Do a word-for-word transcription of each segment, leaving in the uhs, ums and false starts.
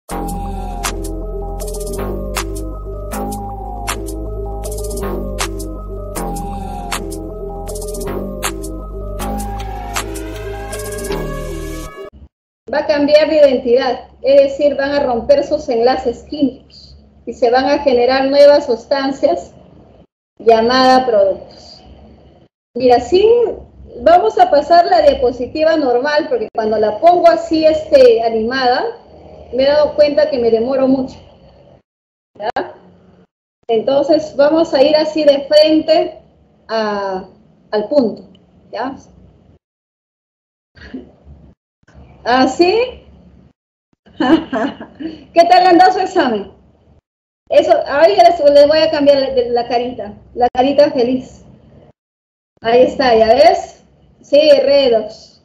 Va a cambiar de identidad, es decir, van a romper sus enlaces químicos y se van a generar nuevas sustancias llamadas productos. Mira, sí, vamos a pasar la diapositiva normal, porque cuando la pongo así este, animada, me he dado cuenta que me demoro mucho, ¿ya? Entonces vamos a ir así de frente a, al punto, ¿ya? ¿Así? ¿Qué tal andó su examen? Eso, ahí les, les voy a cambiar la, la carita, la carita feliz. Ahí está, ¿ya ves? Sí, redox.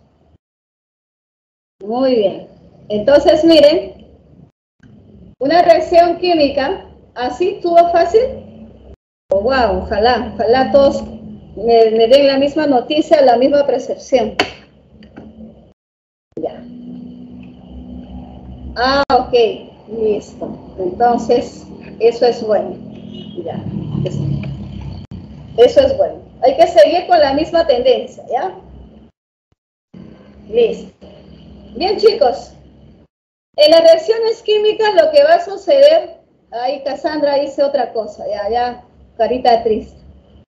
Muy bien. Entonces, miren, una reacción química, así, ¿estuvo fácil? Oh, wow, ojalá, ojalá todos me, me den la misma noticia, la misma percepción. Ya. Ah, ok, listo. Entonces, eso es bueno. Ya. Eso es bueno. Hay que seguir con la misma tendencia, ¿ya? Listo. Bien, chicos. En las reacciones químicas lo que va a suceder, ahí Cassandra dice otra cosa, ya, ya, carita triste.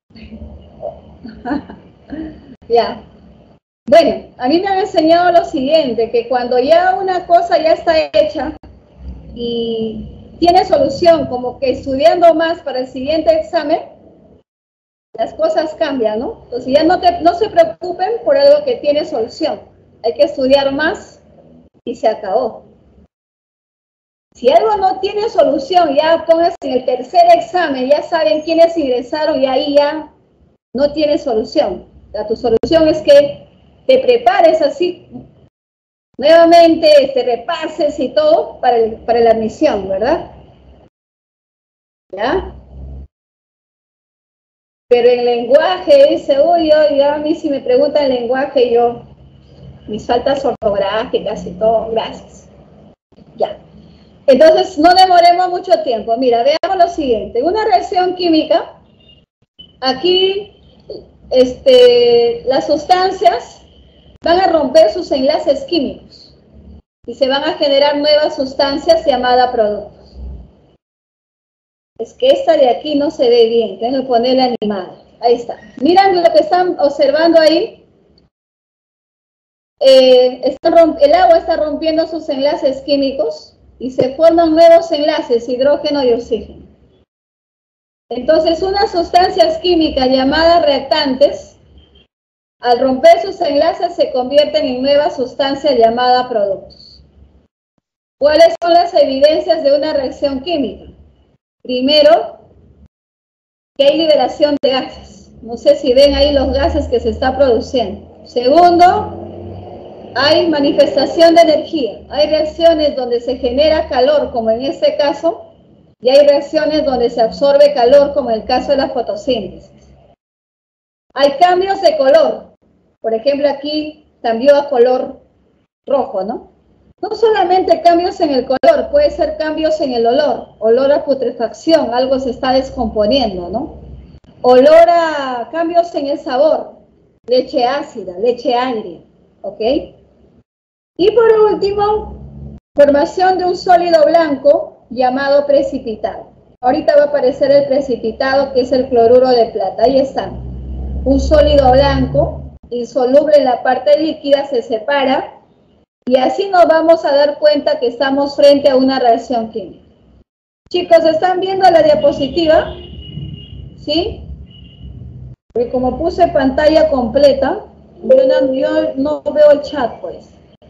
Ya. Bueno, a mí me han enseñado lo siguiente, que cuando ya una cosa ya está hecha y tiene solución, como que estudiando más para el siguiente examen, las cosas cambian, ¿no? Entonces ya no, te, no se preocupen por algo que tiene solución. Hay que estudiar más y se acabó. Si algo no tiene solución, ya pónganse en el tercer examen, ya saben quiénes ingresaron y ahí ya no tiene solución. O sea, tu solución es que te prepares así, nuevamente te repases y todo para, el, para la admisión, ¿verdad? ¿Ya? Pero en lenguaje, dice, uy, yo, yo, a mí si me preguntan lenguaje, yo, mis faltas ortográficas y todo, gracias. Ya. Entonces, no demoremos mucho tiempo. Mira, veamos lo siguiente. Una reacción química, aquí, este, las sustancias van a romper sus enlaces químicos y se van a generar nuevas sustancias llamadas productos. Es que esta de aquí no se ve bien, tengo que ponerla animada. Ahí está. Miren lo que están observando ahí. Eh, están el agua está rompiendo sus enlaces químicos y se forman nuevos enlaces, hidrógeno y oxígeno. Entonces, unas sustancias químicas llamadas reactantes, al romper sus enlaces se convierten en nuevas sustancias llamadas productos. ¿Cuáles son las evidencias de una reacción química? Primero, que hay liberación de gases. No sé si ven ahí los gases que se está produciendo. Segundo, hay manifestación de energía. Hay reacciones donde se genera calor, como en este caso, y hay reacciones donde se absorbe calor, como en el caso de la fotosíntesis. Hay cambios de color. Por ejemplo, aquí cambió a color rojo, ¿no? No solamente cambios en el color, puede ser cambios en el olor. Olor a putrefacción, algo se está descomponiendo, ¿no? Olor a cambios en el sabor. Leche ácida, leche agria, ¿ok? Y por último, formación de un sólido blanco llamado precipitado. Ahorita va a aparecer el precipitado, que es el cloruro de plata. Ahí está. Un sólido blanco, insoluble en la parte líquida, se separa. Y así nos vamos a dar cuenta que estamos frente a una reacción química. Chicos, ¿están viendo la diapositiva? ¿Sí? Porque como puse pantalla completa, yo no, yo no veo el chat, pues.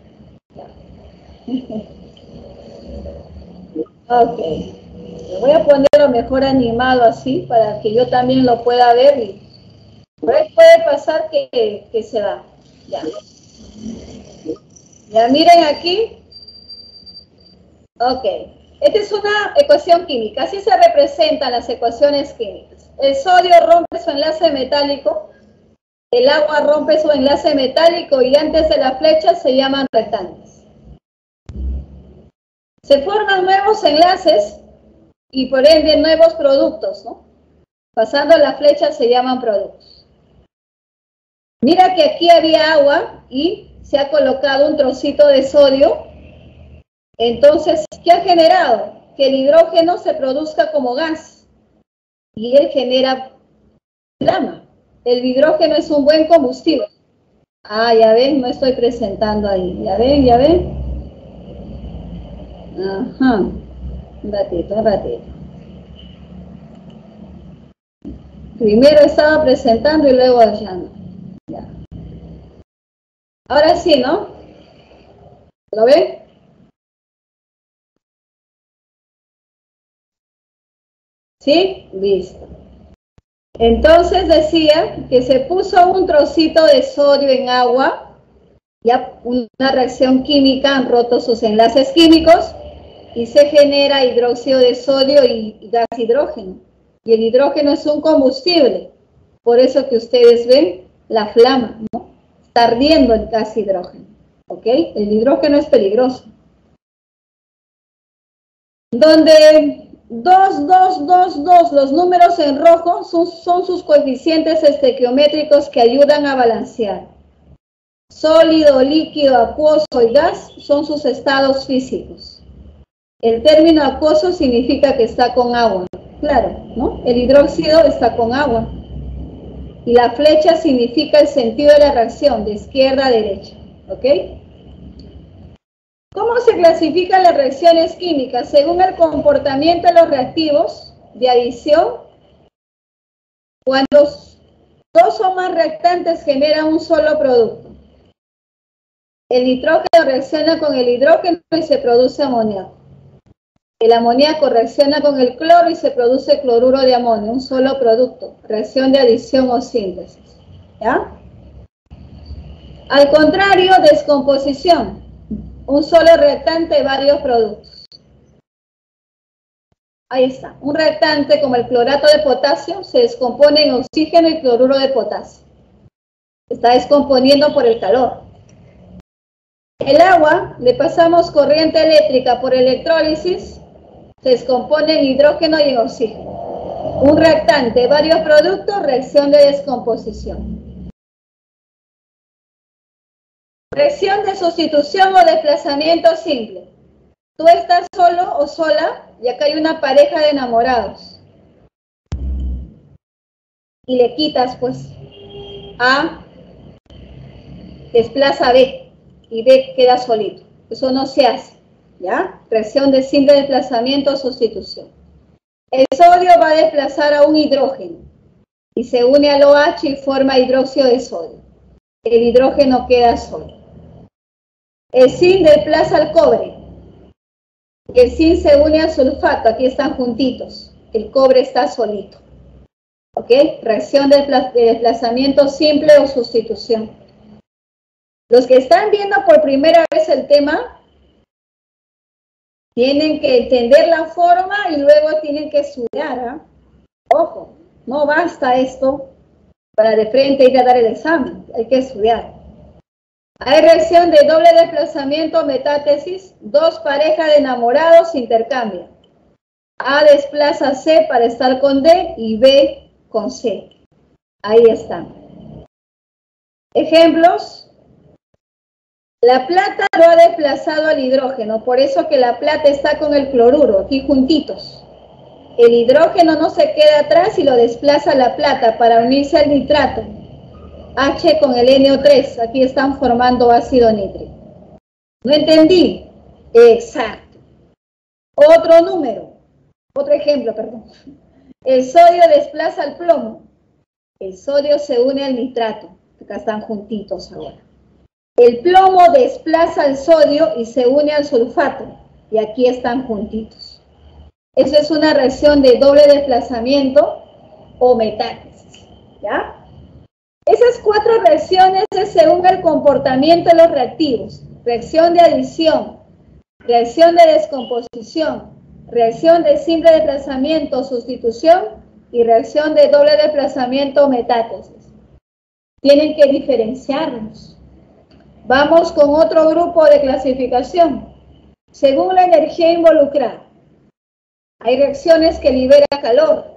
Ok. Le voy a ponerlo mejor animado así, para que yo también lo pueda ver. Y por ahí puede pasar que, que se va. Ya. Ya miren aquí. Ok. Esta es una ecuación química. Así se representan las ecuaciones químicas. El sodio rompe su enlace metálico. El agua rompe su enlace metálico y antes de la flecha se llaman reactantes. Se forman nuevos enlaces y por ende nuevos productos, ¿no? Pasando la flecha se llaman productos. Mira que aquí había agua y se ha colocado un trocito de sodio. Entonces, ¿qué ha generado? Que el hidrógeno se produzca como gas y él genera flama. El hidrógeno es un buen combustible. Ah, ya ven, no estoy presentando ahí. Ya ven, ya ven. Ajá. Un ratito, un ratito. Primero estaba presentando y luego hallando. Ya. Ahora sí, ¿no? ¿Lo ven? ¿Sí? Listo. Entonces decía que se puso un trocito de sodio en agua, ya una reacción química, han roto sus enlaces químicos y se genera hidróxido de sodio y gas hidrógeno. Y el hidrógeno es un combustible, por eso que ustedes ven la flama, ¿no? Está ardiendo el gas hidrógeno, ¿ok? El hidrógeno es peligroso. Donde dos, dos, dos, dos, los números en rojo son, son sus coeficientes estequiométricos que ayudan a balancear. Sólido, líquido, acuoso y gas son sus estados físicos. El término acuoso significa que está con agua, claro, ¿no? El hidróxido está con agua. Y la flecha significa el sentido de la reacción, de izquierda a derecha, ¿ok? ¿Cómo se clasifican las reacciones químicas? Según el comportamiento de los reactivos de adición, cuando dos o más reactantes generan un solo producto. El nitrógeno reacciona con el hidrógeno y se produce amoníaco. El amoníaco reacciona con el cloro y se produce cloruro de amonio, un solo producto, reacción de adición o síntesis. ¿Ya? Al contrario, descomposición. Un solo reactante, varios productos. Ahí está. Un reactante como el clorato de potasio se descompone en oxígeno y cloruro de potasio. Está descomponiendo por el calor. El agua, le pasamos corriente eléctrica por electrólisis, se descompone en hidrógeno y en oxígeno. Un reactante, varios productos, reacción de descomposición. Reacción de sustitución o desplazamiento simple. Tú estás solo o sola y acá hay una pareja de enamorados. Y le quitas, pues, A, desplaza a B y B queda solito. Eso no se hace, ¿ya? Reacción de simple desplazamiento o sustitución. El sodio va a desplazar a un hidrógeno y se une al OH y forma hidróxido de sodio. El hidrógeno queda solo. El zinc desplaza al cobre. El zinc se une al sulfato. Aquí están juntitos. El cobre está solito. ¿Ok? Reacción de desplazamiento simple o sustitución. Los que están viendo por primera vez el tema tienen que entender la forma y luego tienen que estudiar. ¿eh? Ojo, no basta esto para de frente ir a dar el examen. Hay que estudiar. Hay reacción de doble desplazamiento o metátesis, dos parejas de enamorados se intercambian. A desplaza a C para estar con D y B con C. Ahí están. Ejemplos. La plata lo ha desplazado al hidrógeno, por eso que la plata está con el cloruro, aquí juntitos. El hidrógeno no se queda atrás y lo desplaza la plata para unirse al nitrato. H con el N O tres, aquí están formando ácido nítrico. ¿No entendí? Exacto. Otro número, otro ejemplo, perdón. El sodio desplaza al plomo. El sodio se une al nitrato. Acá están juntitos ahora. El plomo desplaza al sodio y se une al sulfato. Y aquí están juntitos. Esa es una reacción de doble desplazamiento o metátesis. ¿Ya? Esas cuatro reacciones es según el comportamiento de los reactivos. Reacción de adición, reacción de descomposición, reacción de simple desplazamiento o sustitución y reacción de doble desplazamiento o metátesis. Tienen que diferenciarlos. Vamos con otro grupo de clasificación. según la energía involucrada. Hay reacciones que liberan calor.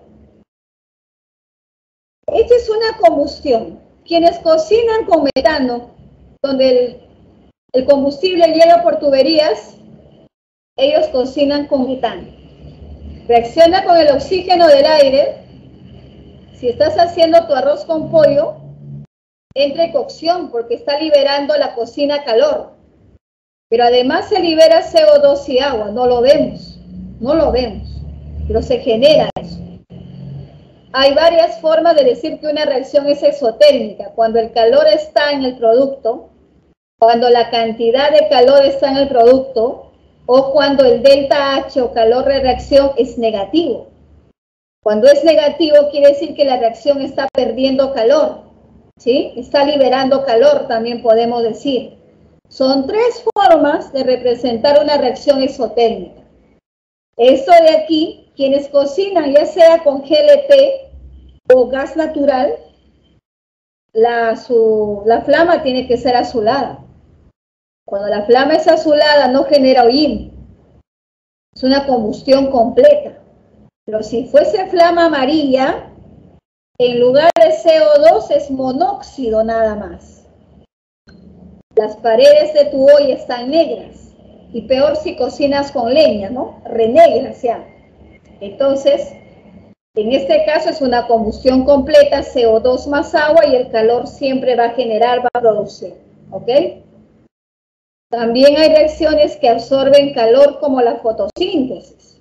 Esta es una combustión. Quienes cocinan con metano, donde el, el combustible llega por tuberías, ellos cocinan con metano. Reacciona con el oxígeno del aire. Si estás haciendo tu arroz con pollo, entra en cocción porque está liberando la cocina calor. Pero además se libera C O dos y agua, no lo vemos, no lo vemos, pero se genera eso. Hay varias formas de decir que una reacción es exotérmica, cuando el calor está en el producto, cuando la cantidad de calor está en el producto, o cuando el delta H o calor de reacción es negativo. Cuando es negativo quiere decir que la reacción está perdiendo calor, ¿sí? Está liberando calor, también podemos decir. Son tres formas de representar una reacción exotérmica. Esto de aquí, quienes cocinan ya sea con G L P o gas natural, la, su, la flama tiene que ser azulada. Cuando la flama es azulada no genera hollín. Es una combustión completa. Pero si fuese flama amarilla, en lugar de C O dos es monóxido nada más. Las paredes de tu olla están negras. Y peor si cocinas con leña, ¿no? Renegras ya. Entonces, en este caso es una combustión completa, C O dos más agua, y el calor siempre va a generar, va a producir. ¿Ok? También hay reacciones que absorben calor como la fotosíntesis.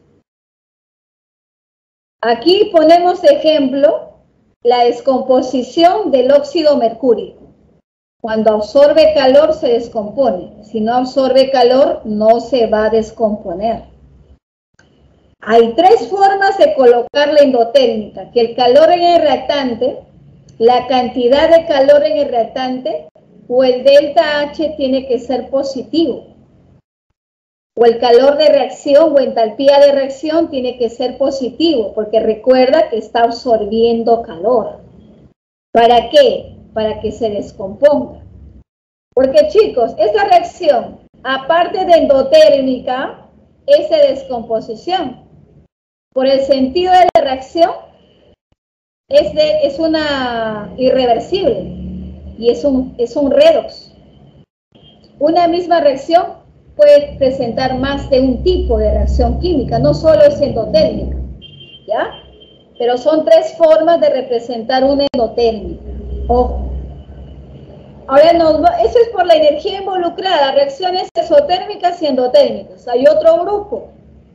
Aquí ponemos de ejemplo la descomposición del óxido mercúrico. Cuando absorbe calor se descompone. Si no absorbe calor no se va a descomponer. Hay tres formas de colocar la endotérmica, que el calor en el reactante, la cantidad de calor en el reactante o el delta H tiene que ser positivo. O el calor de reacción o entalpía de reacción tiene que ser positivo, porque recuerda que está absorbiendo calor. ¿Para qué? Para que se descomponga. Porque chicos, esta reacción, aparte de endotérmica, es de descomposición. Por el sentido de la reacción, es, de, es una irreversible y es un, es un redox. Una misma reacción puede presentar más de un tipo de reacción química, no solo es endotérmica, ¿ya? Pero son tres formas de representar una endotérmica. Ojo. Ahora, nos va, eso es por la energía involucrada, reacciones exotérmicas y endotérmicas. Hay otro grupo.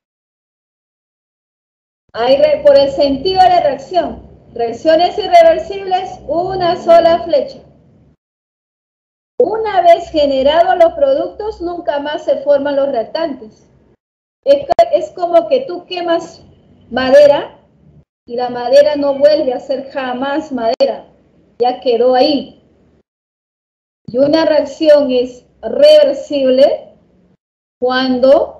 Hay por el sentido de la reacción. Reacciones irreversibles, una sola flecha. Una vez generados los productos, nunca más se forman los reactantes. Es, es como que tú quemas madera y la madera no vuelve a ser jamás madera. Ya quedó ahí. Y una reacción es reversible cuando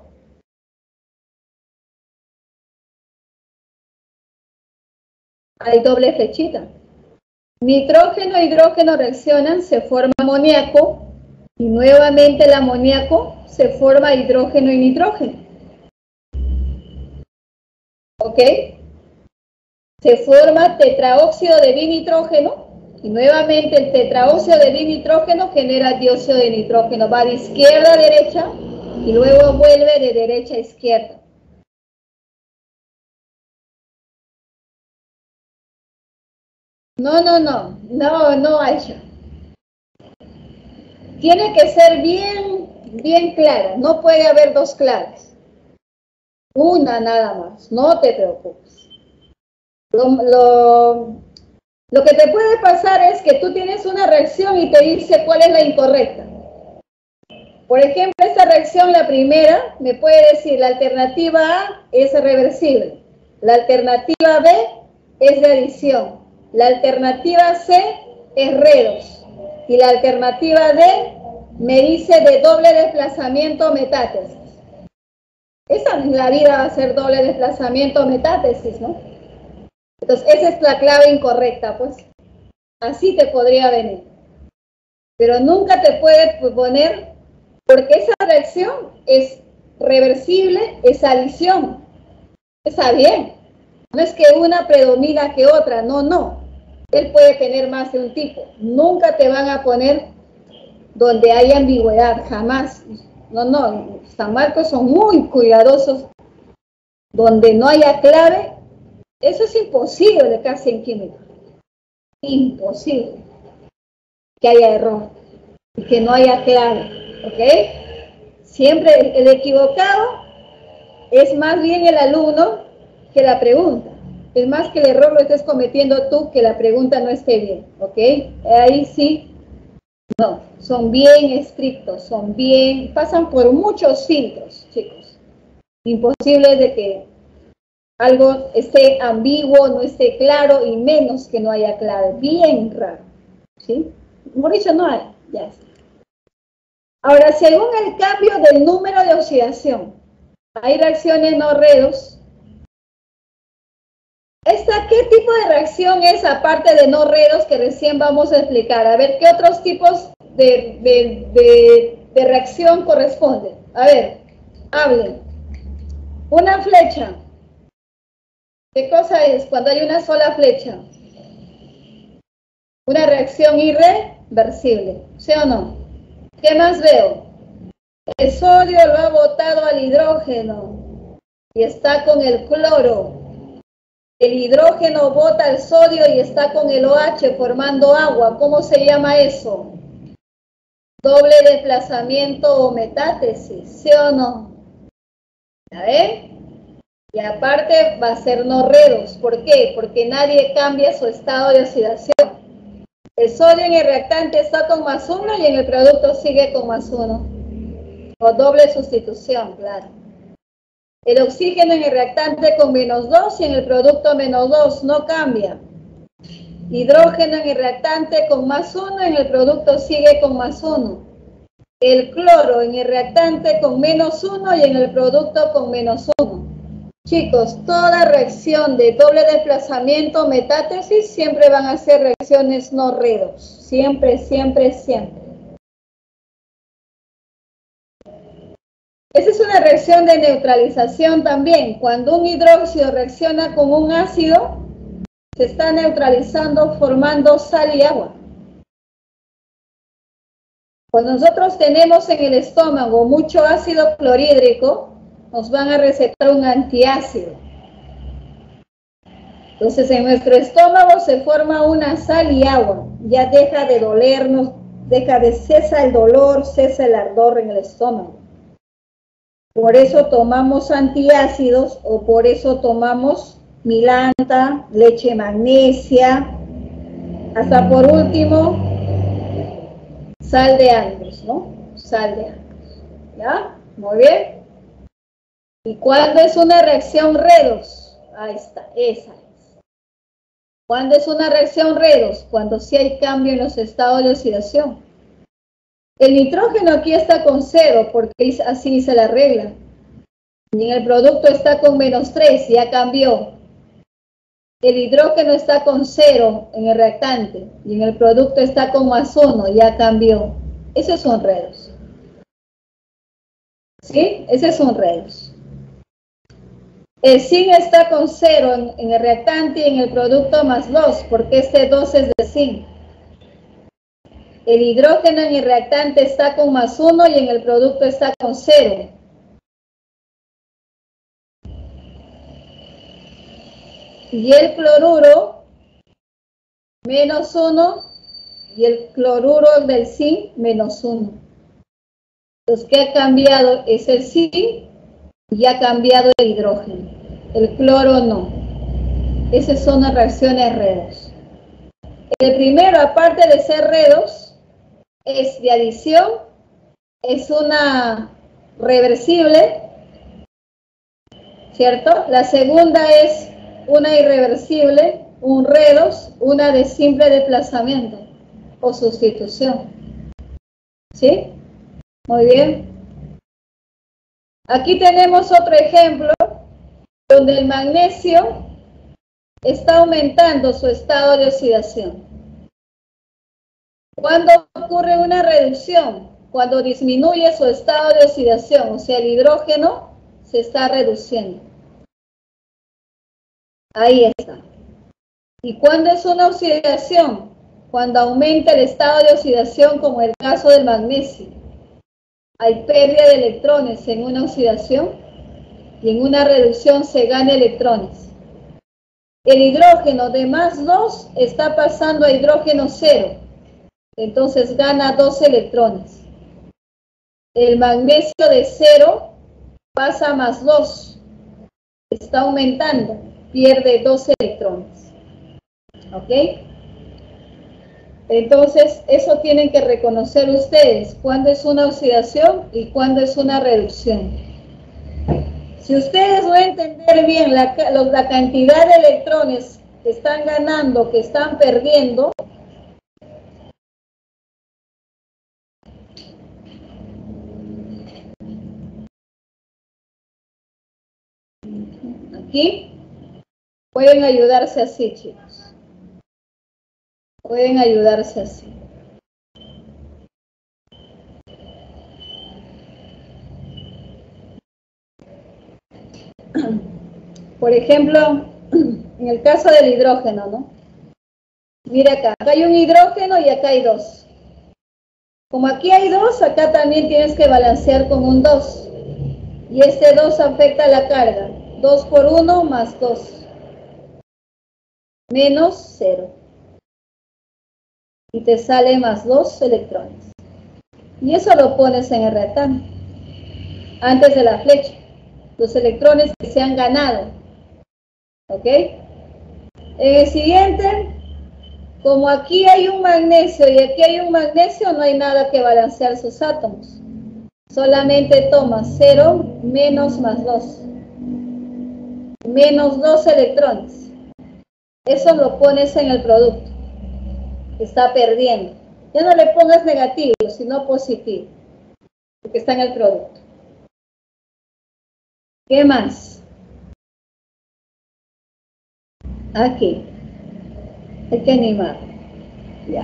hay doble flechita. Nitrógeno e hidrógeno reaccionan, se forma amoníaco y nuevamente el amoníaco se forma hidrógeno y nitrógeno. ¿Ok? Se forma tetraóxido de dinitrógeno y nuevamente el tetraóxido de dinitrógeno genera dióxido de nitrógeno. Va de izquierda a derecha y luego vuelve de derecha a izquierda. No, no, no, no, no, Aisha. Tiene que ser bien, bien clara. No puede haber dos claves. Una nada más, no te preocupes. Lo, lo, lo que te puede pasar es que tú tienes una reacción y te dice cuál es la incorrecta. Por ejemplo, esta reacción, la primera, me puede decir la alternativa A es reversible. La alternativa B es de adición. La alternativa C es redox y la alternativa D me dice de doble desplazamiento metátesis. Esa en la vida va a ser doble desplazamiento metátesis, ¿no? Entonces esa es la clave incorrecta, pues. Así te podría venir. Pero nunca te puede poner, porque esa reacción es reversible es adición. Está bien. No es que una predomina que otra, no, no. Él puede tener más de un tipo. Nunca te van a poner donde hay ambigüedad, jamás. No, no. San Marcos son muy cuidadosos. Donde no haya clave, eso es imposible casi en química. Imposible que haya error y que no haya clave, ¿ok? Siempre el, el equivocado es más bien el alumno que la pregunta. Es más que el error lo estés cometiendo tú, que la pregunta no esté bien, ¿ok? Ahí sí, no, son bien estrictos, son bien, pasan por muchos filtros, chicos. Imposible de que algo esté ambiguo, no esté claro, y menos que no haya clave. Bien raro, ¿sí? Por dicho, no hay, ya está. Ahora, según el cambio del número de oxidación, hay reacciones no redos. ¿Esta qué tipo de reacción es aparte de no redos que recién vamos a explicar? A ver, ¿qué otros tipos de, de, de, de reacción corresponden? A ver, hablen. Una flecha. ¿Qué cosa es cuando hay una sola flecha? Una reacción irreversible, ¿sí o no? ¿Qué más veo? El sodio lo ha botado al hidrógeno y está con el cloro. El hidrógeno bota el sodio y está con el OH formando agua. ¿Cómo se llama eso? Doble desplazamiento o metátesis, ¿sí o no? ¿Ya ven? Y aparte va a ser no redos. ¿Por qué? Porque nadie cambia su estado de oxidación. El sodio en el reactante está con más uno y en el producto sigue con más uno. O doble sustitución, claro. El oxígeno en el reactante con menos dos y en el producto menos dos, no cambia. Hidrógeno en el reactante con más uno, en el producto sigue con más uno. El cloro en el reactante con menos uno y en el producto con menos uno. Chicos, toda reacción de doble desplazamiento o metátesis siempre van a ser reacciones no redos. Siempre, siempre, siempre. Esa es una reacción de neutralización también. Cuando un hidróxido reacciona con un ácido, se está neutralizando formando sal y agua. Cuando nosotros tenemos en el estómago mucho ácido clorhídrico, nos van a recetar un antiácido. Entonces en nuestro estómago se forma una sal y agua. Ya deja de dolernos, deja de cesa el dolor, cesa el ardor en el estómago. Por eso tomamos antiácidos o por eso tomamos milanta, leche magnesia, hasta por último, sal de Andros, ¿no? Sal de Andros, ¿ya? Muy bien. ¿Y cuándo es una reacción redox? Ahí está, esa es. ¿Cuándo es una reacción redox? Cuando sí hay cambio en los estados de oxidación. El nitrógeno aquí está con cero, porque así dice la regla. Y en el producto está con menos tres, ya cambió. El hidrógeno está con cero en el reactante, y en el producto está con más uno, ya cambió. Esos son redos. ¿Sí? Ese es un redos. El zinc está con cero en, en el reactante y en el producto más dos, porque este dos es de zinc. El hidrógeno en el reactante está con más uno y en el producto está con cero. Y el cloruro, menos uno, y el cloruro del zinc, menos uno. Entonces, ¿qué ha cambiado? Es el zinc y ha cambiado el hidrógeno. El cloro no. Esas son las reacciones redox. El primero, aparte de ser redox, es de adición, es una reversible, ¿cierto? La segunda es una irreversible, un redox, una de simple desplazamiento o sustitución. ¿Sí? Muy bien. Aquí tenemos otro ejemplo donde el magnesio está aumentando su estado de oxidación. ¿Cuándo ocurre una reducción? cuando disminuye su estado de oxidación, o sea, el hidrógeno se está reduciendo. Ahí está. ¿Y cuándo es una oxidación? Cuando aumenta el estado de oxidación, como el caso del magnesio. Hay pérdida de electrones en una oxidación y en una reducción se gana electrones. El hidrógeno de más dos está pasando a hidrógeno cero, entonces gana dos electrones. El magnesio de cero pasa a más dos, está aumentando, pierde dos electrones. ¿Ok? Entonces, eso tienen que reconocer ustedes, cuándo es una oxidación y cuándo es una reducción. Si ustedes no entender bien la, la cantidad de electrones que están ganando, que están perdiendo, aquí pueden ayudarse así, chicos. Pueden ayudarse así. Por ejemplo, en el caso del hidrógeno, ¿no? Mira acá, acá hay un hidrógeno y acá hay dos. Como aquí hay dos, acá también tienes que balancear con un dos. Y este dos afecta la carga. dos por uno más dos. Menos cero. Y te sale más dos electrones. Y eso lo pones en el rectángulo. Antes de la flecha. Los electrones que se han ganado. ¿Ok? En el siguiente, como aquí hay un magnesio y aquí hay un magnesio, no hay nada que balancear sus átomos. Solamente tomas cero menos más dos. Menos dos electrones. Eso lo pones en el producto. Está perdiendo. Ya no le pongas negativo, sino positivo. Porque está en el producto. ¿Qué más? Aquí. Hay que animar. Ya.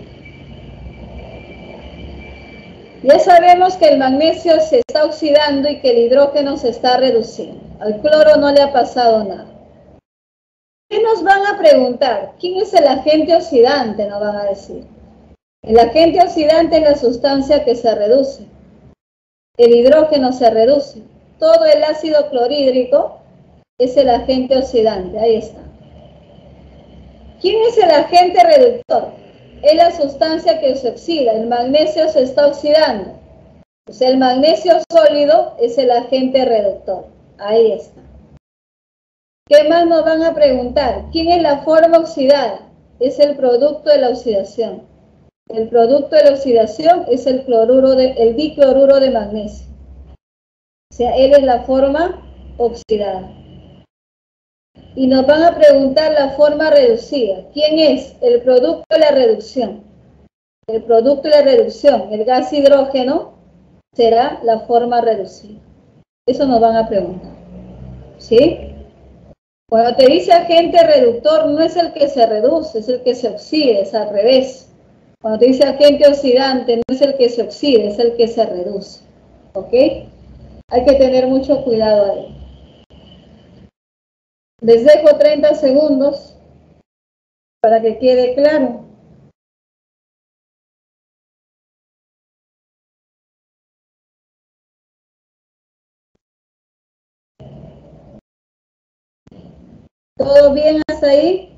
Ya sabemos que el magnesio se está oxidando y que el hidrógeno se está reduciendo. Al cloro no le ha pasado nada. ¿Qué nos van a preguntar? ¿Quién es el agente oxidante? Nos van a decir. El agente oxidante es la sustancia que se reduce. El hidrógeno se reduce. Todo el ácido clorhídrico es el agente oxidante. Ahí está. ¿Quién es el agente reductor? Es la sustancia que se oxida. El magnesio se está oxidando. O sea, el magnesio sólido es el agente reductor. Ahí está. ¿Qué más nos van a preguntar? ¿Quién es la forma oxidada? Es el producto de la oxidación. El producto de la oxidación es el cloruro de, el dicloruro de magnesio. O sea, él es la forma oxidada. Y nos van a preguntar la forma reducida. ¿Quién es el producto de la reducción? El producto de la reducción, el gas hidrógeno, será la forma reducida. Eso nos van a preguntar. ¿Sí? Cuando te dice agente reductor, no es el que se reduce, es el que se oxida, es al revés. Cuando te dice agente oxidante, no es el que se oxida, es el que se reduce. ¿Ok? Hay que tener mucho cuidado ahí. Les dejo treinta segundos para que quede claro. ¿Todo bien hasta ahí?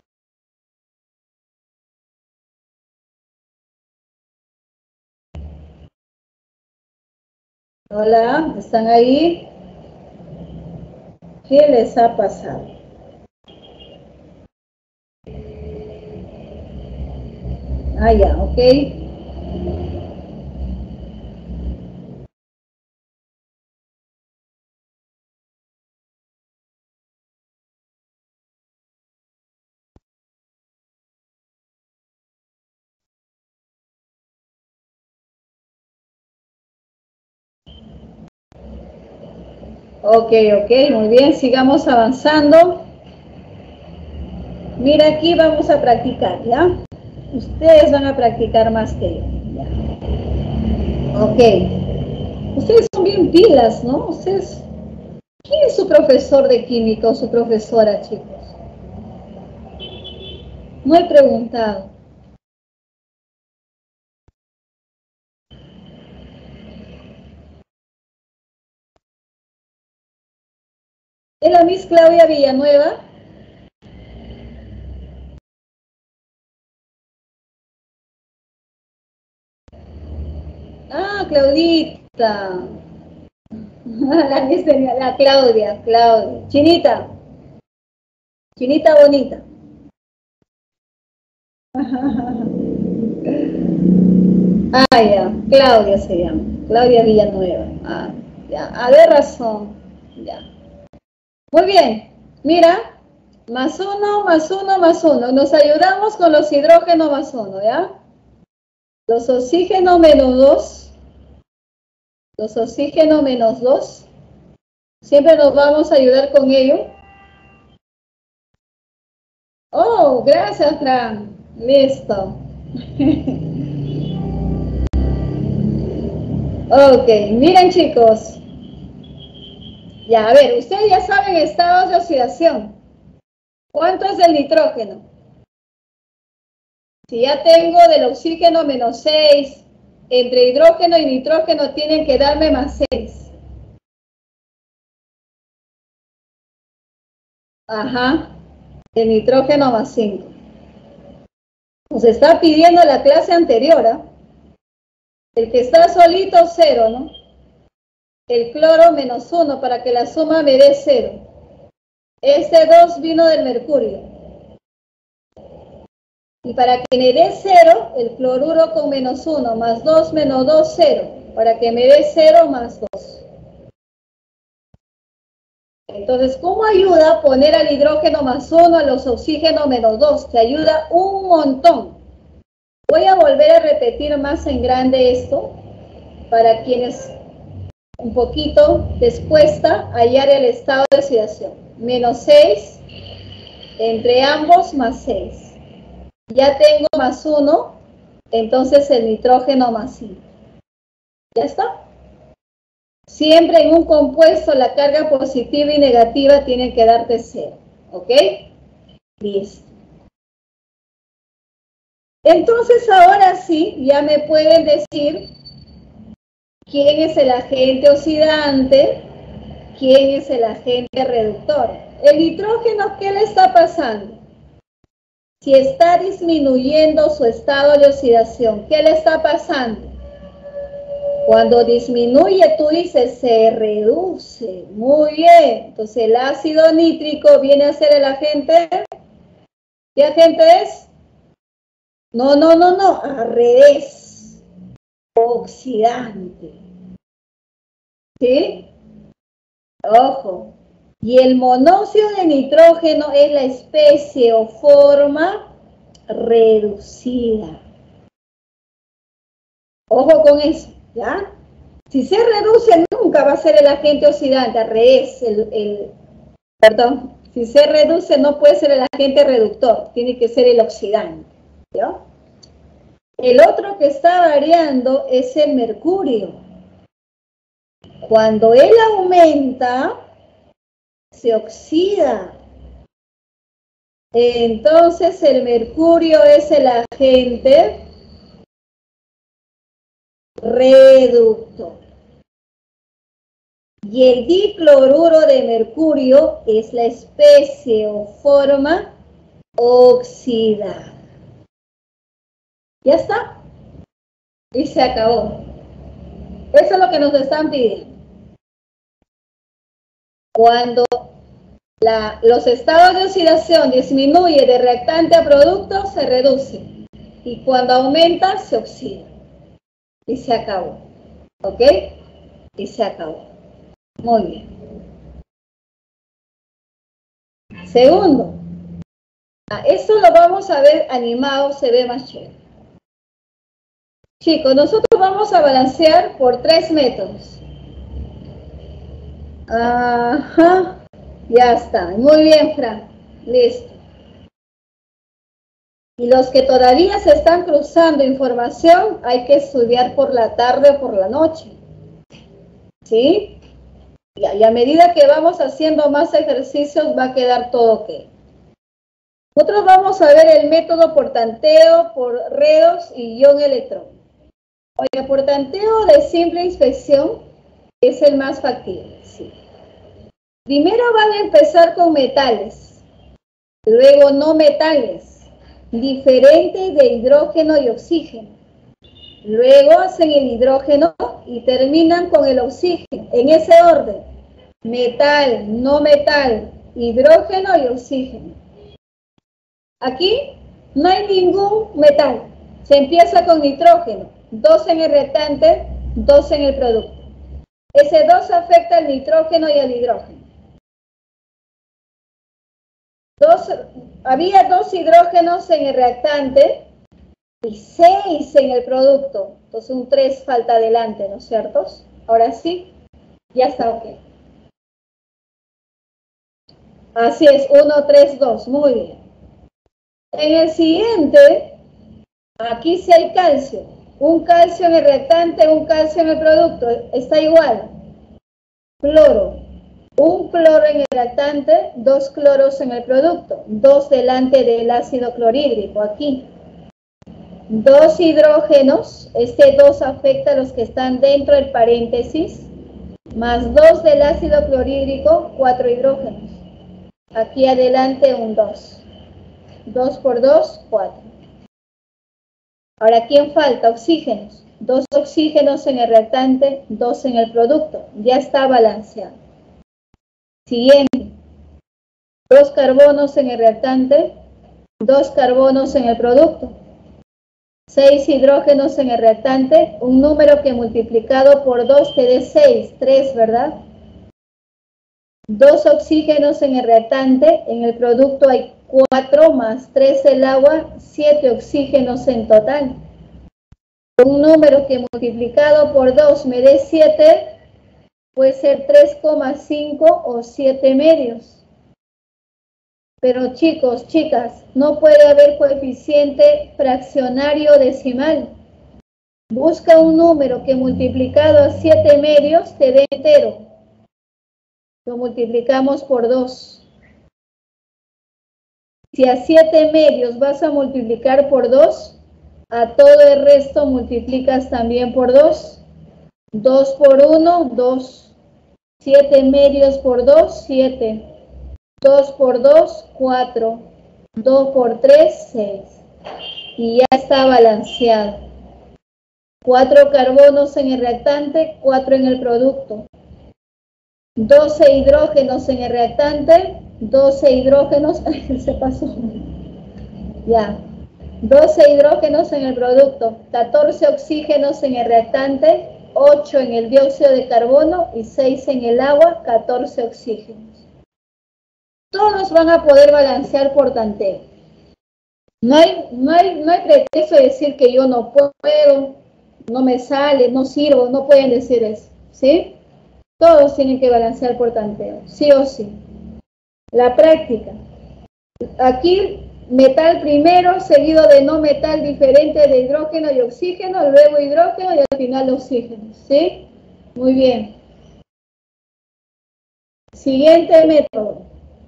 Hola, ¿están ahí? ¿Qué les ha pasado? Ah, ya, ok. Ok, ok, muy bien, sigamos avanzando. Mira, aquí vamos a practicar, ¿ya? Ustedes van a practicar más que yo. ¿Ya? Ok. Ustedes son bien pilas, ¿no? Ustedes... ¿Quién es su profesor de química o su profesora, chicos? No he preguntado. ¿Es la Miss Claudia Villanueva? Ah, Claudita. La, Miss de- la Claudia, Claudia. Chinita. Chinita bonita. Ah, ya. Claudia se llama. Claudia Villanueva. Ah, ya. Ah, de razón. Ya. Muy bien. Mira. Más uno, más uno, más uno. Nos ayudamos con los hidrógenos más uno, ¿ya? Los oxígenos menos dos. Los oxígenos menos dos. Siempre nos vamos a ayudar con ello. Oh, gracias, Fran. Listo. Ok, miren, chicos. Ya, a ver, ustedes ya saben estados de oxidación. ¿Cuánto es el nitrógeno? Si ya tengo del oxígeno menos seis, entre hidrógeno y nitrógeno tienen que darme más seis. Ajá, el nitrógeno más cinco. Nos está pidiendo la clase anterior, ¿eh? El que está solito, cero, ¿no? El cloro menos uno para que la suma me dé cero. Este dos vino del mercurio. Y para que me dé cero, el cloruro con menos uno, más dos menos dos, cero. Para que me dé cero más dos. Entonces, ¿cómo ayuda poner al hidrógeno más uno a los oxígenos menos dos? Te ayuda un montón. Voy a volver a repetir más en grande esto, para quienes un poquito les cuesta hallar el estado de oxidación. Menos seis, entre ambos más seis. Ya tengo más uno, entonces el nitrógeno más cinco. ¿Ya está? Siempre en un compuesto la carga positiva y negativa tienen que darte cero. ¿Ok? Listo. Entonces ahora sí, ya me pueden decir quién es el agente oxidante, quién es el agente reductor. El nitrógeno, ¿qué le está pasando? Si está disminuyendo su estado de oxidación, ¿qué le está pasando? Cuando disminuye, tú dices, se reduce. Muy bien. Entonces, el ácido nítrico viene a ser el agente. ¿Qué agente es? No, no, no, no. Al revés. Oxidante. ¿Sí? Ojo. Y el monóxido de nitrógeno es la especie o forma reducida. Ojo con eso, ¿ya? Si se reduce, nunca va a ser el agente oxidante, al revés, el, el, perdón, si se reduce no puede ser el agente reductor, tiene que ser el oxidante, ¿ya? El otro que está variando es el mercurio. Cuando él aumenta, se oxida. Entonces el mercurio es el agente reductor. Y el dicloruro de mercurio es la especie o forma oxidada. ¿Ya está? Y se acabó. Eso es lo que nos están pidiendo. Cuando la, los estados de oxidación disminuye de reactante a producto, se reduce. Y cuando aumenta, se oxida. Y se acabó. ¿Ok? Y se acabó. Muy bien. Segundo, esto lo vamos a ver animado, se ve más chévere. Chicos, nosotros vamos a balancear por tres métodos. Ajá, ya está. Muy bien, Fran. Listo. Y los que todavía se están cruzando información, hay que estudiar por la tarde o por la noche. ¿Sí? Y a, y a medida que vamos haciendo más ejercicios, va a quedar todo ok. Nosotros vamos a ver el método por tanteo, por redox y ion electrón. Oye, por tanteo de simple inspección es el más factible. Sí. Primero van a empezar con metales, luego no metales, diferentes de hidrógeno y oxígeno. Luego hacen el hidrógeno y terminan con el oxígeno, en ese orden. Metal, no metal, hidrógeno y oxígeno. Aquí no hay ningún metal. Se empieza con nitrógeno, dos en el reactante, dos en el producto. Ese dos afecta al nitrógeno y al hidrógeno. Dos, había dos hidrógenos en el reactante y seis en el producto. Entonces un tres falta adelante, ¿no es cierto? Ahora sí, ya está ok. Así es, uno, tres, dos, muy bien. En el siguiente, aquí sí hay calcio. Un calcio en el reactante, un calcio en el producto. Está igual. Cloro. Un cloro en el reactante, dos cloros en el producto. Dos delante del ácido clorhídrico, aquí. Dos hidrógenos. Este dos afecta a los que están dentro del paréntesis. Más dos del ácido clorhídrico, cuatro hidrógenos. Aquí adelante un dos. dos por dos, cuatro. Ahora, ¿quién falta? Oxígenos. Dos oxígenos en el reactante, dos en el producto. Ya está balanceado. Siguiente. Dos carbonos en el reactante, dos carbonos en el producto. Seis hidrógenos en el reactante, un número que multiplicado por dos te dé seis, tres, ¿verdad? Dos oxígenos en el reactante, en el producto hay cuatro más tres el agua, siete oxígenos en total. Un número que multiplicado por dos me dé siete, puede ser tres coma cinco o siete medios. Pero chicos, chicas, no puede haber coeficiente fraccionario decimal. Busca un número que multiplicado a siete medios te dé entero. Lo multiplicamos por dos. Si a siete medios vas a multiplicar por dos, a todo el resto multiplicas también por dos. dos por uno, dos. siete medios por dos, siete. dos por dos, cuatro. dos por tres, seis. Y ya está balanceado. cuatro carbonos en el reactante, cuatro en el producto. doce hidrógenos en el reactante, doce hidrógenos, se pasó, ya, doce hidrógenos en el producto, catorce oxígenos en el reactante, ocho en el dióxido de carbono y seis en el agua, catorce oxígenos. Todos van a poder balancear por tanteo. No hay, no hay, no hay pretexto de decir que yo no puedo, no me sale, no sirvo, no pueden decir eso, ¿sí? Todos tienen que balancear por tanteo, sí o sí. La práctica. Aquí metal primero, seguido de no metal diferente de hidrógeno y oxígeno, luego hidrógeno y al final oxígeno, ¿sí? Muy bien. Siguiente método.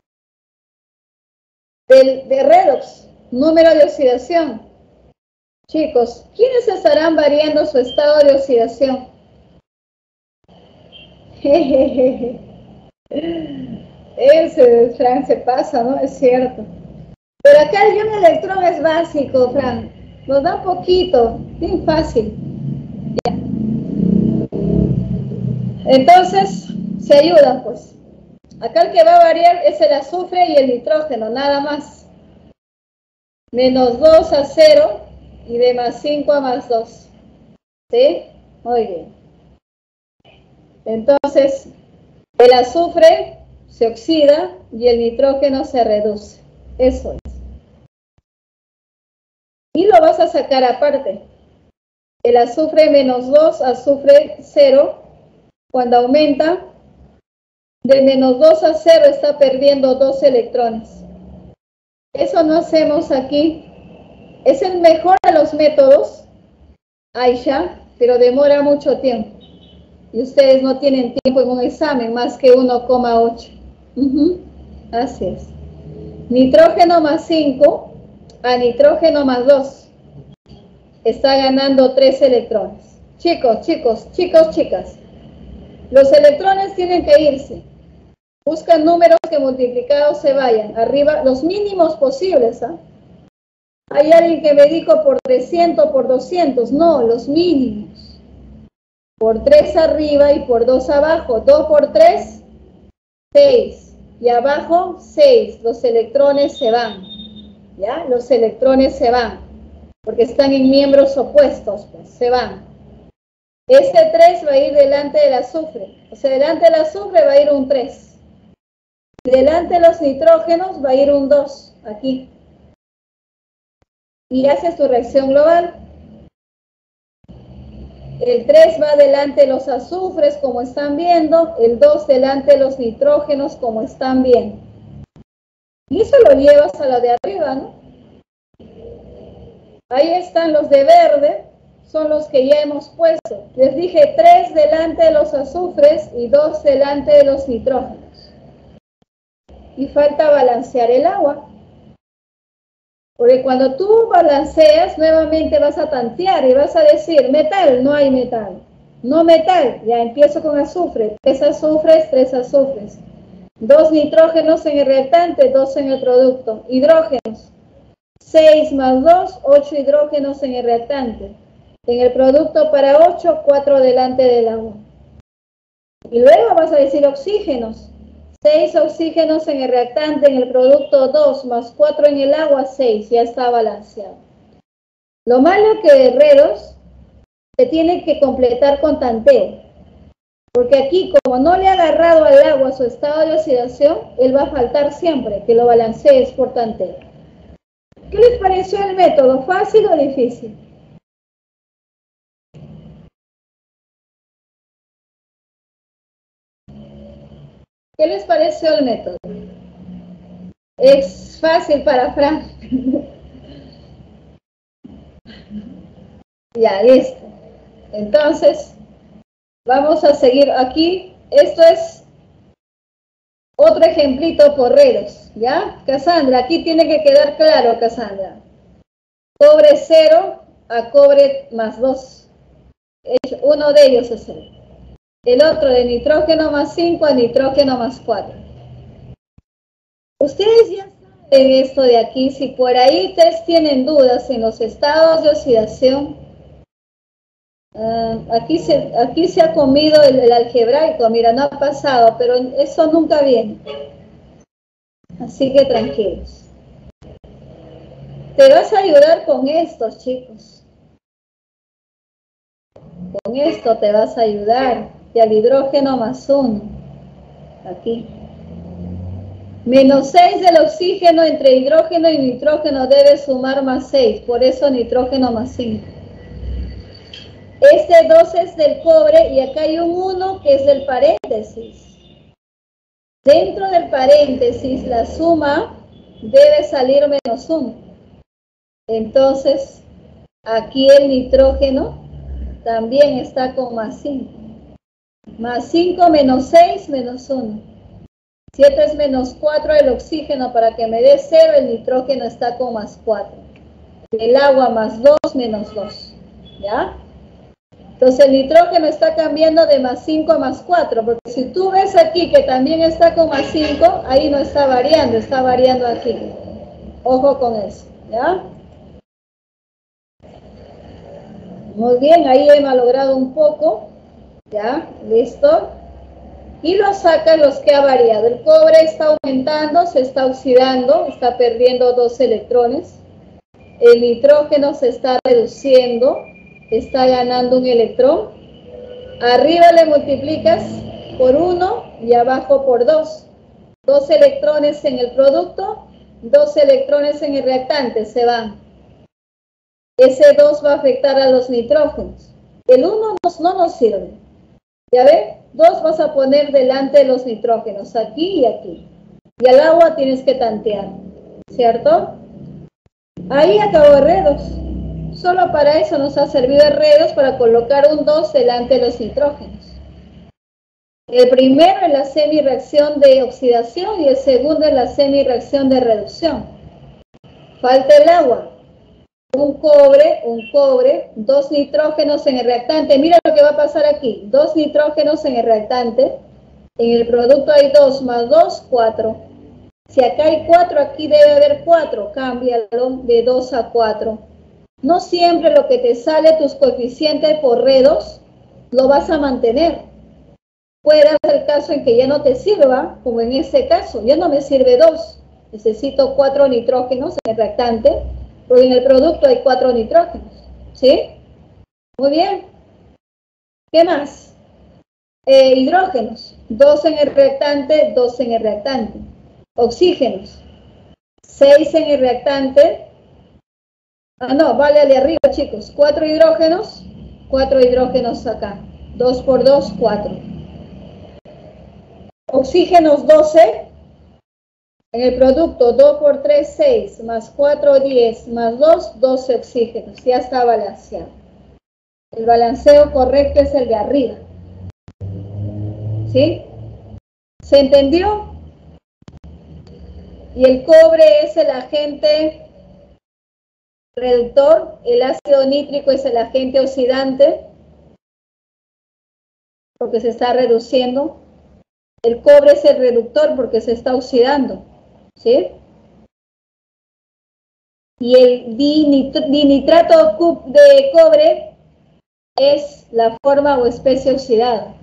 Del, de redox, número de oxidación. Chicos, ¿quiénes estarán variando su estado de oxidación? Ese, Fran, se pasa, ¿no? Es cierto. Pero acá el ion electrón es básico, Fran. Nos da un poquito, bien fácil. Ya. Entonces, se ayudan, pues. Acá el que va a variar es el azufre y el nitrógeno, nada más. Menos dos a cero y de más cinco a más dos. ¿Sí? Muy bien. Entonces, el azufre se oxida y el nitrógeno se reduce. Eso es. Y lo vas a sacar aparte. El azufre menos dos, azufre cero, cuando aumenta, de menos dos a cero está perdiendo dos electrones. Eso no hacemos aquí. Es el mejor de los métodos, Aisha, pero demora mucho tiempo. Y ustedes no tienen tiempo en un examen, más que uno coma ocho. Uh-huh. Así es. Nitrógeno más cinco a nitrógeno más dos. Está ganando tres electrones. Chicos, chicos, chicos, chicas. Los electrones tienen que irse. Buscan números que multiplicados se vayan. Arriba, los mínimos posibles. ¿eh? Hay alguien que me dijo por trescientos, por doscientos. No, los mínimos. Por tres arriba y por dos abajo. dos por tres, seis. Y abajo, seis. Los electrones se van. ¿Ya? Los electrones se van. Porque están en miembros opuestos. Pues, se van. Este tres va a ir delante del azufre. O sea, delante del azufre va a ir un tres. Y delante de los nitrógenos va a ir un dos. Aquí. Y haces tu reacción global. El tres va delante de los azufres, como están viendo. El dos delante de los nitrógenos, como están viendo. Y eso lo llevas a la de arriba, ¿no? Ahí están los de verde. Son los que ya hemos puesto. Les dije tres delante de los azufres y dos delante de los nitrógenos. Y falta balancear el agua. Porque cuando tú balanceas, nuevamente vas a tantear y vas a decir, metal, no hay metal. No metal, ya empiezo con azufre. Tres azufres, tres azufres. Dos nitrógenos en el reactante, dos en el producto. Hidrógenos. seis más dos, ocho hidrógenos en el reactante. En el producto para ocho, cuatro delante del agua. Y luego vas a decir oxígenos. seis oxígenos en el reactante, en el producto dos, más cuatro en el agua, seis. Ya está balanceado. Lo malo que herreros se tiene que completar con tanteo. Porque aquí, como no le ha agarrado al agua su estado de oxidación, él va a faltar siempre, que lo balancees por tanteo. ¿Qué les pareció el método? ¿Fácil o difícil? ¿Qué les pareció el método? Es fácil para Fran. Ya, listo. Entonces, vamos a seguir aquí. Esto es otro ejemplito por redos, ¿ya? Cassandra, aquí tiene que quedar claro, Cassandra. Cobre cero a cobre más dos. Uno de ellos es el. El otro de nitrógeno más cinco a nitrógeno más cuatro. Ustedes ya saben esto de aquí. Si por ahí ustedes tienen dudas en los estados de oxidación, uh, aquí, se, aquí se ha comido el, el algebraico. Mira, no ha pasado, pero eso nunca viene. Así que tranquilos. Te vas a ayudar con estos, chicos. Con esto te vas a ayudar. Y al hidrógeno más uno. Aquí. Menos seis del oxígeno entre hidrógeno y nitrógeno debe sumar más seis. Por eso nitrógeno más cinco. Este dos es del cobre y acá hay un uno que es del paréntesis. Dentro del paréntesis la suma debe salir menos uno. Entonces, aquí el nitrógeno también está con más cinco. Más cinco menos seis menos uno. siete es menos cuatro el oxígeno para que me dé cero, el nitrógeno está con más cuatro. El agua más dos menos dos. ¿Ya? Entonces el nitrógeno está cambiando de más cinco a más cuatro, porque si tú ves aquí que también está con más cinco, ahí no está variando, está variando aquí. Ojo con eso. ¿Ya? Muy bien, ahí he malogrado un poco. ¿Ya? ¿Listo? Y lo sacan los que ha variado. El cobre está aumentando, se está oxidando, está perdiendo dos electrones. El nitrógeno se está reduciendo, está ganando un electrón. Arriba le multiplicas por uno y abajo por dos. Dos electrones en el producto, dos electrones en el reactante, se van. Ese dos va a afectar a los nitrógenos. El uno no, no nos sirve. ¿Ya ven? Dos vas a poner delante de los nitrógenos, aquí y aquí. Y al agua tienes que tantear, ¿cierto? Ahí acabó el redox. Solo para eso nos ha servido el redox, para colocar un dos delante de los nitrógenos. El primero es la semi-reacción de oxidación y el segundo es la semi-reacción de reducción. Falta el agua. Un cobre, un cobre, dos nitrógenos en el reactante. Mira lo que va a pasar aquí. Dos nitrógenos en el reactante. En el producto hay dos más dos, cuatro. Si acá hay cuatro, aquí debe haber cuatro. Cámbialo de dos a cuatro. No siempre lo que te sale tus coeficientes por redox lo vas a mantener. Puede haber el caso en que ya no te sirva, como en este caso. Ya no me sirve dos. Necesito cuatro nitrógenos en el reactante, porque en el producto hay cuatro nitrógenos. ¿Sí? Muy bien. ¿Qué más? Eh, hidrógenos. Dos en el reactante, dos en el reactante. Oxígenos. Seis en el reactante. Ah, no, vale de arriba, chicos. Cuatro hidrógenos. Cuatro hidrógenos acá. Dos por dos, cuatro. Oxígenos doce. En el producto dos por tres, seis, más cuatro, diez, más dos, doce oxígenos. Ya está balanceado. El balanceo correcto es el de arriba. ¿Sí? ¿Se entendió? Y el cobre es el agente reductor, el ácido nítrico es el agente oxidante, porque se está reduciendo. El cobre es el reductor porque se está oxidando. ¿Sí? Y el dinitrato de cobre es la forma o especie oxidada.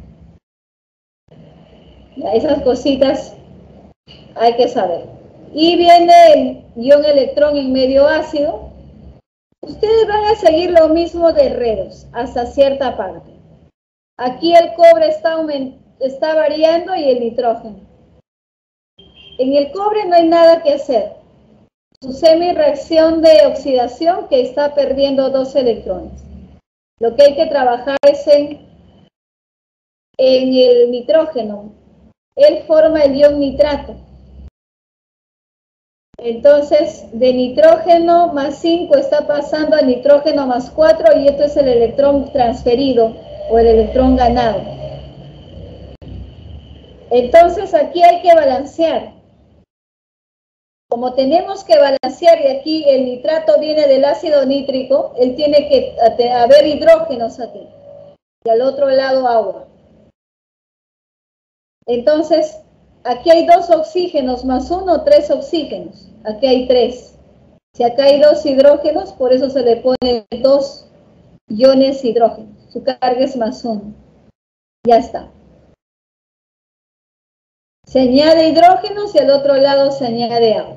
Esas cositas hay que saber. Y viene el ion electrón en medio ácido. Ustedes van a seguir lo mismo de redox hasta cierta parte. Aquí el cobre está, está variando y el nitrógeno. En el cobre no hay nada que hacer. Su semi-reacción de oxidación que está perdiendo dos electrones. Lo que hay que trabajar es en, en el nitrógeno. Él forma el ion nitrato. Entonces, de nitrógeno más cinco está pasando a nitrógeno más cuatro y esto es el electrón transferido o el electrón ganado. Entonces, aquí hay que balancear. Como tenemos que balancear y aquí el nitrato viene del ácido nítrico, él tiene que haber hidrógenos aquí y al otro lado agua. Entonces, aquí hay dos oxígenos más uno, tres oxígenos. Aquí hay tres. Si acá hay dos hidrógenos, por eso se le pone dos iones hidrógenos. Su carga es más uno. Ya está. Se añade hidrógenos y al otro lado se añade agua.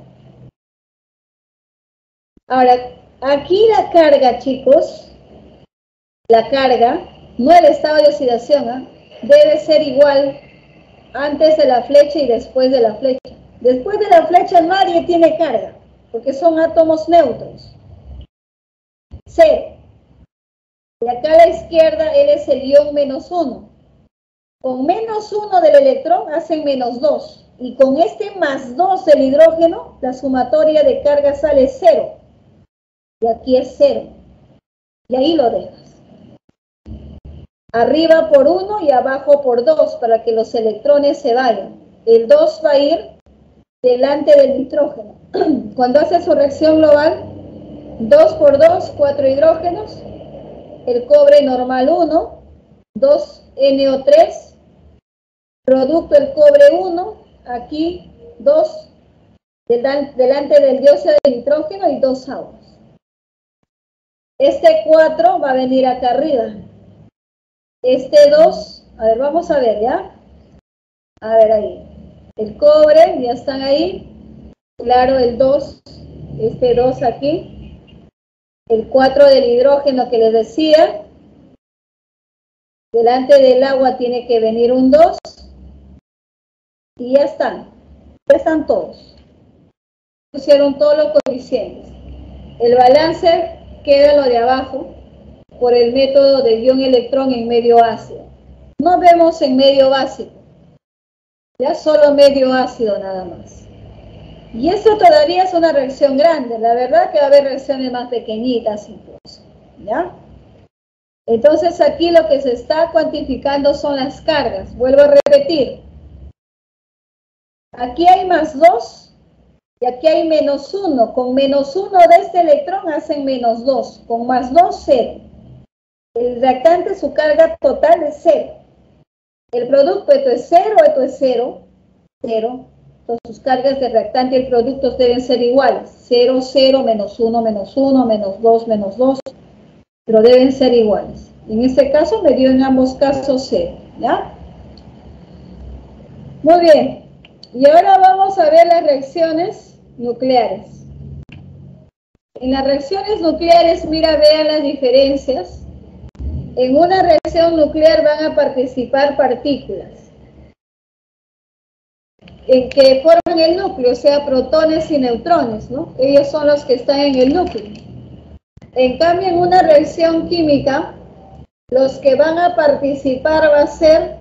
Ahora, aquí la carga, chicos, la carga, no el estado de oxidación, ¿eh? Debe ser igual antes de la flecha y después de la flecha. Después de la flecha nadie tiene carga, porque son átomos neutros. Cero. Y acá a la izquierda él es el ion menos uno. Con menos uno del electrón hacen menos dos. Y con este más dos del hidrógeno, la sumatoria de carga sale cero. Y aquí es cero. Y ahí lo dejas. Arriba por uno y abajo por dos para que los electrones se vayan. El dos va a ir delante del nitrógeno. Cuando hace su reacción global, dos por dos, cuatro hidrógenos. El cobre normal uno, dos N O tres. Producto el cobre uno, aquí dos delante del dióxido de nitrógeno y dos aguas. Este cuatro va a venir acá arriba. Este dos, a ver, vamos a ver, ¿ya? A ver ahí. El cobre, ya están ahí. Claro, el dos, este dos aquí. El cuatro del hidrógeno que les decía. Delante del agua tiene que venir un dos. Y ya están. Ya están todos. Pusieron todos los coeficientes. El balance queda lo de abajo por el método de ion electrón en medio ácido. No vemos en medio básico. Ya solo medio ácido nada más. Y esto todavía es una reacción grande. La verdad que va a haber reacciones más pequeñitas incluso, ¿ya? Entonces aquí lo que se está cuantificando son las cargas. Vuelvo a repetir. Aquí hay más dos y aquí hay menos uno. Con menos uno de este electrón hacen menos dos. Con más dos, cero. El reactante, su carga total es cero. El producto, esto es cero, esto es cero, cero. Entonces sus cargas de reactante y el producto deben ser iguales. cero, cero, menos uno, menos uno, menos dos, menos dos. Pero deben ser iguales. En este caso me dio en ambos casos cero, ¿ya? Muy bien. Y ahora vamos a ver las reacciones nucleares. En las reacciones nucleares, mira, vean las diferencias. En una reacción nuclear van a participar partículas en que forman el núcleo, o sea, protones y neutrones, ¿no? Ellos son los que están en el núcleo. En cambio, en una reacción química, los que van a participar va a ser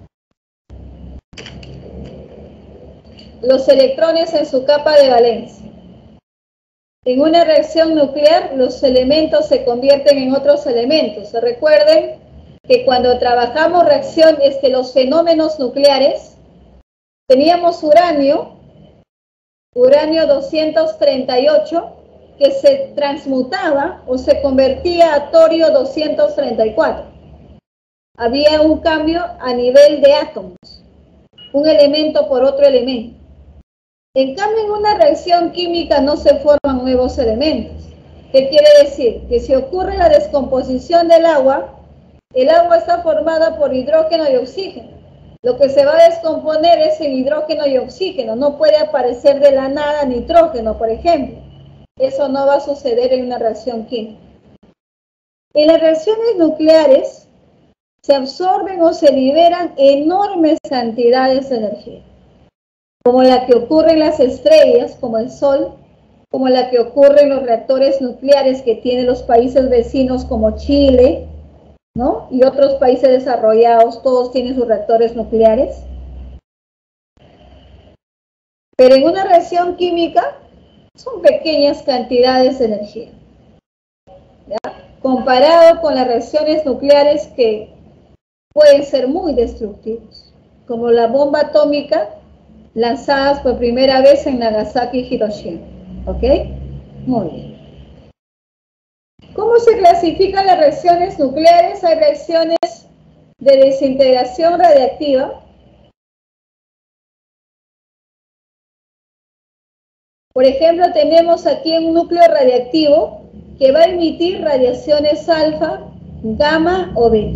los electrones en su capa de valencia. En una reacción nuclear, los elementos se convierten en otros elementos. Recuerden que cuando trabajamos reacción, este, los fenómenos nucleares, teníamos uranio, uranio doscientos treinta y ocho, que se transmutaba o se convertía a torio doscientos treinta y cuatro. Había un cambio a nivel de átomos, un elemento por otro elemento. En cambio, en una reacción química no se forman nuevos elementos. ¿Qué quiere decir? Que si ocurre la descomposición del agua, el agua está formada por hidrógeno y oxígeno. Lo que se va a descomponer es el hidrógeno y oxígeno. No puede aparecer de la nada nitrógeno, por ejemplo. Eso no va a suceder en una reacción química. En las reacciones nucleares se absorben o se liberan enormes cantidades de energía, como la que ocurre en las estrellas, como el Sol, como la que ocurre en los reactores nucleares que tienen los países vecinos como Chile, ¿no? Y otros países desarrollados, todos tienen sus reactores nucleares. Pero en una reacción química son pequeñas cantidades de energía, ¿ya? Comparado con las reacciones nucleares que pueden ser muy destructivas, como la bomba atómica lanzadas por primera vez en Nagasaki y Hiroshima. ¿Ok? Muy bien. ¿Cómo se clasifican las reacciones nucleares? Hay reacciones de desintegración radiactiva. Por ejemplo, tenemos aquí un núcleo radiactivo que va a emitir radiaciones alfa, gamma o beta.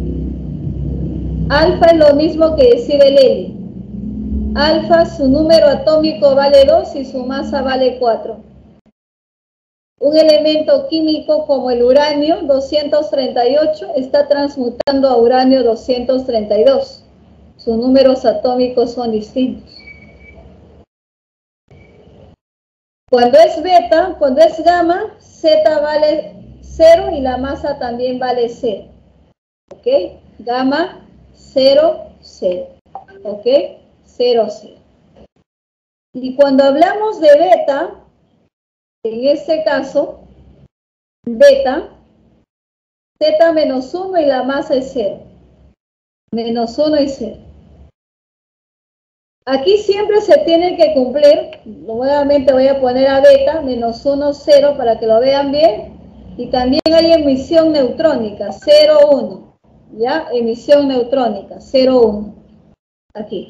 Alfa es lo mismo que decir el helio. Alfa, su número atómico vale dos y su masa vale cuatro. Un elemento químico como el uranio doscientos treinta y ocho está transmutando a uranio doscientos treinta y dos. Sus números atómicos son distintos. Cuando es beta, cuando es gamma, Z vale cero y la masa también vale cero. ¿Ok? Gamma, cero, cero. ¿Ok? cero, cero. Y cuando hablamos de beta, en este caso, beta, Z menos uno y la masa es cero. Menos uno y cero. Aquí siempre se tiene que cumplir, nuevamente voy a poner a beta, menos uno, cero, para que lo vean bien. Y también hay emisión neutrónica, cero, uno. ¿Ya? Emisión neutrónica, cero, uno. Aquí.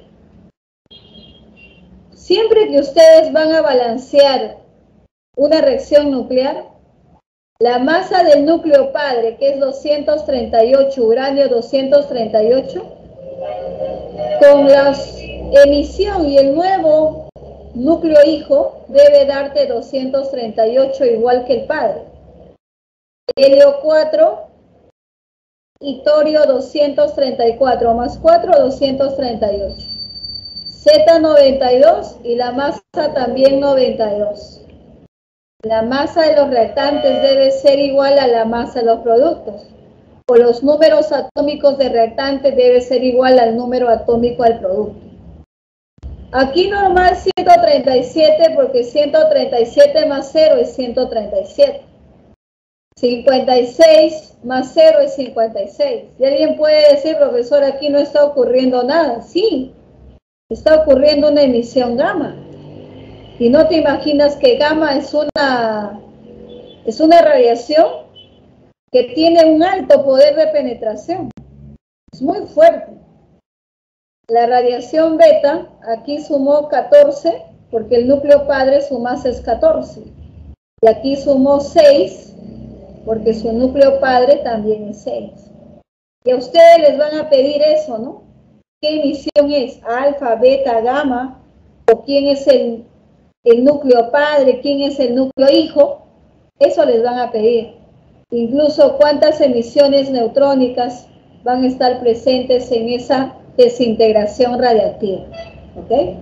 Siempre que ustedes van a balancear una reacción nuclear, la masa del núcleo padre, que es doscientos treinta y ocho, uranio doscientos treinta y ocho, con la emisión y el nuevo núcleo hijo, debe darte doscientos treinta y ocho igual que el padre. Helio cuatro y torio doscientos treinta y cuatro, más cuatro, doscientos treinta y ocho. Z noventa y dos y la masa también noventa y dos. La masa de los reactantes debe ser igual a la masa de los productos. O los números atómicos de reactante debe ser igual al número atómico del producto. Aquí normal ciento treinta y siete porque ciento treinta y siete más cero es ciento treinta y siete. cincuenta y seis más cero es cincuenta y seis. Y alguien puede decir, profesor, aquí no está ocurriendo nada. Sí, está ocurriendo una emisión gamma. Y no te imaginas que gamma es una, es una radiación que tiene un alto poder de penetración. Es muy fuerte. La radiación beta, aquí sumó catorce, porque el núcleo padre su masa es catorce. Y aquí sumó seis, porque su núcleo padre también es seis. Y a ustedes les van a pedir eso, ¿no? ¿Qué emisión es? ¿Alfa, beta, gamma? ¿O quién es el, el núcleo padre? ¿Quién es el núcleo hijo? Eso les van a pedir. Incluso cuántas emisiones neutrónicas van a estar presentes en esa desintegración radiactiva. ¿Ok?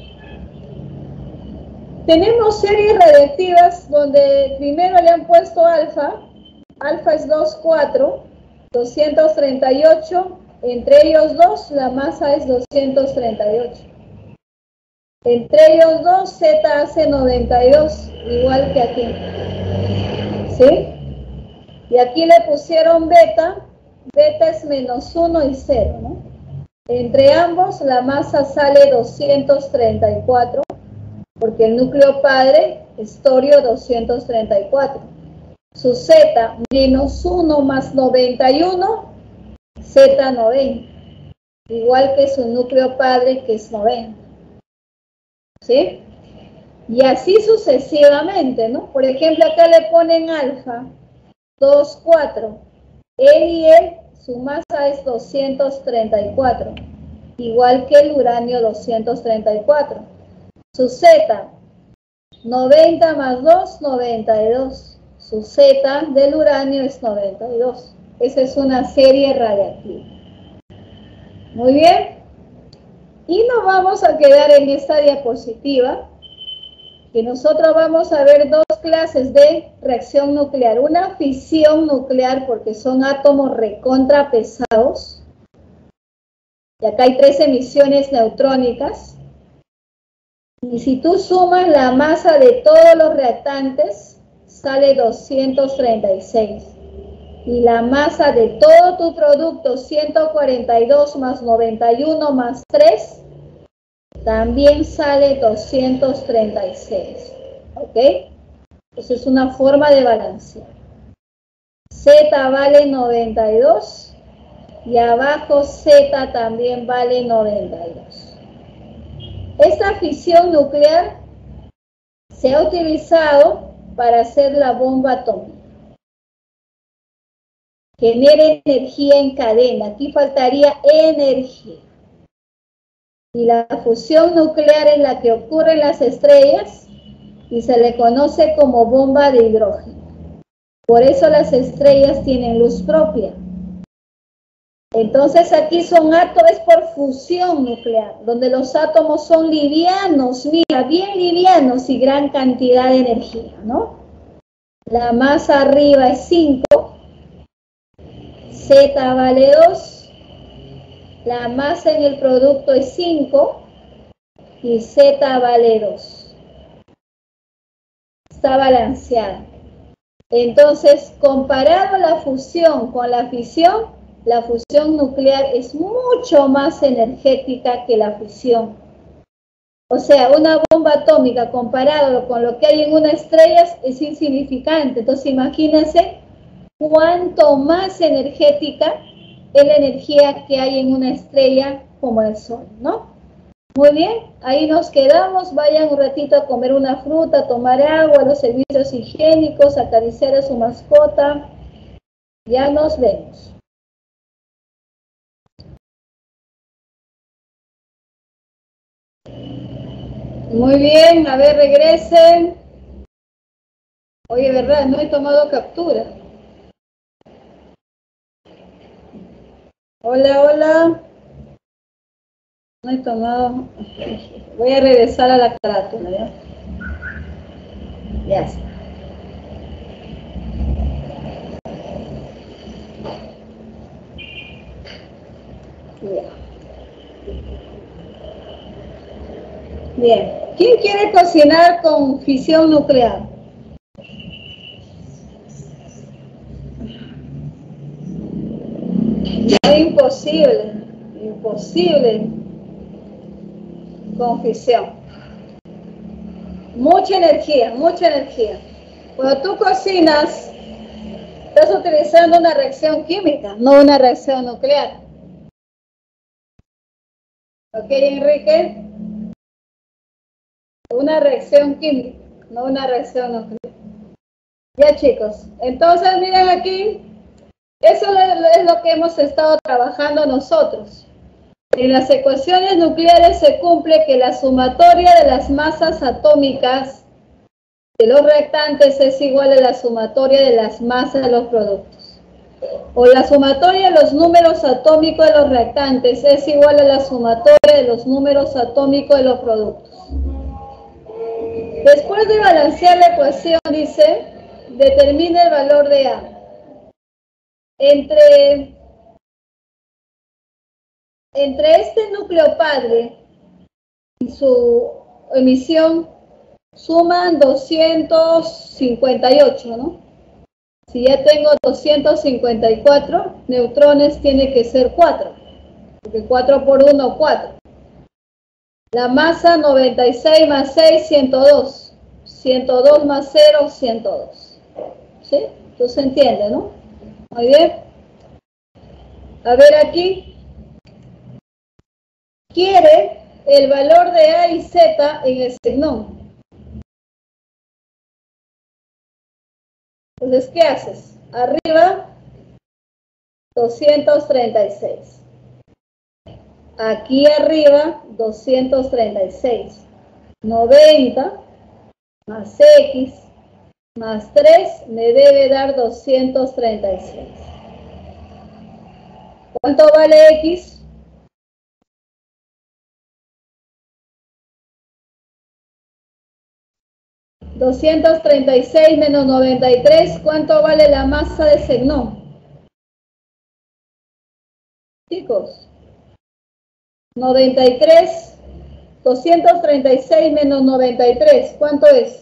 Tenemos series radiactivas donde primero le han puesto alfa. Alfa es dos, cuatro, doscientos treinta y ocho. Entre ellos dos, la masa es doscientos treinta y ocho. Entre ellos dos, Z hace noventa y dos, igual que aquí. ¿Sí? Y aquí le pusieron beta. Beta es menos uno y cero, ¿no? Entre ambos, la masa sale doscientos treinta y cuatro, porque el núcleo padre es torio doscientos treinta y cuatro. Su Z, menos uno más noventa y uno, Z noventa. Igual que su núcleo padre, que es noventa. ¿Sí? Y así sucesivamente, ¿no? Por ejemplo, acá le ponen alfa, dos, cuatro. Él y él, su masa es doscientos treinta y cuatro. Igual que el uranio doscientos treinta y cuatro. Su Z, noventa más dos, noventa y dos. Su Z del uranio es noventa y dos. Esa es una serie radiactiva. Muy bien. Y nos vamos a quedar en esta diapositiva, que nosotros vamos a ver dos clases de reacción nuclear. Una fisión nuclear, porque son átomos recontra pesados. Y acá hay tres emisiones neutrónicas. Y si tú sumas la masa de todos los reactantes, sale doscientos treinta y seis. Y la masa de todo tu producto, ciento cuarenta y dos más noventa y uno más tres, también sale doscientos treinta y seis. ¿Ok? Entonces es una forma de balancear. Z vale noventa y dos y abajo Z también vale noventa y dos. Esta fisión nuclear se ha utilizado para hacer la bomba atómica. Genera energía en cadena. Aquí faltaría energía. Y la fusión nuclear es la que ocurre en las estrellas y se le conoce como bomba de hidrógeno. Por eso las estrellas tienen luz propia. Entonces aquí son átomos por fusión nuclear, donde los átomos son livianos, mira, bien livianos y gran cantidad de energía, ¿no? La masa arriba es cinco, Z vale dos, la masa en el producto es cinco y Z vale dos. Está balanceada. Entonces, comparado la fusión con la fisión, la fusión nuclear es mucho más energética que la fisión. O sea, una bomba atómica comparado con lo que hay en una estrella es insignificante. Entonces, imagínense cuánto más energética es la energía que hay en una estrella como el Sol, ¿no? Muy bien, ahí nos quedamos. Vayan un ratito a comer una fruta, a tomar agua, a los servicios higiénicos, a acariciar a su mascota. Ya nos vemos. Muy bien, a ver, regresen. Oye, ¿verdad? No he tomado captura. Hola, hola. No he tomado. Voy a regresar a la carátula, ¿ya? Ya está. Ya. Bien. ¿Quién quiere cocinar con fisión nuclear? Es imposible, imposible con fisión. Mucha energía, mucha energía. Cuando tú cocinas, estás utilizando una reacción química, no una reacción nuclear. ¿Ok, Enrique? Una reacción química, no una reacción nuclear. Ya, chicos. Entonces, miren aquí, eso es lo que hemos estado trabajando nosotros. En las ecuaciones nucleares se cumple que la sumatoria de las masas atómicas de los reactantes es igual a la sumatoria de las masas de los productos. O la sumatoria de los números atómicos de los reactantes es igual a la sumatoria de los números atómicos de los productos. Después de balancear la ecuación, dice, determina el valor de A. Entre, entre este núcleo padre y su emisión suman doscientos cincuenta y ocho, ¿no? Si ya tengo doscientos cincuenta y cuatro neutrones, tiene que ser cuatro, porque cuatro por uno, cuatro. La masa noventa y seis más seis, ciento dos. ciento dos más cero, ciento dos. ¿Sí? Entonces se entiende, ¿no? Muy bien. A ver aquí. Quiere el valor de A y Z en el secnón. Entonces, ¿qué haces? Arriba, doscientos treinta y seis. Aquí arriba, doscientos treinta y seis. noventa más X más tres me debe dar doscientos treinta y seis. ¿Cuánto vale X? doscientos treinta y seis menos noventa y tres, ¿cuánto vale la masa de secnón? Chicos, noventa y tres, doscientos treinta y seis menos noventa y tres, ¿cuánto es?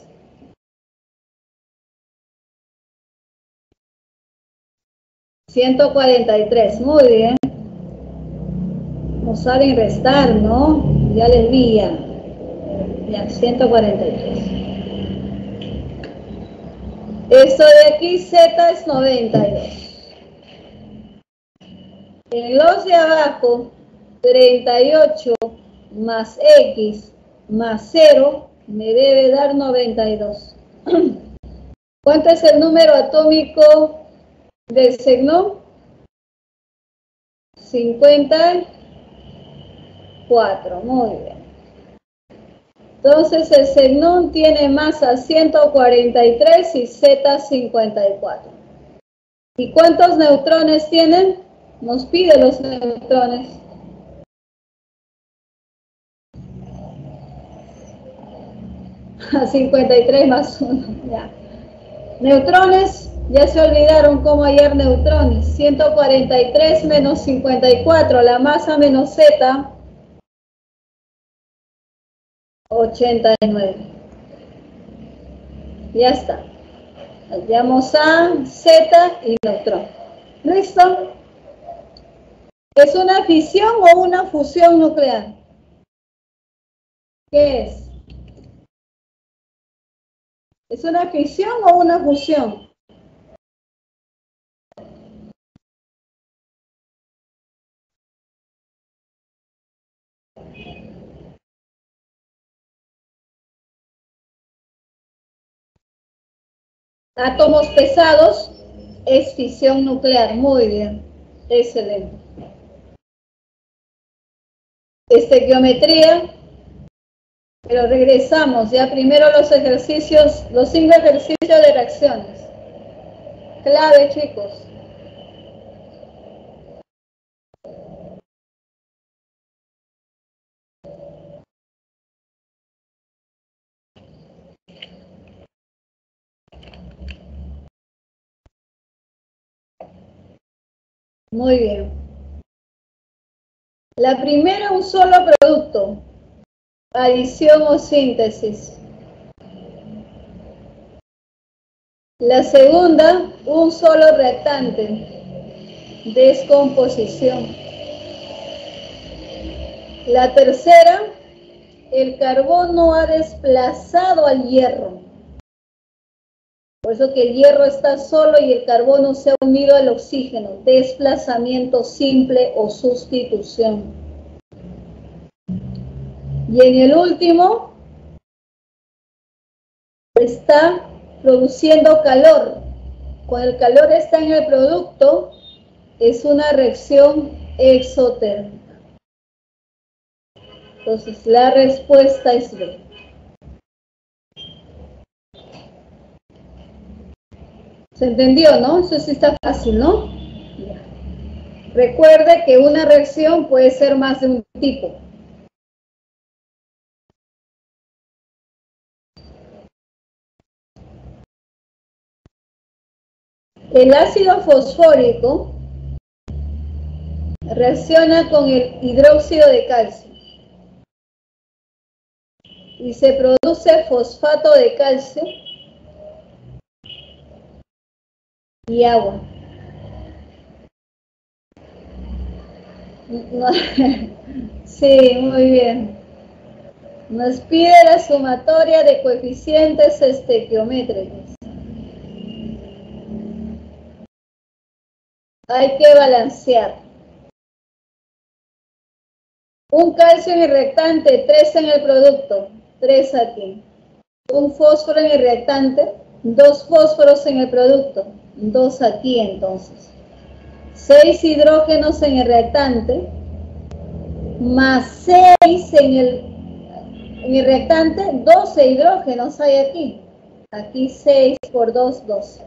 ciento cuarenta y tres, muy bien. No saben restar, ¿no? Ya les vi ya. Ya, ciento cuarenta y tres. Esto de aquí, Z es noventa y dos. En los de abajo, treinta y ocho más X más cero me debe dar noventa y dos. ¿Cuánto es el número atómico del secnón? cincuenta y cuatro, muy bien. Entonces el secnón tiene masa ciento cuarenta y tres y Z cincuenta y cuatro. ¿Y cuántos neutrones tienen? Nos pide los neutrones. cincuenta y tres más uno, ya. Neutrones, ya se olvidaron cómo hallar neutrones. ciento cuarenta y tres menos cincuenta y cuatro, la masa menos Z, ochenta y nueve. Ya está. Hallamos A, Z y neutrón. ¿Listo? ¿Es una fisión o una fusión nuclear? ¿Qué es? ¿Es una fisión o una fusión? Átomos pesados es fisión nuclear. Muy bien. Excelente. Estequiometría. Pero regresamos. Ya primero los ejercicios, los cinco ejercicios de reacciones. Clave, chicos. Muy bien. La primera, un solo producto. Adición o síntesis. La segunda, un solo reactante. Descomposición. La tercera, el carbono ha desplazado al hierro. Por eso que el hierro está solo y el carbono se ha unido al oxígeno. Desplazamiento simple o sustitución. Y en el último, está produciendo calor. Cuando el calor está en el producto, es una reacción exotérmica. Entonces, la respuesta es B. ¿Se entendió, no? Eso sí está fácil, ¿no? Recuerde que una reacción puede ser más de un tipo. El ácido fosfórico reacciona con el hidróxido de calcio y se produce fosfato de calcio y agua. No, sí, muy bien. Nos pide la sumatoria de coeficientes estequiométricos. Hay que balancear. Un calcio en el reactante, tres en el producto, tres aquí. Un fósforo en el reactante, dos fósforos en el producto, dos aquí entonces. seis hidrógenos en el reactante, más seis en el, en el reactante, doce hidrógenos hay aquí. Aquí seis por dos, doce.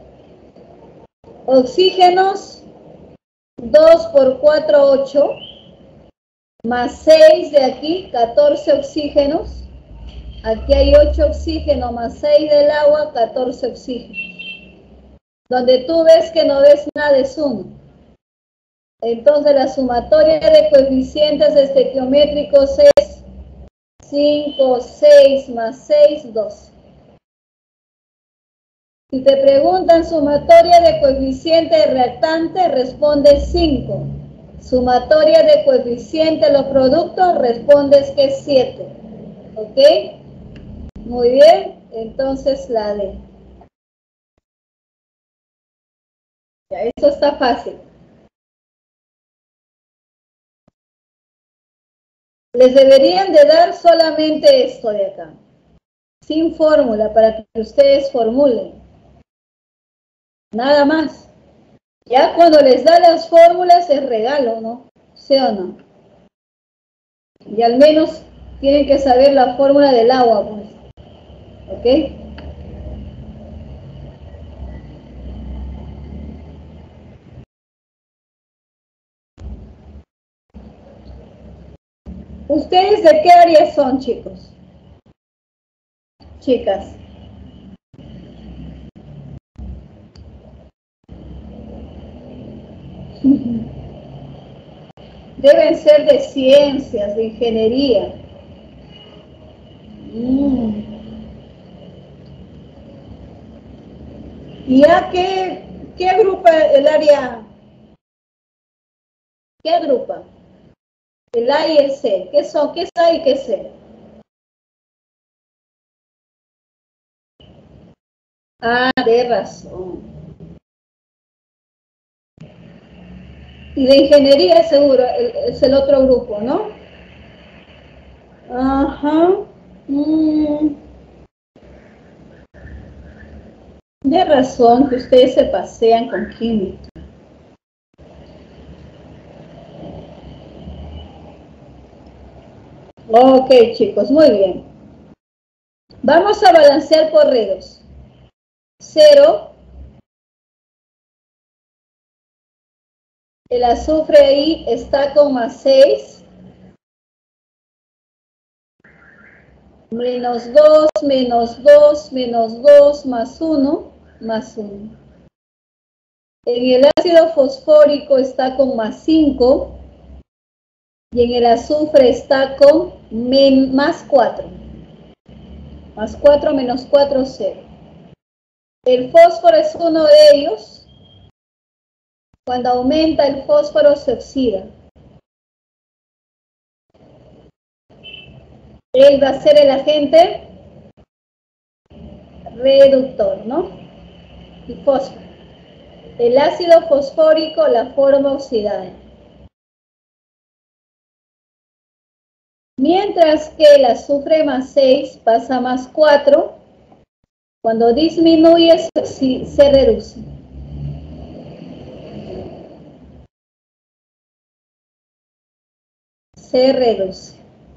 Oxígenos, dos por cuatro, ocho. Más seis de aquí, catorce oxígenos. Aquí hay ocho oxígenos más seis del agua, catorce oxígenos. Donde tú ves que no ves nada es uno. Entonces la sumatoria de coeficientes estequiométricos es cinco, seis más seis, doce. Si te preguntan sumatoria de coeficiente de reactante, respondes cinco. Sumatoria de coeficiente de los productos, respondes que es siete. ¿Ok? Muy bien, entonces la D. Ya, eso está fácil. Les deberían de dar solamente esto de acá, sin fórmula, para que ustedes formulen. Nada más. Ya cuando les da las fórmulas es regalo, ¿no? ¿Sí o no? Y al menos tienen que saber la fórmula del agua, pues. ¿Ok? ¿Ustedes de qué área son, chicos? Chicas. Deben ser de ciencias, de ingeniería. Mm. ¿Y a qué, qué agrupa el área? ¿Qué agrupa? El A y el C. ¿Qué son? ¿Qué es A y qué es C? Ah, de razón. Y de ingeniería seguro, es el otro grupo, ¿no? Ajá. Mm. De razón que ustedes se pasean con química. Ok, chicos, muy bien. Vamos a balancear correos. Cero. El azufre ahí está con más seis. Menos dos, menos dos, menos dos, más uno, más uno. En el ácido fosfórico está con más cinco. Y en el azufre está con men, más cuatro. Más cuatro menos cuatro, cero. El fósforo es uno de ellos. Cuando aumenta el fósforo se oxida. Él va a ser el agente reductor, ¿no? Y fósforo. El ácido fosfórico la forma oxidada. Mientras que el azufre más seis pasa a más cuatro, cuando disminuye se, se reduce. Se reduce.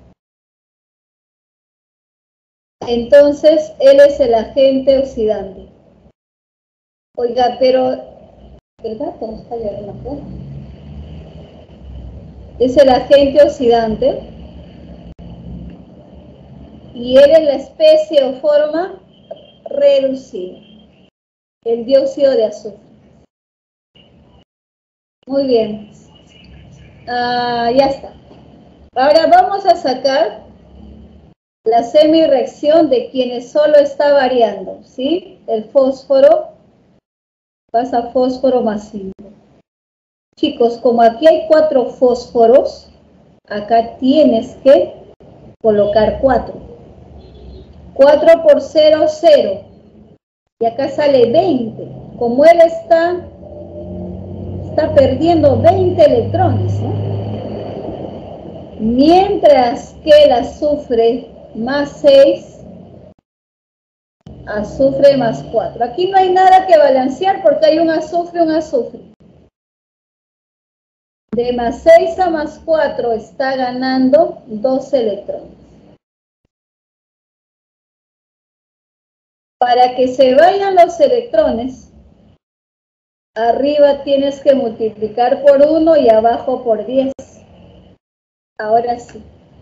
Entonces, él es el agente oxidante. Oiga, pero el gato no está llorando afuera. Es el agente oxidante. Y él es la especie o forma reducida. El dióxido de azufre. Muy bien. Ah, ya está. Ahora vamos a sacar la semireacción de quienes solo está variando, ¿sí? El fósforo pasa a fósforo más cinco. Chicos, como aquí hay cuatro fósforos, acá tienes que colocar cuatro. cuatro por cero, cero. Y acá sale veinte. Como él está, está perdiendo veinte electrones, ¿no? Mientras que el azufre más seis, azufre más cuatro. Aquí no hay nada que balancear porque hay un azufre, un azufre. De más seis a más cuatro está ganando dos electrones. Para que se vayan los electrones, arriba tienes que multiplicar por uno y abajo por diez. Ahora sí.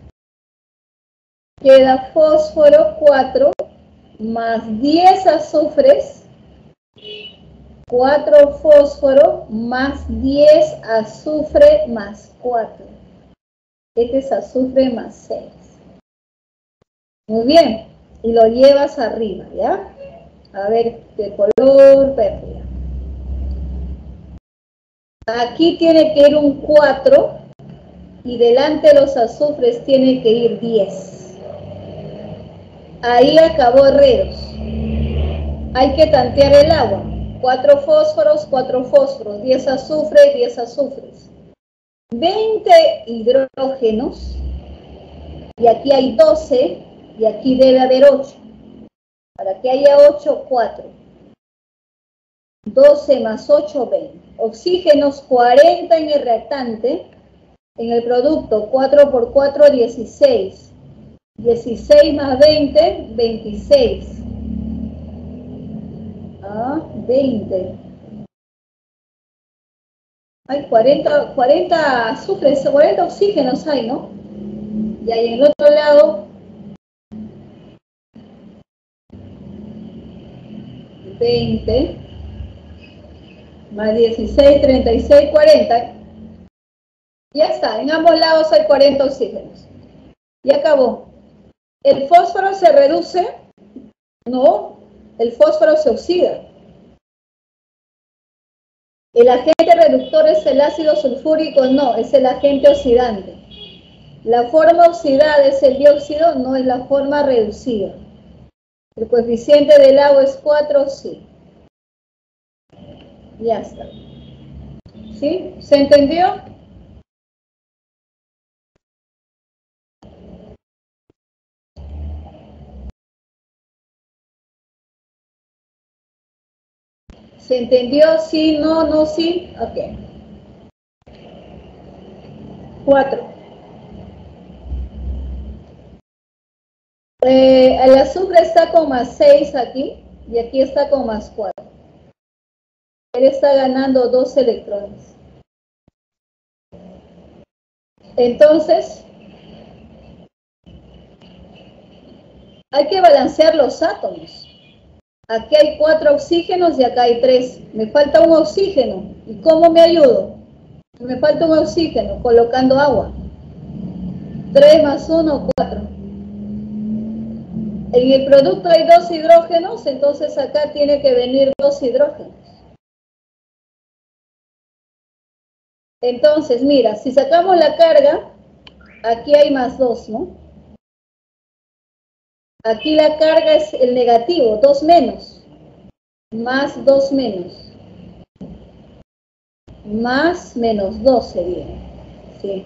Queda fósforo cuatro más diez azufres, cuatro fósforo más diez azufre más cuatro. Este es azufre más seis. Muy bien. Y lo llevas arriba, ¿ya? A ver, de color verde. Aquí tiene que ir un cuatro y delante de los azufres tiene que ir diez. Ahí acabó Herreros. Hay que tantear el agua. cuatro fósforos, cuatro fósforos, diez azufres, diez azufres. veinte hidrógenos. Y aquí hay doce. Y aquí debe haber ocho. Para que haya ocho, cuatro. doce más ocho, veinte. Oxígenos, cuarenta en el reactante. En el producto, cuatro por cuatro, dieciséis. dieciséis más veinte, veintiséis. Ah, veinte. Hay cuarenta, cuarenta azufres, cuarenta oxígenos hay, ¿no? Y ahí en el otro lado, veinte, más dieciséis, treinta y seis, cuarenta. Ya está, en ambos lados hay cuarenta oxígenos. Y acabó. ¿El fósforo se reduce? No, el fósforo se oxida. ¿El agente reductor es el ácido sulfúrico? No, es el agente oxidante. La forma oxidada es el dióxido, no es la forma reducida. ¿El coeficiente del agua es cuatro? Sí. Ya está. ¿Sí? ¿Se entendió? ¿Se entendió? Sí, no, no, sí. Ok. Cuatro. Eh, el azufre está con más seis aquí y aquí está con más cuatro. Él está ganando dos electrones. Entonces, hay que balancear los átomos. Aquí hay cuatro oxígenos y acá hay tres. Me falta un oxígeno. ¿Y cómo me ayudo? Me falta un oxígeno colocando agua. tres más uno, cuatro. En el producto hay dos hidrógenos, entonces acá tiene que venir dos hidrógenos. Entonces, mira, si sacamos la carga, aquí hay más dos, ¿no? Aquí la carga es el negativo, dos menos, más dos menos, más menos dos sería, ¿sí?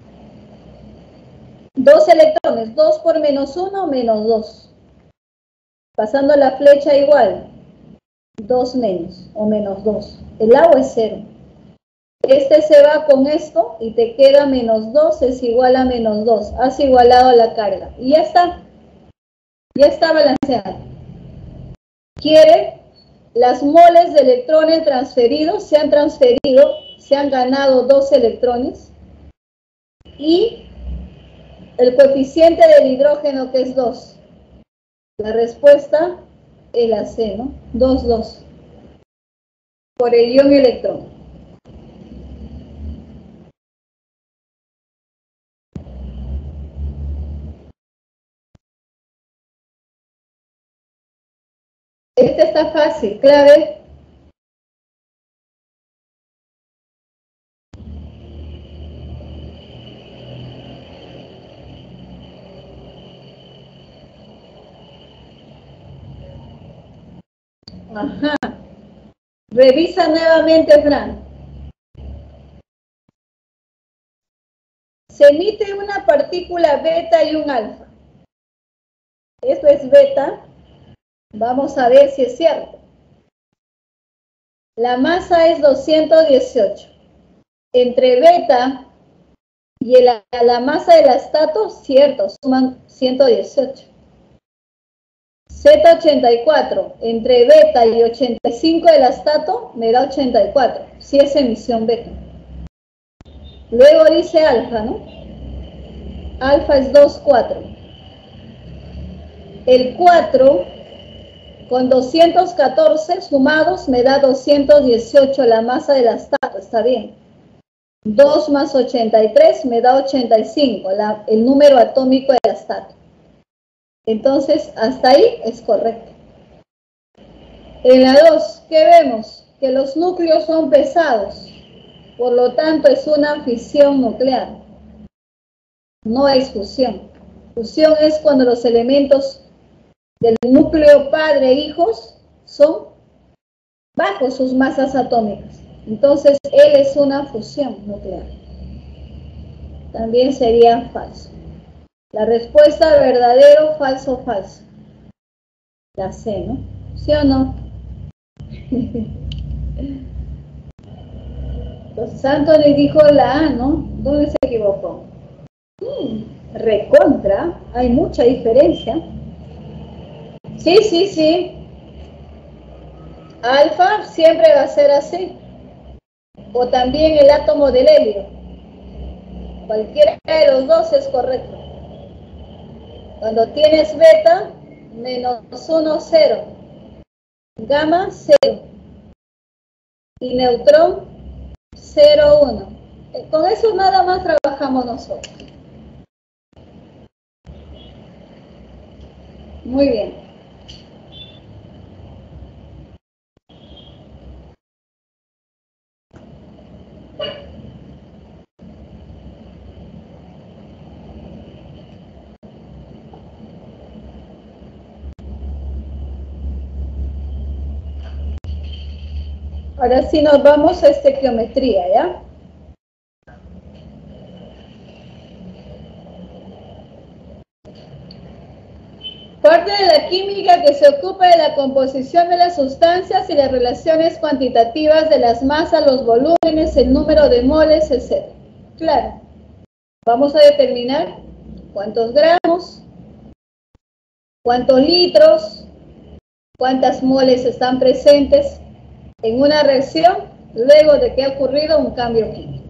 Dos electrones, dos por menos uno, menos dos. Pasando la flecha igual, dos menos o menos dos. El agua es cero. Este se va con esto y te queda menos dos es igual a menos dos. Has igualado la carga. Y ya está. Ya está balanceado. Quiere las moles de electrones transferidos, se han transferido, se han ganado dos electrones. Y el coeficiente del hidrógeno, que es dos. La respuesta es la C, ¿no? dos, dos. Por el ion electrón. Este está fácil, clave. Ajá. Revisa nuevamente, Fran. Se emite una partícula beta y un alfa. Esto es beta. Vamos a ver si es cierto. La masa es doscientos dieciocho. Entre beta y el, la masa del astato, cierto, suman ciento dieciocho. Z ochenta y cuatro, entre beta y ochenta y cinco del astato, me da ochenta y cuatro, si es emisión beta. Luego dice alfa, ¿no? Alfa es dos, cuatro. El cuatro con doscientos catorce sumados me da doscientos dieciocho la masa del astato, está bien. dos más ochenta y tres me da ochenta y cinco, la, el número atómico del astato. Entonces, hasta ahí es correcto. En la dos, ¿qué vemos? Que los núcleos son pesados, por lo tanto es una fisión nuclear. No es fusión. Fusión es cuando los elementos del núcleo padre e hijos son bajo sus masas atómicas. Entonces, él es una fusión nuclear. También sería falso. La respuesta verdadero, falso, falso. La C, ¿no? ¿Sí o no? Entonces, Anthony dijo la A, ¿no? ¿Dónde se equivocó? Hmm, recontra, hay mucha diferencia. Sí, sí, sí. Alfa siempre va a ser así. O también el átomo del helio. Cualquiera de los dos es correcto. Cuando tienes beta, menos uno, cero. Gamma, cero. Y neutrón, cero, uno. Con eso nada más trabajamos nosotros. Muy bien. Ahora sí nos vamos a estequiometría, ¿ya? Parte de la química que se ocupa de la composición de las sustancias y las relaciones cuantitativas de las masas, los volúmenes, el número de moles, etcétera. Claro. Vamos a determinar cuántos gramos, cuántos litros, cuántas moles están presentes en una reacción luego de que ha ocurrido un cambio químico.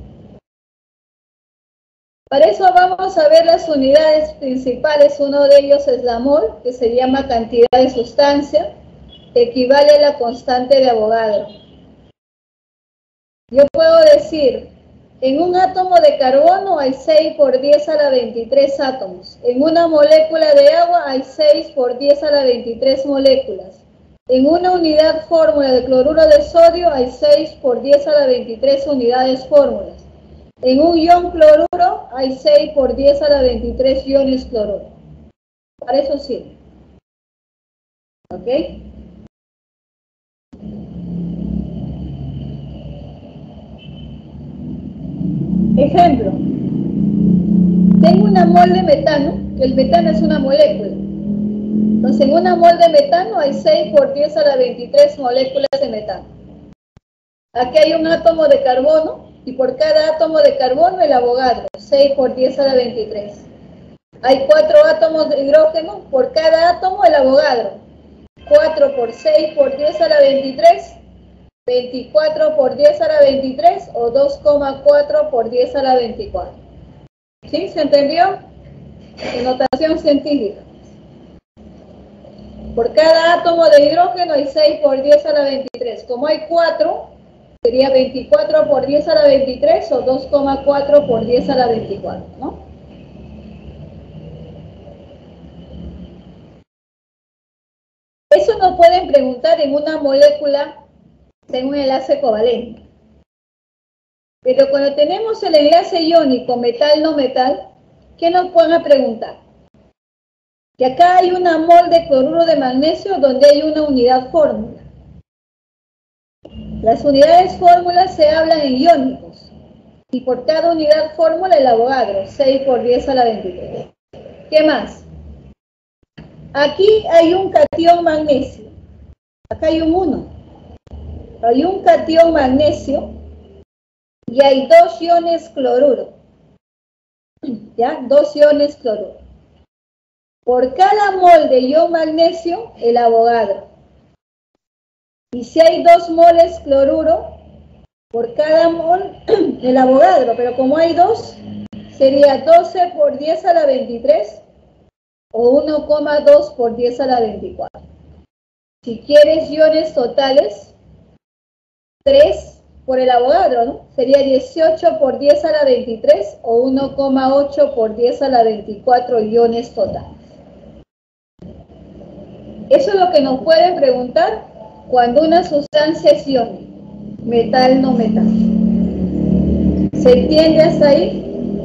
Para eso vamos a ver las unidades principales. Uno de ellos es la mol, que se llama cantidad de sustancia, que equivale a la constante de Avogadro. Yo puedo decir En un átomo de carbono hay seis por diez a la veintitrés átomos. En una molécula de agua hay seis por diez a la veintitrés moléculas. En una unidad fórmula de cloruro de sodio hay seis por diez a la veintitrés unidades fórmulas. En un ion cloruro hay seis por diez a la veintitrés iones cloruro. Para eso sirve. ¿Ok? Ejemplo. Tengo una mol de metano. El metano es una molécula. Entonces, en una mol de metano hay seis por diez a la veintitrés moléculas de metano. Aquí hay un átomo de carbono y por cada átomo de carbono el Avogadro, seis por diez a la veintitrés. Hay cuatro átomos de hidrógeno, por cada átomo el Avogadro, cuatro por seis por diez a la veintitrés, veinticuatro por diez a la veintitrés o dos coma cuatro por diez a la veinticuatro. ¿Sí? ¿Se entendió? En notación científica. Por cada átomo de hidrógeno hay seis por diez a la veintitrés. Como hay cuatro, sería veinticuatro por diez a la veintitrés o dos coma cuatro por diez a la veinticuatro, ¿no? Eso nos pueden preguntar en una molécula de un enlace covalente. Pero cuando tenemos el enlace iónico metal-no metal, ¿qué nos pueden preguntar? Que acá hay una mol de cloruro de magnesio donde hay una unidad fórmula. Las unidades fórmulas se hablan en iónicos. Y por cada unidad fórmula el Avogadro, seis por diez a la veintitrés. ¿Qué más? Aquí hay un catión magnesio. Acá hay un uno. Hay un catión magnesio y hay dos iones cloruro. ¿Ya? Dos iones cloruro. Por cada mol de ion magnesio, el Avogadro. Y si hay dos moles cloruro, por cada mol, el Avogadro. Pero como hay dos, sería doce por diez a la veintitrés o uno coma dos por diez a la veinticuatro. Si quieres iones totales, tres por el Avogadro, ¿no? Sería dieciocho por diez a la veintitrés o uno coma ocho por diez a la veinticuatro iones totales. Eso es lo que nos pueden preguntar cuando una sustancia es iónica, metal no metal. ¿Se entiende hasta ahí?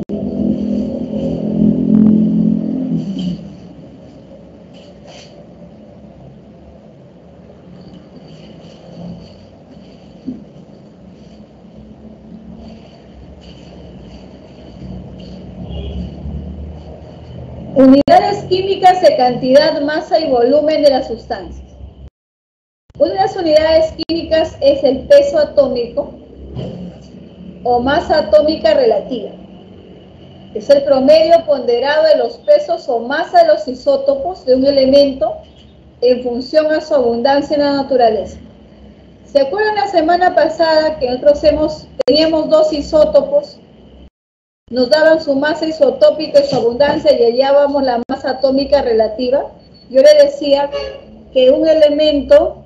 Unidades químicas de cantidad, masa y volumen de las sustancias. Una de las unidades químicas es el peso atómico o masa atómica relativa. Es el promedio ponderado de los pesos o masa de los isótopos de un elemento en función a su abundancia en la naturaleza. ¿Se acuerdan la semana pasada que nosotros hemos, teníamos dos isótopos? Nos daban su masa isotópica y su abundancia y hallábamos la masa atómica relativa. Yo le decía que un elemento...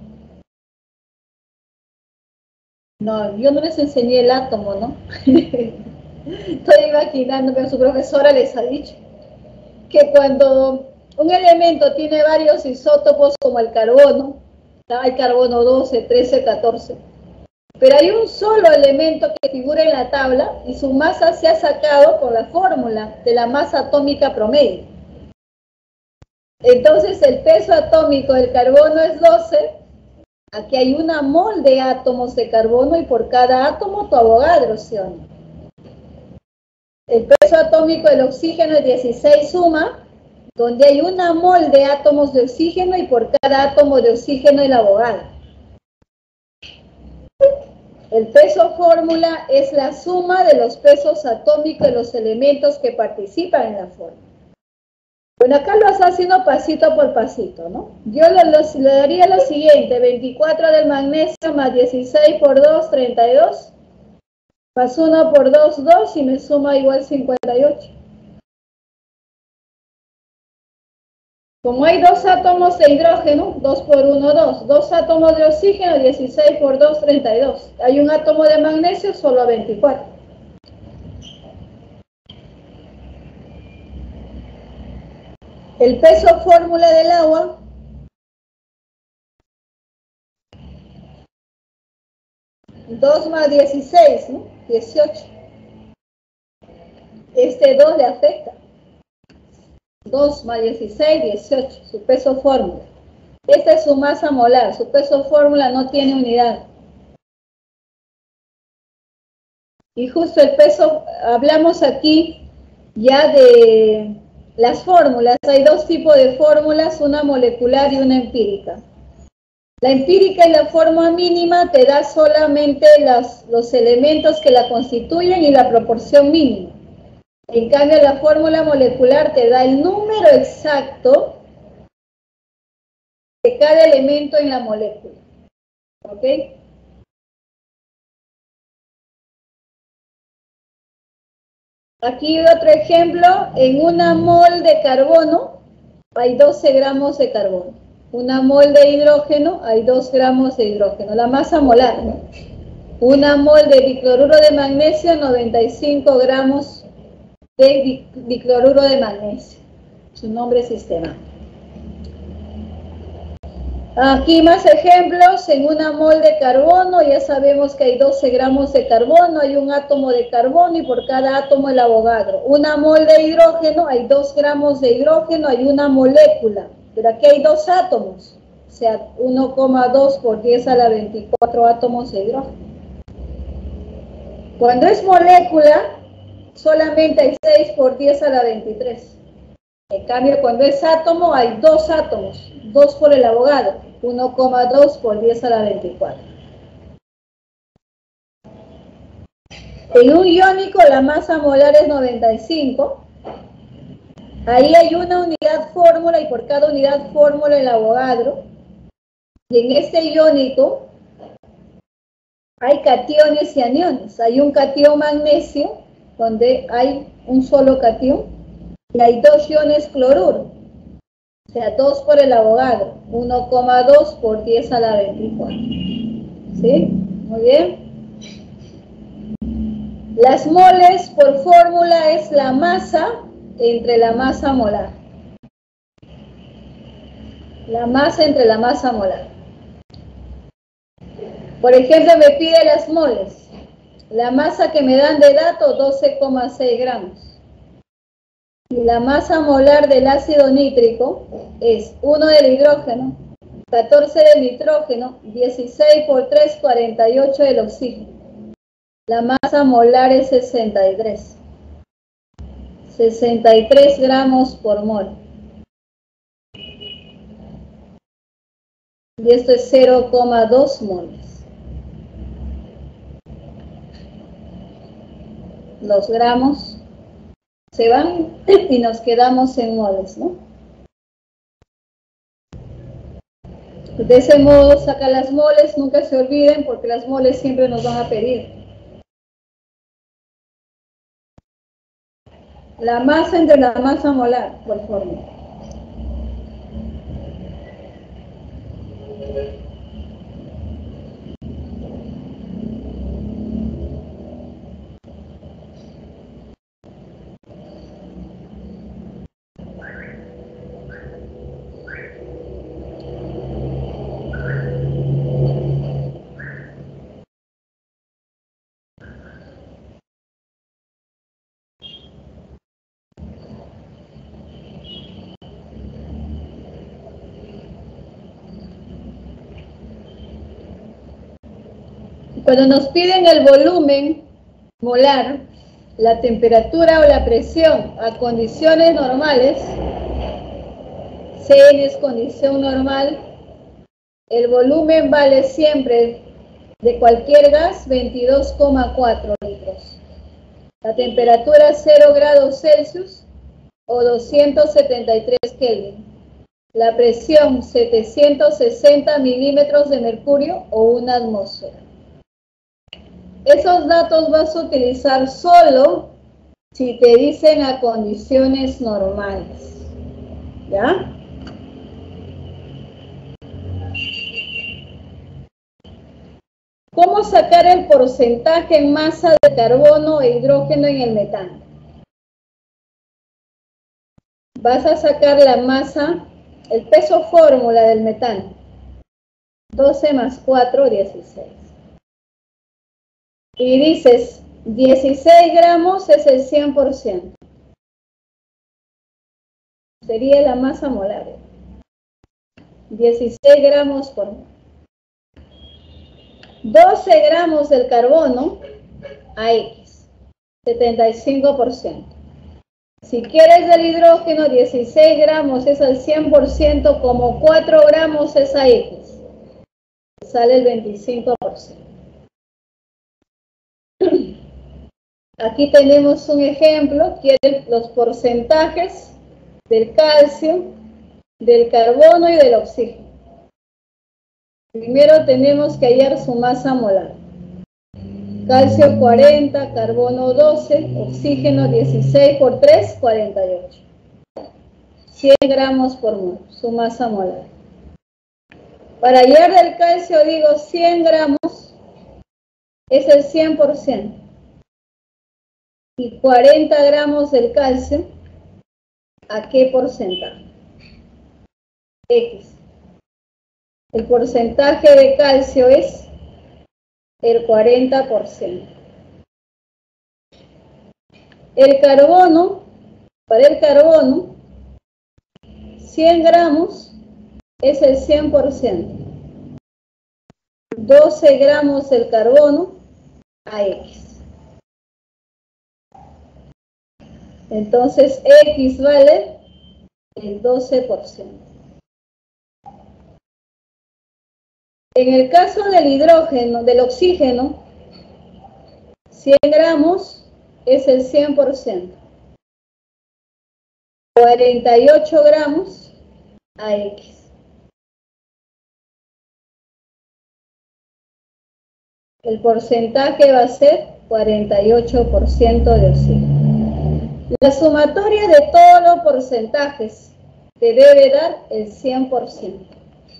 No, yo no les enseñé el átomo, ¿no? Estoy imaginando, pero su profesora les ha dicho que cuando un elemento tiene varios isótopos como el carbono, ¿no? Hay carbono doce, trece, catorce, pero hay un solo elemento que figura en la tabla y su masa se ha sacado con la fórmula de la masa atómica promedio. Entonces el peso atómico del carbono es doce, aquí hay una mol de átomos de carbono y por cada átomo tu Avogadro, ¿sí o no? El peso atómico del oxígeno es dieciséis suma, donde hay una mol de átomos de oxígeno y por cada átomo de oxígeno el Avogadro. El peso fórmula es la suma de los pesos atómicos de los elementos que participan en la fórmula. Bueno, acá lo está haciendo pasito por pasito, ¿no? Yo le, le, le daría lo siguiente, veinticuatro del magnesio más dieciséis por dos, treinta y dos, más uno por dos, dos, y me suma igual cincuenta y ocho. Como hay dos átomos de hidrógeno, dos por uno, dos. Dos átomos de oxígeno, dieciséis por dos, treinta y dos. Hay un átomo de magnesio, solo veinticuatro. El peso fórmula del agua dos más dieciséis, ¿no? dieciocho. Este dos le afecta. dos más dieciséis, dieciocho. Su peso fórmula. Esta es su masa molar. Su peso fórmula no tiene unidad. Y justo el peso, hablamos aquí ya de las fórmulas. Hay dos tipos de fórmulas, una molecular y una empírica. La empírica y la forma mínima te da solamente las, los elementos que la constituyen y la proporción mínima. En cambio, la fórmula molecular te da el número exacto de cada elemento en la molécula. ¿Ok? Aquí otro ejemplo, en una mol de carbono hay doce gramos de carbono. Una mol de hidrógeno hay dos gramos de hidrógeno. La masa molar, ¿no? Una mol de dicloruro de magnesio, noventa y cinco gramos de dicloruro de magnesio. Su nombre es sistema. Aquí más ejemplos, en una mol de carbono, ya sabemos que hay doce gramos de carbono, hay un átomo de carbono y por cada átomo el Avogadro. Una mol de hidrógeno, hay dos gramos de hidrógeno, hay una molécula, pero aquí hay dos átomos, o sea, uno coma dos por diez a la veinticuatro átomos de hidrógeno. Cuando es molécula, solamente hay seis por diez a la veintitrés. En cambio, cuando es átomo, hay dos átomos, dos por el Avogadro, uno coma dos por diez a la veinticuatro. En un iónico la masa molar es noventa y cinco. Ahí hay una unidad fórmula y por cada unidad fórmula el Avogadro. Y en este iónico hay cationes y aniones. Hay un catión magnesio, donde hay un solo catión. Y hay dos iones cloruro, o sea, dos por el Avogadro, uno coma dos por diez a la veinticuatro. ¿Sí? Muy bien. Las moles por fórmula es la masa entre la masa molar. La masa entre la masa molar. Por ejemplo, me pide las moles. La masa que me dan de dato, doce coma seis gramos. Y la masa molar del ácido nítrico es uno del hidrógeno, catorce del nitrógeno, dieciséis por tres, cuarenta y ocho del oxígeno. La masa molar es sesenta y tres. sesenta y tres gramos por mol. Y esto es cero coma dos moles. Los gramos se van y nos quedamos en moles, ¿no? De ese modo saca las moles, nunca se olviden porque las moles siempre nos van a pedir. La masa entre la masa molar, por fórmula. Cuando nos piden el volumen molar, la temperatura o la presión a condiciones normales, C N es condición normal, el volumen vale siempre de cualquier gas veintidós coma cuatro litros. La temperatura cero grados Celsius o doscientos setenta y tres Kelvin. La presión setecientos sesenta milímetros de mercurio o una atmósfera. Esos datos vas a utilizar solo si te dicen a condiciones normales. ¿Ya? ¿Cómo sacar el porcentaje en masa de carbono e hidrógeno en el metano? vas a sacar la masa, el peso fórmula del metano. doce más cuatro, dieciséis. Y dices, dieciséis gramos es el cien por ciento. Sería la masa molar. dieciséis gramos por mol. doce gramos del carbono a X, setenta y cinco por ciento. Si quieres del hidrógeno, dieciséis gramos es al cien por ciento, como cuatro gramos es a X. Sale el veinticinco por ciento. Aquí tenemos un ejemplo, quieren los porcentajes del calcio, del carbono y del oxígeno. Primero tenemos que hallar su masa molar. Calcio cuarenta, carbono doce, oxígeno dieciséis por tres, cuarenta y ocho. cien gramos por mol, su masa molar. Para hallar del calcio digo cien gramos es el cien por ciento. Y cuarenta gramos del calcio, ¿a qué porcentaje? X. El porcentaje de calcio es el cuarenta por ciento. El carbono, para el carbono, cien gramos es el cien por ciento. doce gramos del carbono a X. Entonces X vale el doce por ciento. En el caso del hidrógeno, del oxígeno, cien gramos es el cien por ciento. cuarenta y ocho gramos a X. El porcentaje va a ser cuarenta y ocho por ciento de oxígeno. La sumatoria de todos los porcentajes te debe dar el cien por ciento.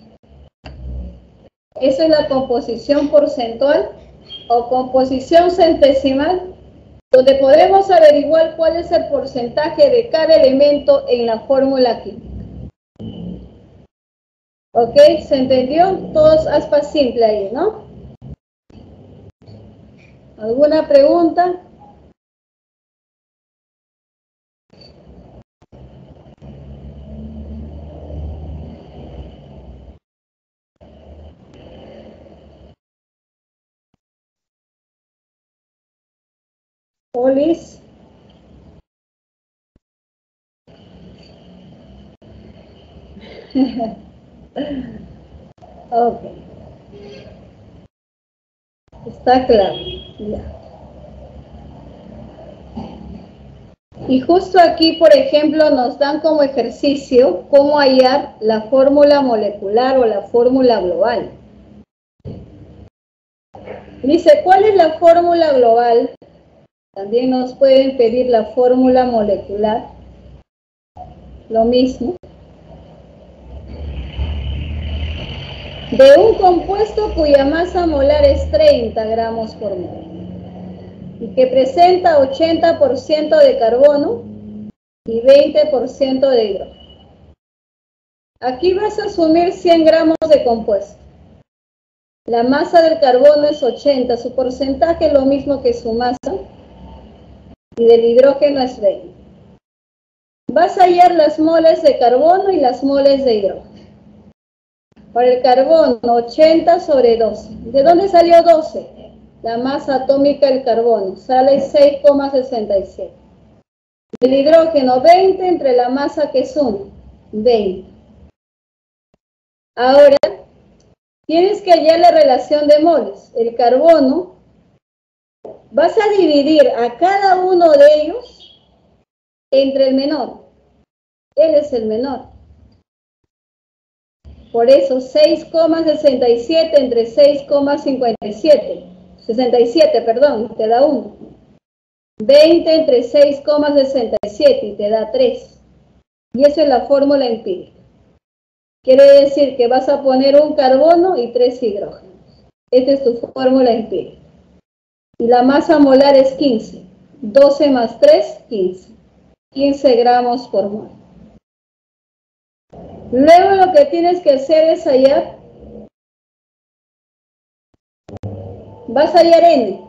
Eso es la composición porcentual o composición centesimal, donde podemos averiguar cuál es el porcentaje de cada elemento en la fórmula química. ¿Ok? ¿Se entendió? Todos aspa simple ahí, ¿no? ¿Alguna pregunta? Olis. Ok. Está claro. Ya. Y justo aquí, por ejemplo, nos dan como ejercicio cómo hallar la fórmula molecular o la fórmula global. Dice, ¿cuál es la fórmula global? También nos pueden pedir la fórmula molecular. Lo mismo. De un compuesto cuya masa molar es treinta gramos por mol y que presenta ochenta por ciento de carbono y veinte por ciento de hidrógeno. Aquí vas a asumir cien gramos de compuesto. La masa del carbono es ochenta, su porcentaje es lo mismo que su masa, y del hidrógeno es veinte. Vas a hallar las moles de carbono y las moles de hidrógeno. Para el carbono, ochenta sobre doce. ¿De dónde salió doce? La masa atómica del carbono. Sale seis coma sesenta y siete. El hidrógeno, veinte entre la masa que es uno. veinte. Ahora, tienes que hallar la relación de moles. El carbono, vas a dividir a cada uno de ellos entre el menor. Él es el menor. Por eso, seis coma sesenta y siete entre seis coma cincuenta y siete. sesenta y siete, perdón, te da uno. veinte entre seis coma sesenta y siete y te da tres. Y eso es la fórmula empírica. Quiere decir que vas a poner un carbono y tres hidrógenos. Esta es tu fórmula empírica. Y la masa molar es quince. doce más tres, quince. quince gramos por mol. Luego lo que tienes que hacer es hallar, vas a hallar N.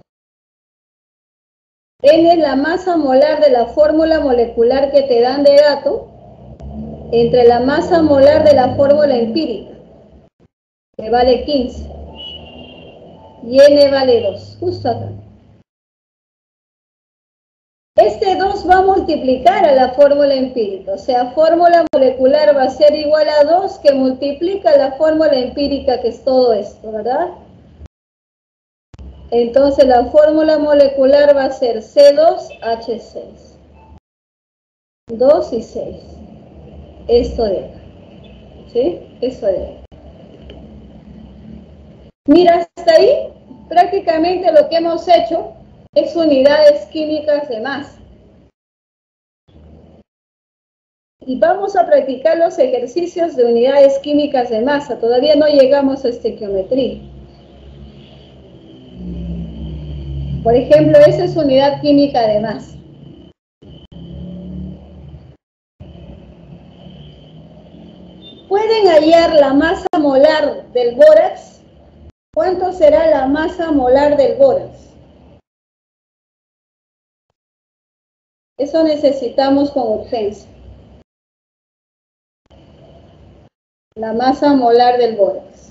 N es la masa molar de la fórmula molecular que te dan de dato entre la masa molar de la fórmula empírica, que vale quince, y N vale dos, justo acá. Este dos va a multiplicar a la fórmula empírica, o sea, fórmula molecular va a ser igual a dos que multiplica la fórmula empírica, que es todo esto, ¿verdad? Entonces la fórmula molecular va a ser C dos H seis. dos y seis. Esto de acá. ¿Sí? Esto de acá. Mira, hasta ahí prácticamente lo que hemos hecho es unidades químicas de masa. Y vamos a practicar los ejercicios de unidades químicas de masa. Todavía no llegamos a estequiometría. Por ejemplo, esa es unidad química de masa. ¿Pueden hallar la masa molar del bórax? ¿Cuánto será la masa molar del bórax? Eso necesitamos con urgencia. La masa molar del bórax.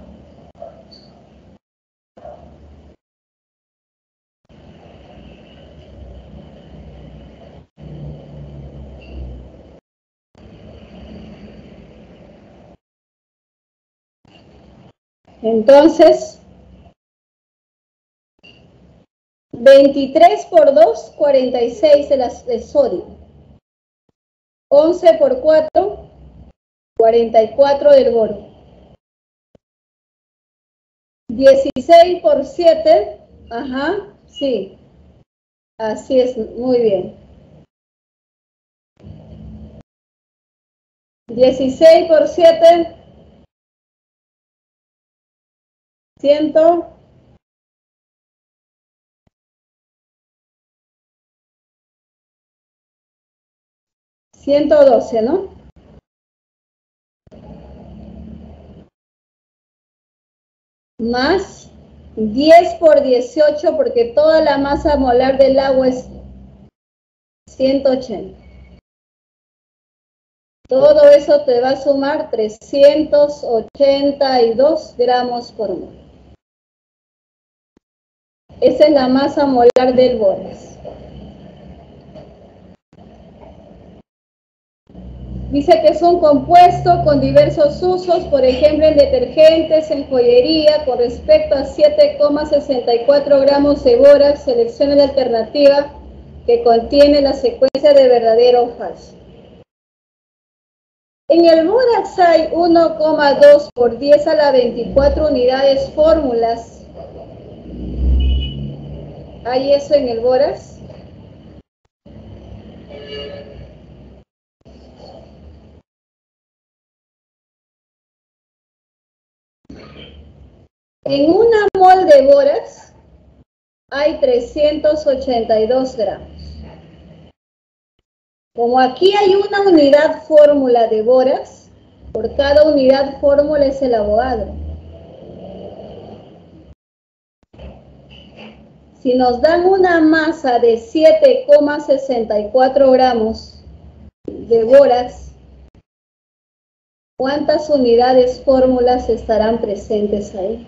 Entonces, veintitrés por dos, cuarenta y seis de, las, de sodio. once por cuatro, cuarenta y cuatro del boro. dieciséis por siete, ajá, sí. Así es, muy bien. dieciséis por siete, cien. ciento doce, ¿no? Más diez por dieciocho, porque toda la masa molar del agua es ciento ochenta. Todo eso te va a sumar trescientos ochenta y dos gramos por mol. Esa es la masa molar del bórax. Dice que es un compuesto con diversos usos, por ejemplo en detergentes, en joyería. Con respecto a siete coma sesenta y cuatro gramos de bórax, seleccione la alternativa que contiene la secuencia de verdadero o falso. En el bórax hay uno coma dos por diez a la veinticuatro unidades fórmulas. ¿Hay eso en el bórax? En una mol de bórax hay trescientos ochenta y dos gramos. Como aquí hay una unidad fórmula de bórax, por cada unidad fórmula es el Avogadro. Si nos dan una masa de siete coma sesenta y cuatro gramos de bórax, ¿cuántas unidades fórmulas estarán presentes ahí?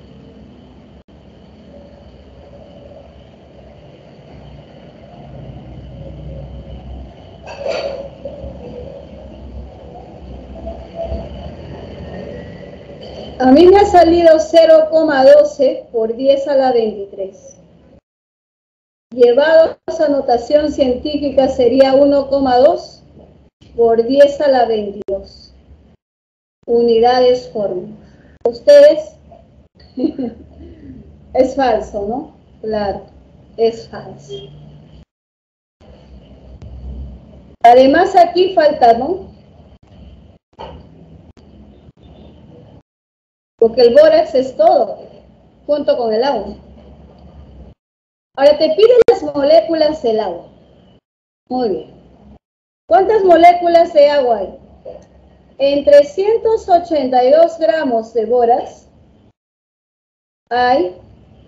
A mí me ha salido cero coma doce por diez a la veintitrés. Llevado a esa notación científica sería uno coma dos por diez a la veintidós. Unidades fórmulas. ¿Ustedes? Es falso, ¿no? Claro, es falso. Además aquí falta, ¿no? Porque el bórax es todo, junto con el agua. Ahora te piden las moléculas del agua. Muy bien. ¿Cuántas moléculas de agua hay? En trescientos ochenta y dos gramos de bórax hay,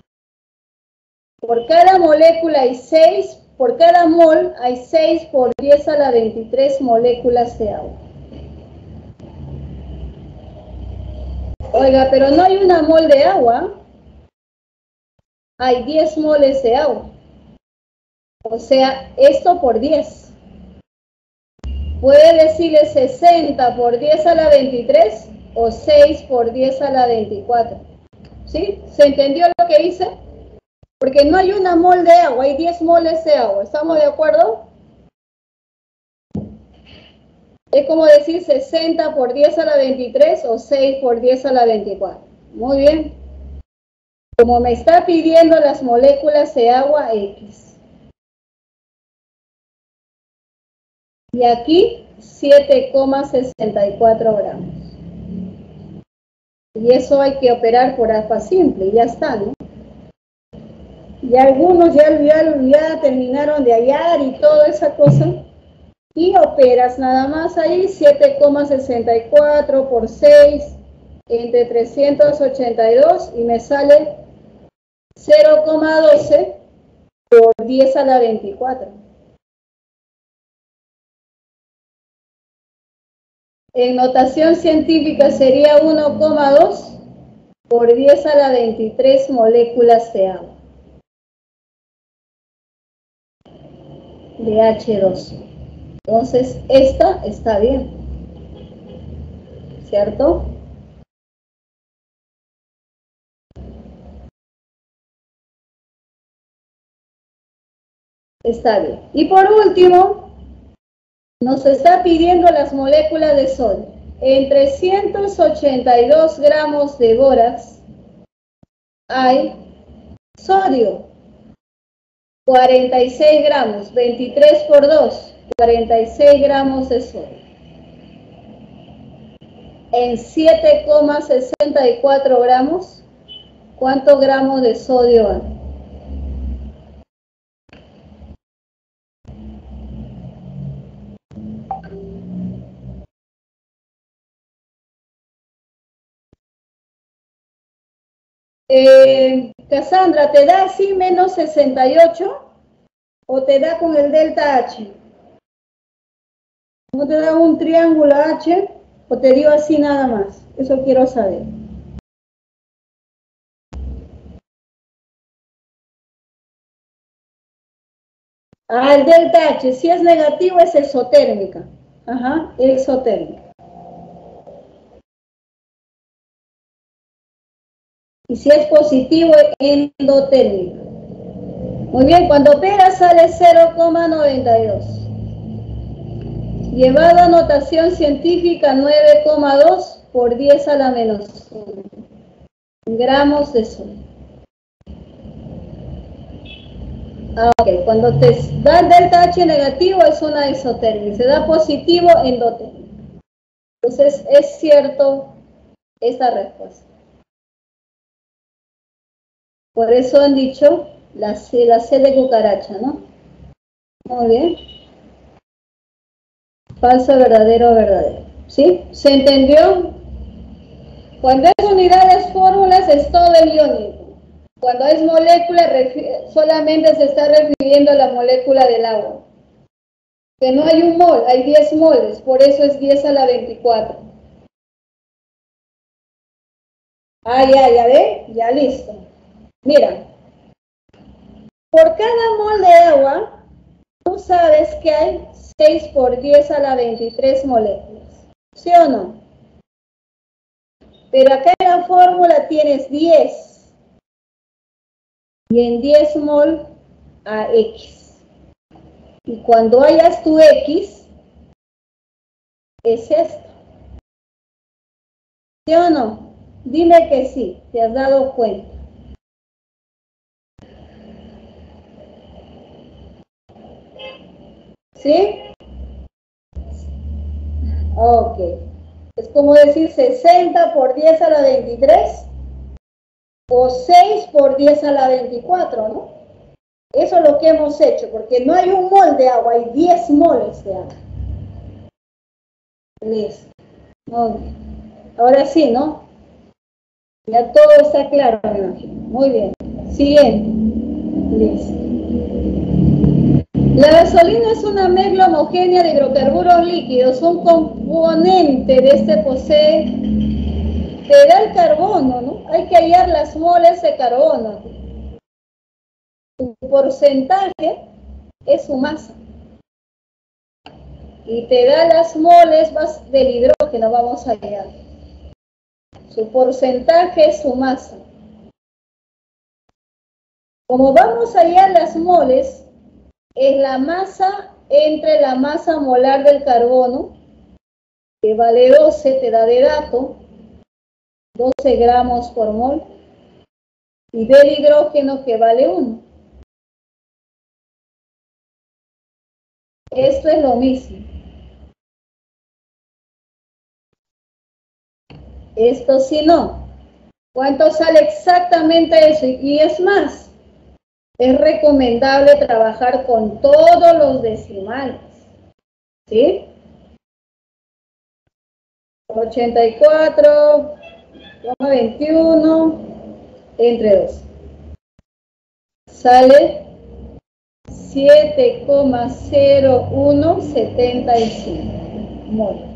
por cada molécula hay seis, por cada mol hay seis por diez a la veintitrés moléculas de agua. Oiga, pero no hay una mol de agua, hay diez moles de agua. O sea, esto por diez. Puede decirle sesenta por diez a la veintitrés o seis por diez a la veinticuatro. ¿Sí? ¿Se entendió lo que hice? Porque no hay una mol de agua, hay diez moles de agua. ¿Estamos de acuerdo? Es como decir sesenta por diez a la veintitrés o seis por diez a la veinticuatro. Muy bien. Como me está pidiendo las moléculas de agua X. Y aquí siete coma sesenta y cuatro gramos. Y eso hay que operar por alfa simple, y ya está, ¿no? Y algunos ya, ya, ya terminaron de hallar y toda esa cosa. Y operas nada más ahí, siete coma sesenta y cuatro por seis entre trescientos ochenta y dos y me sale cero coma doce por diez a la veinticuatro. En notación científica sería uno coma dos por diez a la veintitrés moléculas de agua. De hache dos. Entonces, esta está bien. ¿Cierto? Está bien. Y por último, nos está pidiendo las moléculas de sodio. En trescientos ochenta y dos gramos de bórax hay sodio. cuarenta y seis gramos, veintitrés por dos, cuarenta y seis gramos de sodio. En siete coma sesenta y cuatro gramos, ¿cuántos gramos de sodio hay? Eh, Cassandra, ¿te da así menos sesenta y ocho o te da con el delta H? ¿No te da un triángulo H o te dio así nada más? Eso quiero saber. Ah, el delta H, si es negativo es exotérmica. Ajá, exotérmica. Y si es positivo, endotérmica. Muy bien, cuando opera sale cero coma noventa y dos. Llevado a notación científica nueve coma dos por diez a la menos uno. Gramos de sodio. Ah, ok, cuando te da el delta H negativo es una exotérmica. Se da positivo, endotérmica. Entonces, es cierto esta respuesta. Por eso han dicho la C, la C de cucaracha, ¿no? Muy bien. Falso, verdadero, verdadero. ¿Sí? ¿Se entendió? Cuando es unidades, fórmulas, es todo el iónico. Cuando es molécula, solamente se está refiriendo a la molécula del agua. Que no hay un mol, hay diez moles, por eso es diez a la veinticuatro. Ah, ya, ya ve, ya listo. Mira, por cada mol de agua, tú sabes que hay seis por diez a la veintitrés moléculas. ¿Sí o no? Pero acá en la fórmula tienes diez. Y en diez mol a X. Y cuando hayas tu X, es esto. ¿Sí o no? Dime que sí, te has dado cuenta. ¿Sí? Ok. Es como decir sesenta por diez a la veintitrés o seis por diez a la veinticuatro, ¿no? Eso es lo que hemos hecho, porque no hay un mol de agua, hay diez moles de agua. Listo. Ok. Ahora sí, ¿no? Ya todo está claro, me imagino. Muy bien. Siguiente. Listo. La gasolina es una mezcla homogénea de hidrocarburos líquidos. Un componente de este posee, te da el carbono, ¿no? Hay que hallar las moles de carbono. Su porcentaje es su masa. Y te da las moles más del hidrógeno, vamos a hallar. Su porcentaje es su masa. Como vamos a hallar las moles, es la masa entre la masa molar del carbono, que vale doce, te da de dato, doce gramos por mol, y del hidrógeno, que vale uno. Esto es lo mismo. Esto sí no. ¿Cuánto sale exactamente eso? Y es más, es recomendable trabajar con todos los decimales. ¿Sí? ochenta y cuatro coma veintiuno entre dos. Sale siete coma cero uno setenta y cinco mol.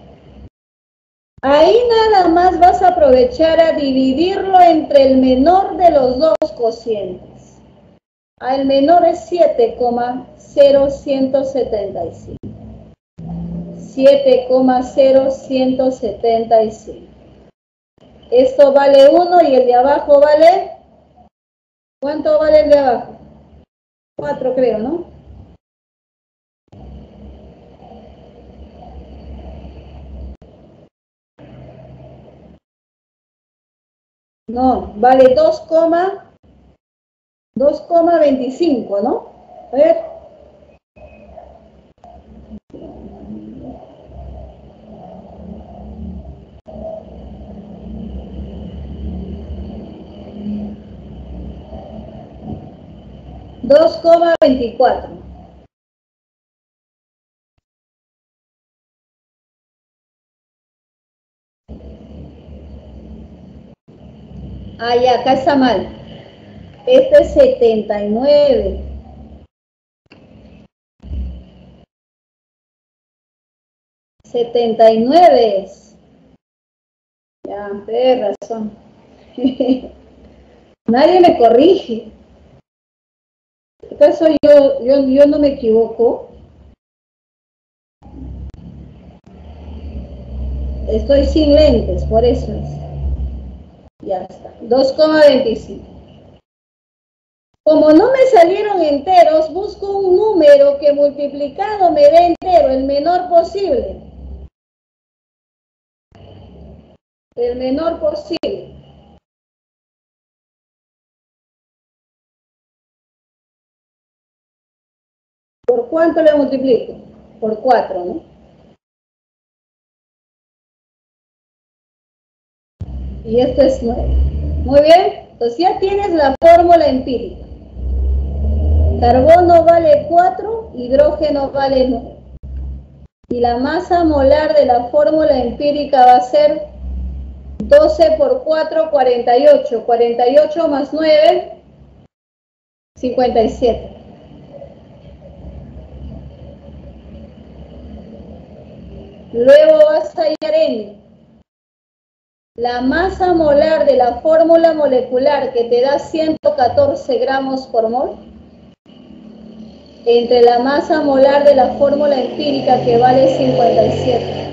Ahí nada más vas a aprovechar a dividirlo entre el menor de los dos cocientes. El menor es siete coma cero uno setenta y cinco. siete coma cero uno setenta y cinco. Esto vale uno y el de abajo vale... ¿Cuánto vale el de abajo? cuatro creo, ¿no? No, vale dos coma veinticinco, ¿no? A ver. dos coma veinticuatro. Ay, acá está mal. Este es setenta y nueve. setenta y nueve es. Ya, tienes razón. Nadie me corrige. ¿Acaso yo, yo, yo no me equivoco? Estoy sin lentes, por eso es. Ya está. dos coma veinticinco. Como no me salieron enteros, busco un número que multiplicado me dé entero, el menor posible. El menor posible. ¿Por cuánto le multiplico? Por cuatro, ¿no? Y esto es nueve. Muy bien. Entonces ya tienes la fórmula empírica. Carbono vale cuatro, hidrógeno vale nueve. Y la masa molar de la fórmula empírica va a ser doce por cuatro, cuarenta y ocho. cuarenta y ocho más nueve, cincuenta y siete. Luego vas a hallar N. La masa molar de la fórmula molecular, que te da ciento catorce gramos por mol, entre la masa molar de la fórmula empírica, que vale cincuenta y siete.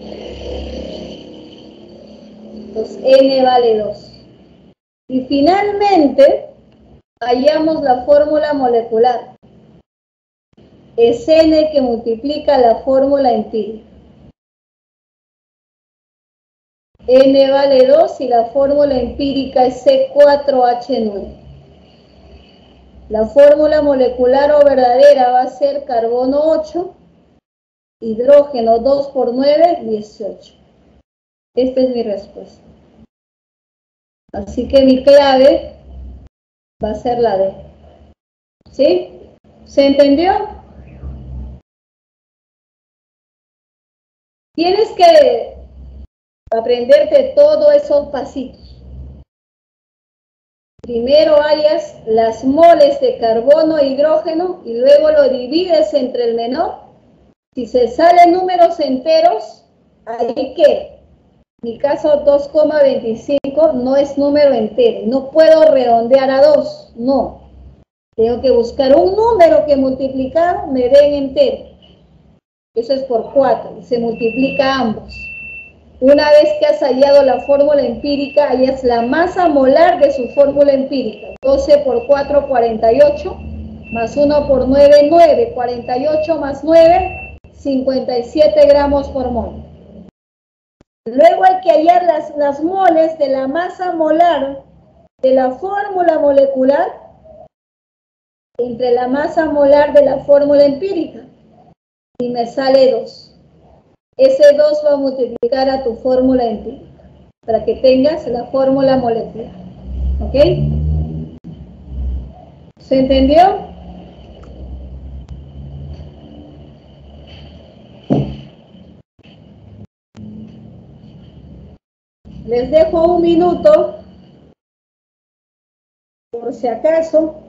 Entonces N vale dos. Y finalmente hallamos la fórmula molecular. Es N que multiplica la fórmula empírica. N vale dos y la fórmula empírica es C cuatro H nueve. La fórmula molecular o verdadera va a ser carbono ocho, hidrógeno dos por nueve, dieciocho. Esta es mi respuesta. Así que mi clave va a ser la D. ¿Sí? ¿Se entendió? Tienes que aprenderte todos esos pasitos. Primero hallas las moles de carbono e hidrógeno y luego lo divides entre el menor. Si se salen números enteros, ahí queda. En mi caso dos coma veinticinco no es número entero. No puedo redondear a dos, no. Tengo que buscar un número que multiplicado me den entero. Eso es por cuatro y se multiplica ambos. Una vez que has hallado la fórmula empírica, hallas la masa molar de su fórmula empírica. doce por cuatro, cuarenta y ocho, más uno por nueve, nueve. cuarenta y ocho más nueve, cincuenta y siete gramos por mol. Luego hay que hallar las, las moles de la masa molar de la fórmula molecular entre la masa molar de la fórmula empírica. Y me sale dos. Ese dos va a multiplicar a tu fórmula empírica para que tengas la fórmula molecular. ¿Ok? ¿Se entendió? Les dejo un minuto por si acaso.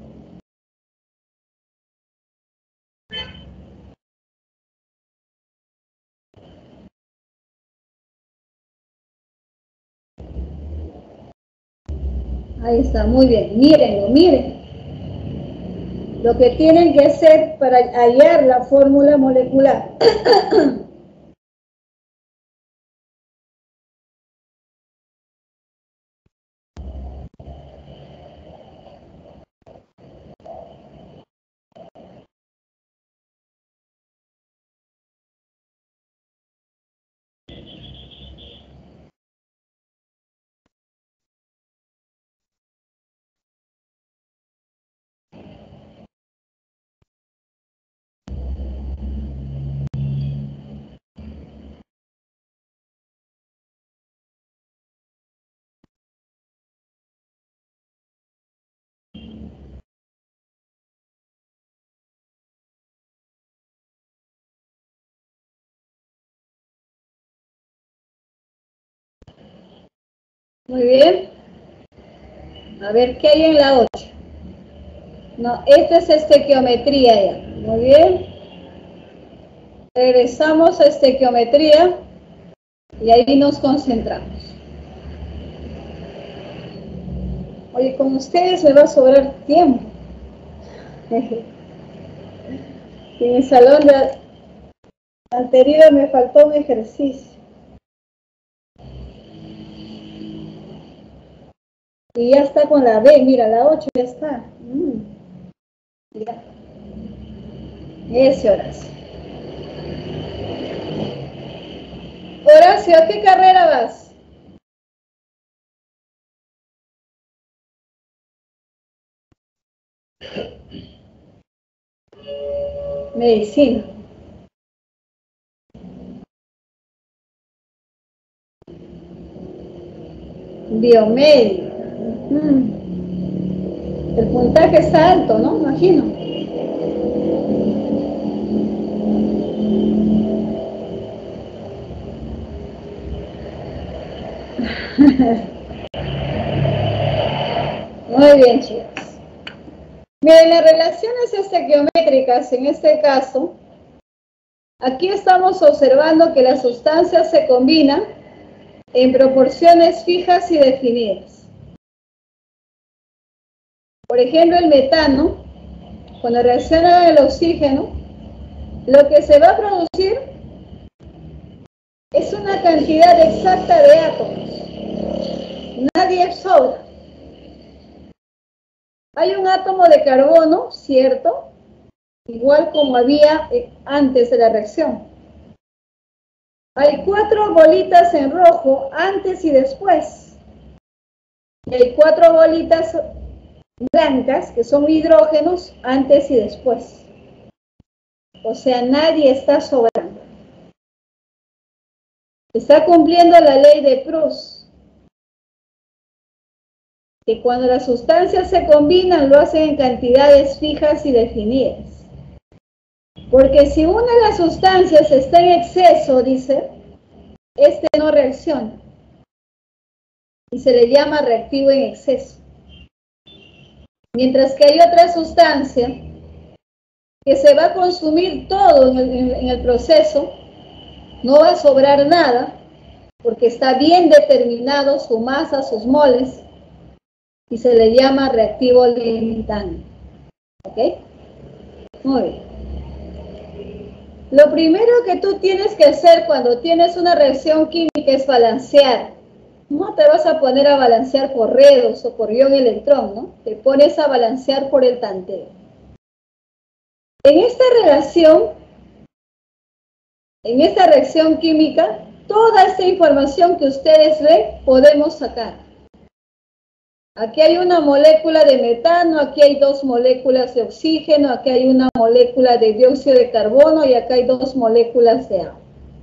Ahí está, muy bien. Mírenlo, miren. Lo que tienen que hacer para hallar la fórmula molecular. Muy bien. A ver, ¿qué hay en la ocho? No, esta es estequiometría ya. Muy bien. Regresamos a estequiometría y ahí nos concentramos. Oye, con ustedes me va a sobrar tiempo. En el salón de anterior me faltó un ejercicio. Y ya está con la B, mira, la ocho ya está. Mm. Ya. Ese Horacio. Horacio, ¿a qué carrera vas? Medicina. Biomédica. Mm. El puntaje está alto, ¿no? Imagino. Muy bien, chicos. Miren, las relaciones estequiométricas, en este caso, aquí estamos observando que las sustancias se combinan en proporciones fijas y definidas. Por ejemplo, el metano, cuando reacciona con el oxígeno, lo que se va a producir es una cantidad exacta de átomos. Nadie sobra. Hay un átomo de carbono, ¿cierto? Igual como había antes de la reacción. Hay cuatro bolitas en rojo antes y después. Y hay cuatro bolitas blancas que son hidrógenos antes y después. O sea, nadie está sobrando. Está cumpliendo la ley de Proust. Que cuando las sustancias se combinan lo hacen en cantidades fijas y definidas. Porque si una de las sustancias está en exceso, dice, este no reacciona. y se le llama reactivo en exceso. Mientras que hay otra sustancia que se va a consumir todo en el, en el proceso, no va a sobrar nada, porque está bien determinado su masa, sus moles, y se le llama reactivo limitante. ¿Ok? Muy bien. Lo primero que tú tienes que hacer cuando tienes una reacción química es balancear. No te vas a poner a balancear por redos o por ion electrón, ¿no? Te pones a balancear por el tanteo. En esta relación, en esta reacción química, toda esta información que ustedes ven, podemos sacar. Aquí hay una molécula de metano, aquí hay dos moléculas de oxígeno, aquí hay una molécula de dióxido de carbono y acá hay dos moléculas de agua.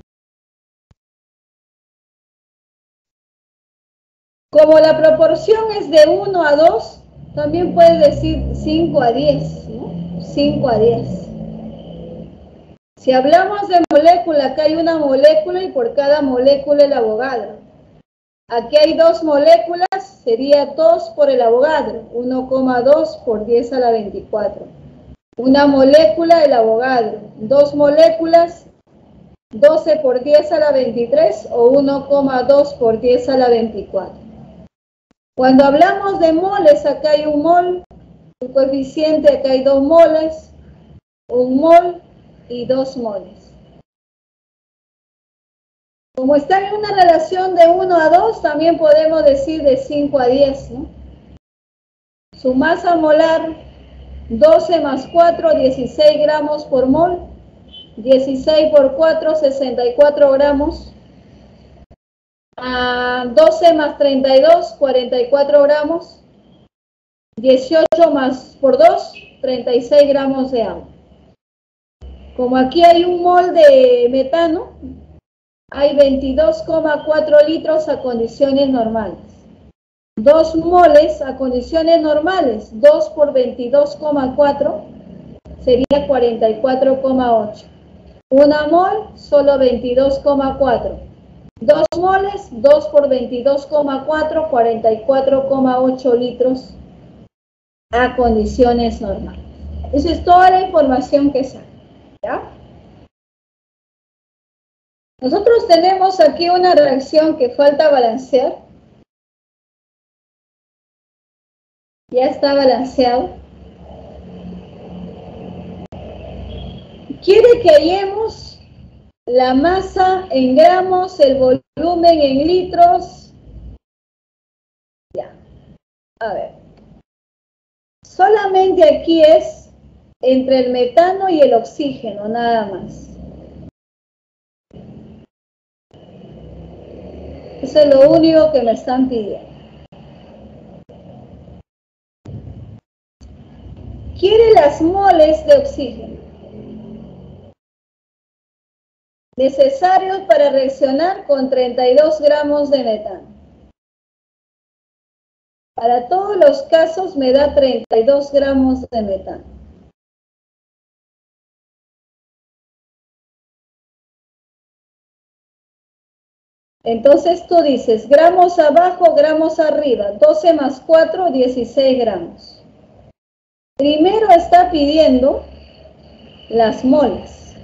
Como la proporción es de uno a dos, también puedes decir cinco a diez, ¿no? cinco a diez. Si hablamos de molécula, acá hay una molécula y por cada molécula el Avogadro. Aquí hay dos moléculas, sería dos por el Avogadro, uno coma dos por diez a la veinticuatro. Una molécula, el Avogadro. Dos moléculas, doce por diez a la veintitrés o uno coma dos por diez a la veinticuatro. Cuando hablamos de moles, acá hay un mol, el coeficiente, acá hay dos moles, un mol y dos moles. Como están en una relación de uno a dos, también podemos decir de cinco a diez, ¿no? Su masa molar, doce más cuatro, dieciséis gramos por mol. dieciséis por cuatro, sesenta y cuatro gramos. Ah, doce más treinta y dos, cuarenta y cuatro gramos. dieciocho más por dos, treinta y seis gramos de agua. Como aquí hay un mol de metano, hay veintidós coma cuatro litros a condiciones normales. dos moles a condiciones normales, dos por veintidós coma cuatro sería cuarenta y cuatro coma ocho. Una mol, solo veintidós coma cuatro. dos moles, dos por veintidós coma cuatro, cuarenta y cuatro coma ocho litros a condiciones normales. Esa es toda la información que sale, ¿ya? Nosotros tenemos aquí una reacción que falta balancear. Ya está balanceado. Quiere que hallemos la masa en gramos, el volumen en litros. Ya. A ver. Solamente aquí es entre el metano y el oxígeno, nada más. Eso es lo único que me están pidiendo. Quiere las moles de oxígeno necesarios para reaccionar con treinta y dos gramos de metano. Para todos los casos me da treinta y dos gramos de metano. Entonces tú dices, gramos abajo, gramos arriba, doce más cuatro, dieciséis gramos. Primero está pidiendo las moles.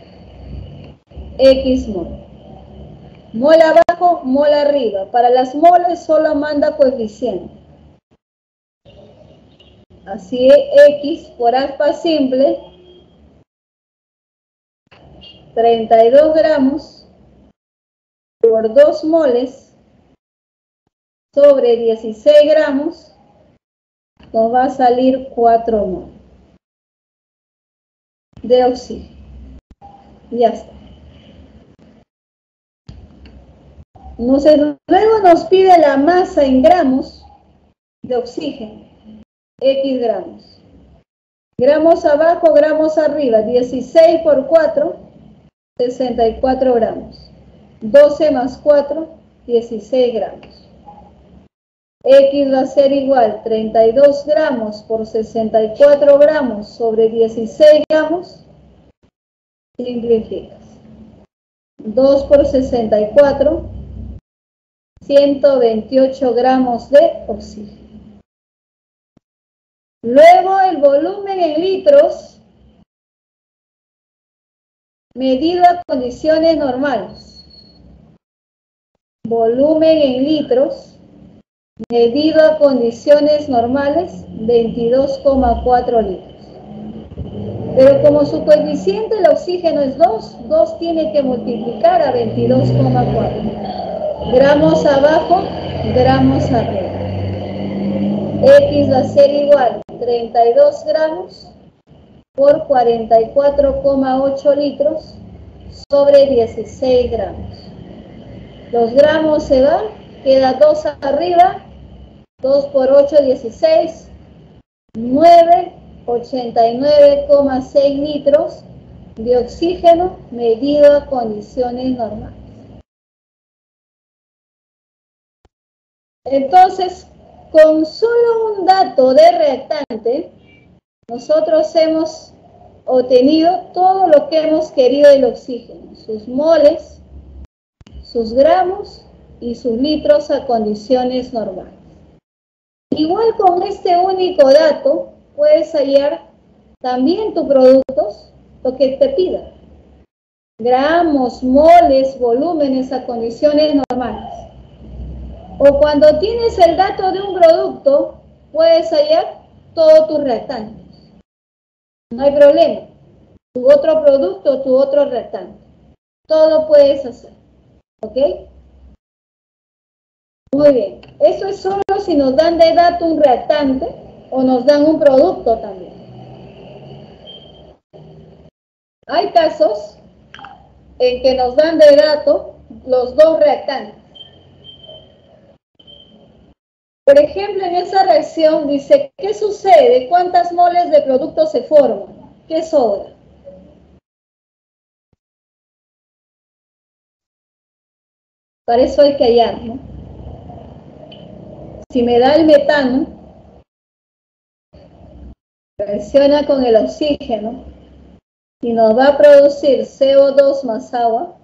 X mol. Mol abajo, mol arriba. Para las moles solo manda coeficiente. Así X por alfa simple, treinta y dos gramos por dos moles sobre dieciséis gramos, nos va a salir cuatro moles de oxígeno. Ya está. Entonces, luego nos pide la masa en gramos de oxígeno. X gramos. Gramos abajo, gramos arriba. dieciséis por cuatro, sesenta y cuatro gramos. doce más cuatro, dieciséis gramos. X va a ser igual treinta y dos gramos por sesenta y cuatro gramos sobre dieciséis gramos. Simplificas. dos por sesenta y cuatro, ciento veintiocho gramos de oxígeno. Luego el volumen en litros medido a condiciones normales. Volumen en litros medido a condiciones normales, veintidós coma cuatro litros. Pero como su coeficiente del oxígeno es dos, dos tiene que multiplicar a veintidós coma cuatro. Gramos abajo, gramos arriba. X va a ser igual a treinta y dos gramos por cuarenta y cuatro coma ocho litros sobre dieciséis gramos. Los gramos se van, queda dos arriba, dos por ocho, dieciséis, nueve, ochenta y nueve coma seis litros de oxígeno medido a condiciones normales. Entonces, con solo un dato de reactante, nosotros hemos obtenido todo lo que hemos querido del oxígeno, sus moles, sus gramos y sus litros a condiciones normales. Igual con este único dato, puedes hallar también tus productos, lo que te pida. Gramos, moles, volúmenes a condiciones normales. O cuando tienes el dato de un producto, puedes hallar todos tus reactantes. No hay problema. Tu otro producto, tu otro reactante. Todo puedes hacer. ¿Ok? Muy bien. Eso es solo si nos dan de dato un reactante o nos dan un producto también. Hay casos en que nos dan de dato los dos reactantes. Por ejemplo, en esa reacción dice, ¿qué sucede? ¿Cuántas moles de producto se forman? ¿Qué sobra? Para eso hay que hallar, ¿no? Si me da el metano, reacciona con el oxígeno y nos va a producir C O dos más agua.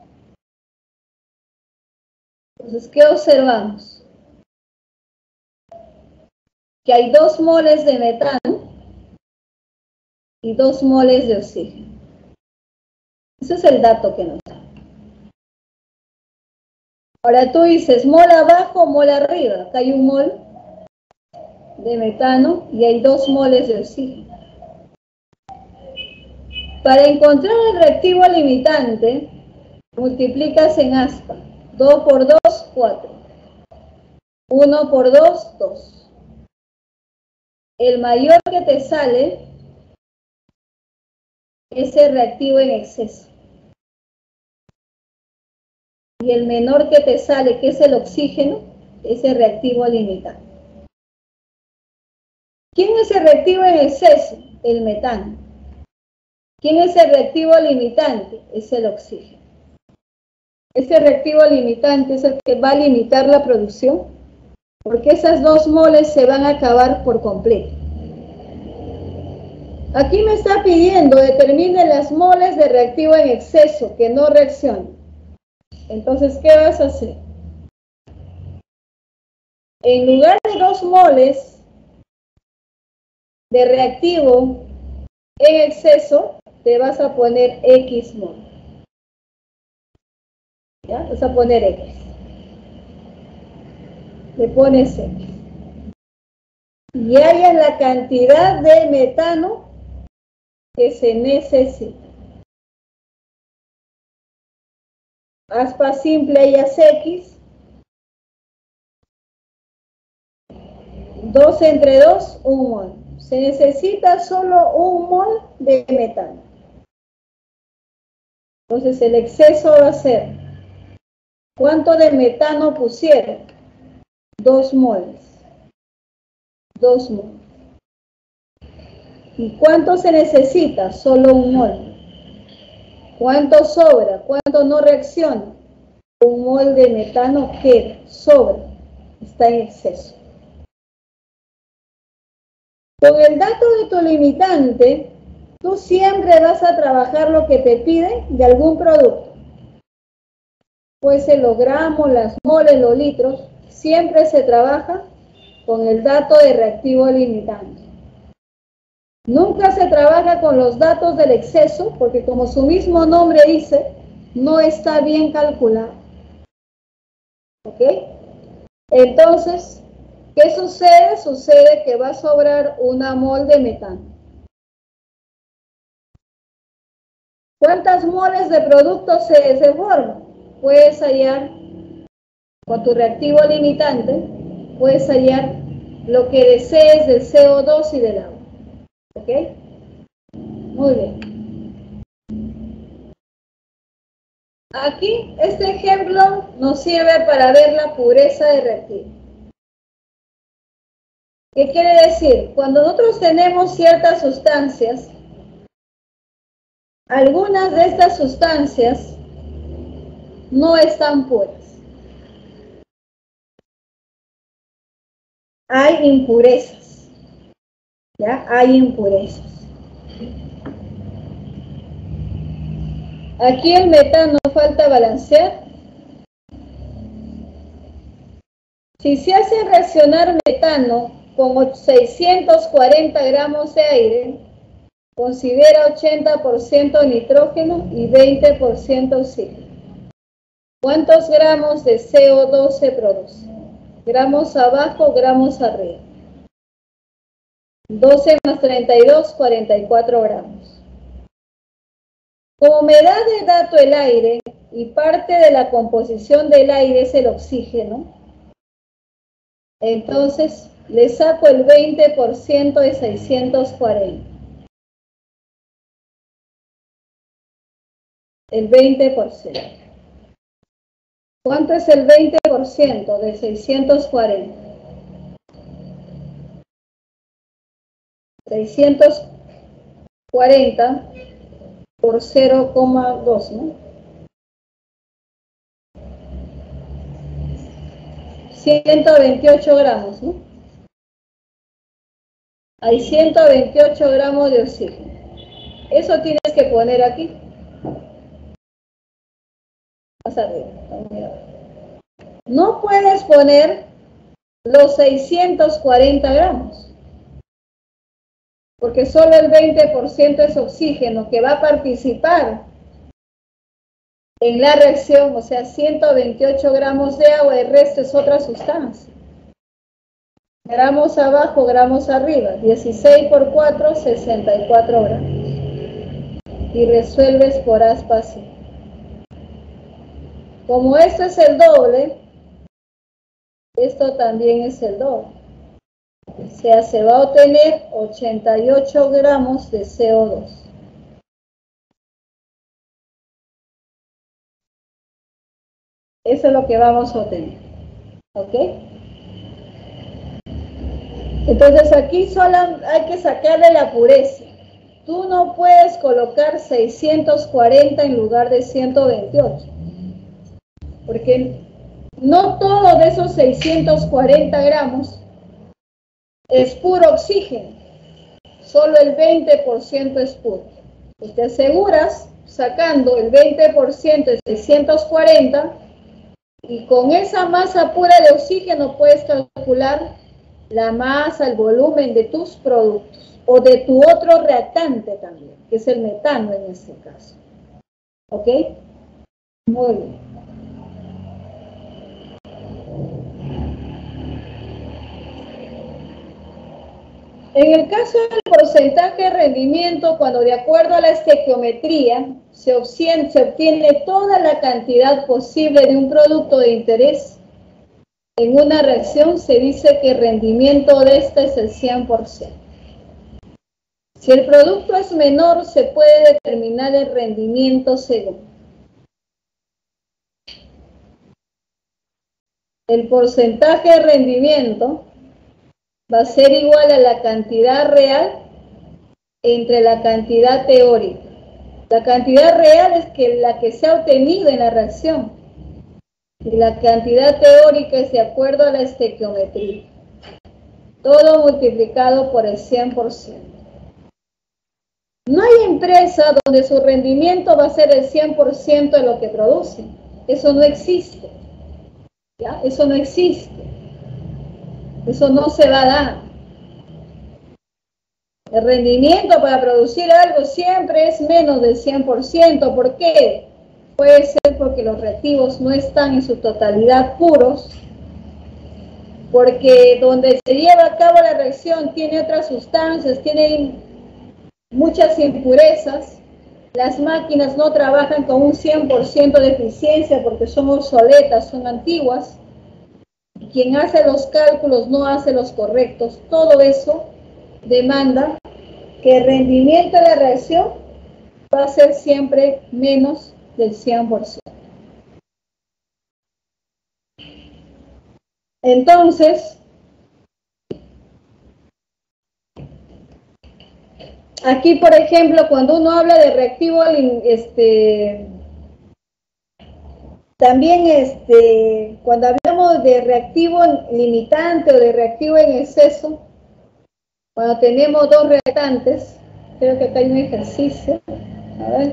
Entonces, ¿qué observamos? Que hay dos moles de metano y dos moles de oxígeno. Ese es el dato que nos da. Ahora tú dices, mol abajo, mol arriba. Acá hay un mol de metano y hay dos moles de oxígeno. Para encontrar el reactivo limitante, multiplicas en aspa. dos por dos, cuatro. uno por dos, dos. El mayor que te sale es el reactivo en exceso. Y el menor que te sale, que es el oxígeno, es el reactivo limitante. ¿Quién es el reactivo en exceso? El metano. ¿Quién es el reactivo limitante? Es el oxígeno. Ese reactivo limitante es el que va a limitar la producción, porque esas dos moles se van a acabar por completo. Aquí me está pidiendo, determine las moles de reactivo en exceso, que no reaccionen. Entonces, ¿qué vas a hacer? En lugar de dos moles de reactivo en exceso, te vas a poner X mol. ¿Ya? Vas a poner X. Le pones X. Y hallas la cantidad de metano que se necesita. Aspa simple, hallas X. dos entre dos, un mol. Se necesita solo un mol de metano. Entonces el exceso va a ser, ¿cuánto de metano pusieron? Dos moles. Dos moles. ¿Y cuánto se necesita? Solo un mol. ¿Cuánto sobra? ¿Cuánto no reacciona? Un mol de metano que sobra. Está en exceso. Con el dato de tu limitante, tú siempre vas a trabajar lo que te piden de algún producto. puede ser los gramos, las moles, los litros, siempre se trabaja con el dato de reactivo limitante. Nunca se trabaja con los datos del exceso, porque como su mismo nombre dice, no está bien calculado. ¿Ok? Entonces, ¿qué sucede? Sucede que va a sobrar una mol de metano. ¿Cuántas moles de producto se, se forman? Puedes hallar, con tu reactivo limitante, puedes hallar lo que desees del C O dos y del agua. ¿Ok? Muy bien. Aquí, este ejemplo nos sirve para ver la pureza de reactivo. ¿Qué quiere decir? Cuando nosotros tenemos ciertas sustancias, algunas de estas sustancias no están puras. Hay impurezas. ¿Ya? Hay impurezas. Aquí el metano falta balancear. Si se hace reaccionar metano con seiscientos cuarenta gramos de aire, considera ochenta por ciento nitrógeno y veinte por ciento oxígeno. ¿Cuántos gramos de C O dos se produce? Gramos abajo, gramos arriba. doce más treinta y dos, cuarenta y cuatro gramos. Como me da de dato el aire y parte de la composición del aire es el oxígeno, entonces le saco el veinte por ciento de seiscientos cuarenta. El veinte por ciento. ¿Cuánto es el veinte por ciento de seiscientos cuarenta? seiscientos cuarenta por cero coma dos, ¿no? ciento veintiocho gramos, ¿no? Hay ciento veintiocho gramos de oxígeno. Eso tienes que poner aquí. Más arriba. No puedes poner los seiscientos cuarenta gramos. Porque solo el veinte por ciento es oxígeno que va a participar en la reacción, o sea, ciento veintiocho gramos de agua, el resto es otra sustancia. Gramos abajo, gramos arriba, dieciséis por cuatro, sesenta y cuatro gramos. Y resuelves por aspa así. Como esto es el doble, esto también es el doble. O sea, se va a obtener ochenta y ocho gramos de C O dos. Eso es lo que vamos a obtener. ¿Ok? Entonces aquí solo hay que sacarle la pureza. Tú no puedes colocar seiscientos cuarenta en lugar de ciento veintiocho. Porque no todo de esos seiscientos cuarenta gramos es puro oxígeno. Solo el veinte por ciento es puro. Y te aseguras sacando el veinte por ciento de seiscientos cuarenta y con esa masa pura de oxígeno puedes calcular la masa, el volumen de tus productos o de tu otro reactante también, que es el metano en este caso. ¿Ok? Muy bien. En el caso del porcentaje de rendimiento, cuando de acuerdo a la estequiometría se obtiene, se obtiene toda la cantidad posible de un producto de interés, en una reacción se dice que el rendimiento de esta es el cien por ciento. Si el producto es menor, se puede determinar el rendimiento según el porcentaje de rendimiento va a ser igual a la cantidad real entre la cantidad teórica. La cantidad real es que la que se ha obtenido en la reacción y la cantidad teórica es de acuerdo a la estequiometría. Todo multiplicado por el cien por ciento. No hay empresa donde su rendimiento va a ser el cien por ciento de lo que produce. Eso no existe. ¿Ya? Eso no existe. Eso no se va a dar. El rendimiento para producir algo siempre es menos del cien por ciento. ¿Por qué? Puede ser porque los reactivos no están en su totalidad puros, porque donde se lleva a cabo la reacción tiene otras sustancias, tiene muchas impurezas. Las máquinas no trabajan con un cien por ciento de eficiencia porque son obsoletas, son antiguas. Quien hace los cálculos no hace los correctos. Todo eso demanda que el rendimiento de la reacción va a ser siempre menos del cien por ciento. Entonces, aquí, por ejemplo, cuando uno habla de reactivo, este, también este, cuando hablamos de reactivo limitante o de reactivo en exceso, cuando tenemos dos reactantes, creo que acá hay un ejercicio, a ver,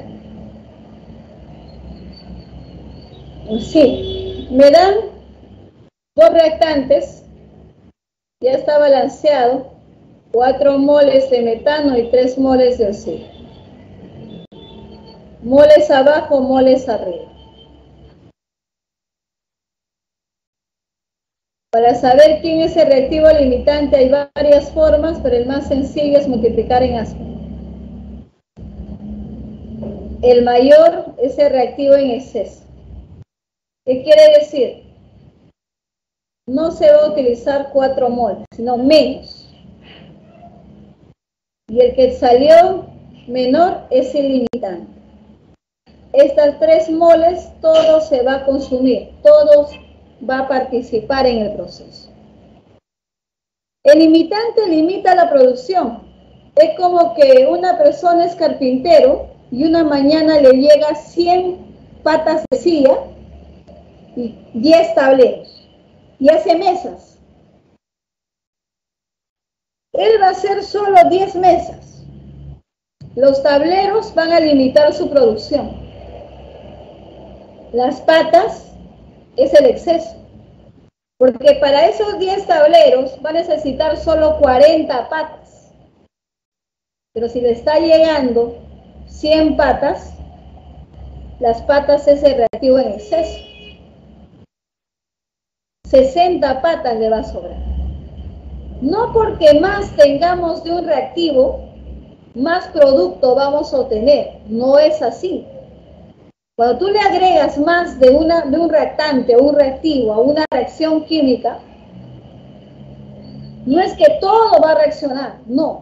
sí, me dan dos reactantes, ya está balanceado, cuatro moles de metano y tres moles de oxígeno. Moles abajo, moles arriba. Para saber quién es el reactivo limitante hay varias formas, pero el más sencillo es multiplicar en aspa. El mayor es el reactivo en exceso. ¿Qué quiere decir? No se va a utilizar cuatro moles, sino menos. Y el que salió menor es el limitante. Estas tres moles, todo se va a consumir, todo va a participar en el proceso. El limitante limita la producción. Es como que una persona es carpintero y una mañana le llega cien patas de silla y diez tableros y hace mesas. Él va a hacer solo diez mesas. Los tableros van a limitar su producción. Las patas es el exceso. Porque para esos diez tableros va a necesitar solo cuarenta patas. Pero si le está llegando cien patas, las patas es el reactivo en exceso. sesenta patas le va a sobrar. No porque más tengamos de un reactivo, más producto vamos a obtener. No es así. Cuando tú le agregas más de, una, de un reactante o un reactivo a una reacción química, no es que todo va a reaccionar, no.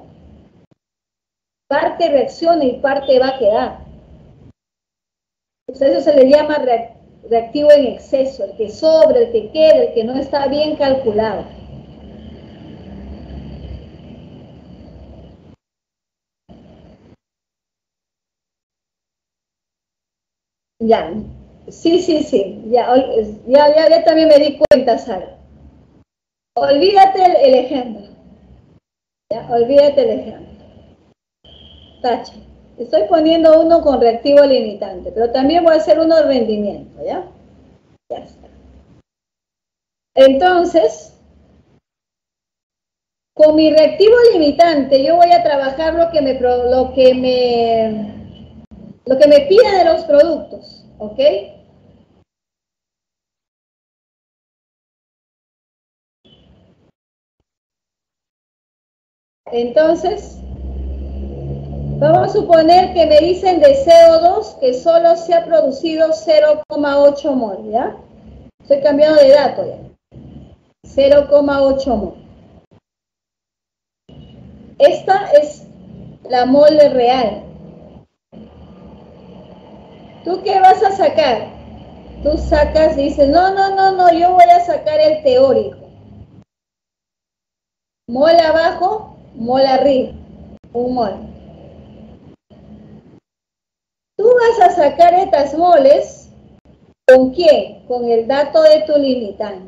Parte reacciona y parte va a quedar. Entonces eso se le llama reactivo en exceso, el que sobra, el que queda, el que no está bien calculado. Ya, sí, sí, sí, ya, ya, ya, ya también me di cuenta, Sara. Olvídate el, el ejemplo. Ya, olvídate el ejemplo. Tacha. Estoy poniendo uno con reactivo limitante, pero también voy a hacer uno de rendimiento, ¿ya? Ya está. Entonces, con mi reactivo limitante, yo voy a trabajar lo que me, lo que me, lo que me pida de los productos, ¿ok? Entonces, vamos a suponer que me dicen de C O dos que solo se ha producido cero coma ocho mol, ¿ya? Estoy cambiando de dato ya. cero coma ocho mol. Esta es la mole real. ¿Tú qué vas a sacar? Tú sacas, dices, no, no, no, no, yo voy a sacar el teórico. Mol abajo, mol arriba, un mol. Tú vas a sacar estas moles, ¿con quién? Con el dato de tu limitante.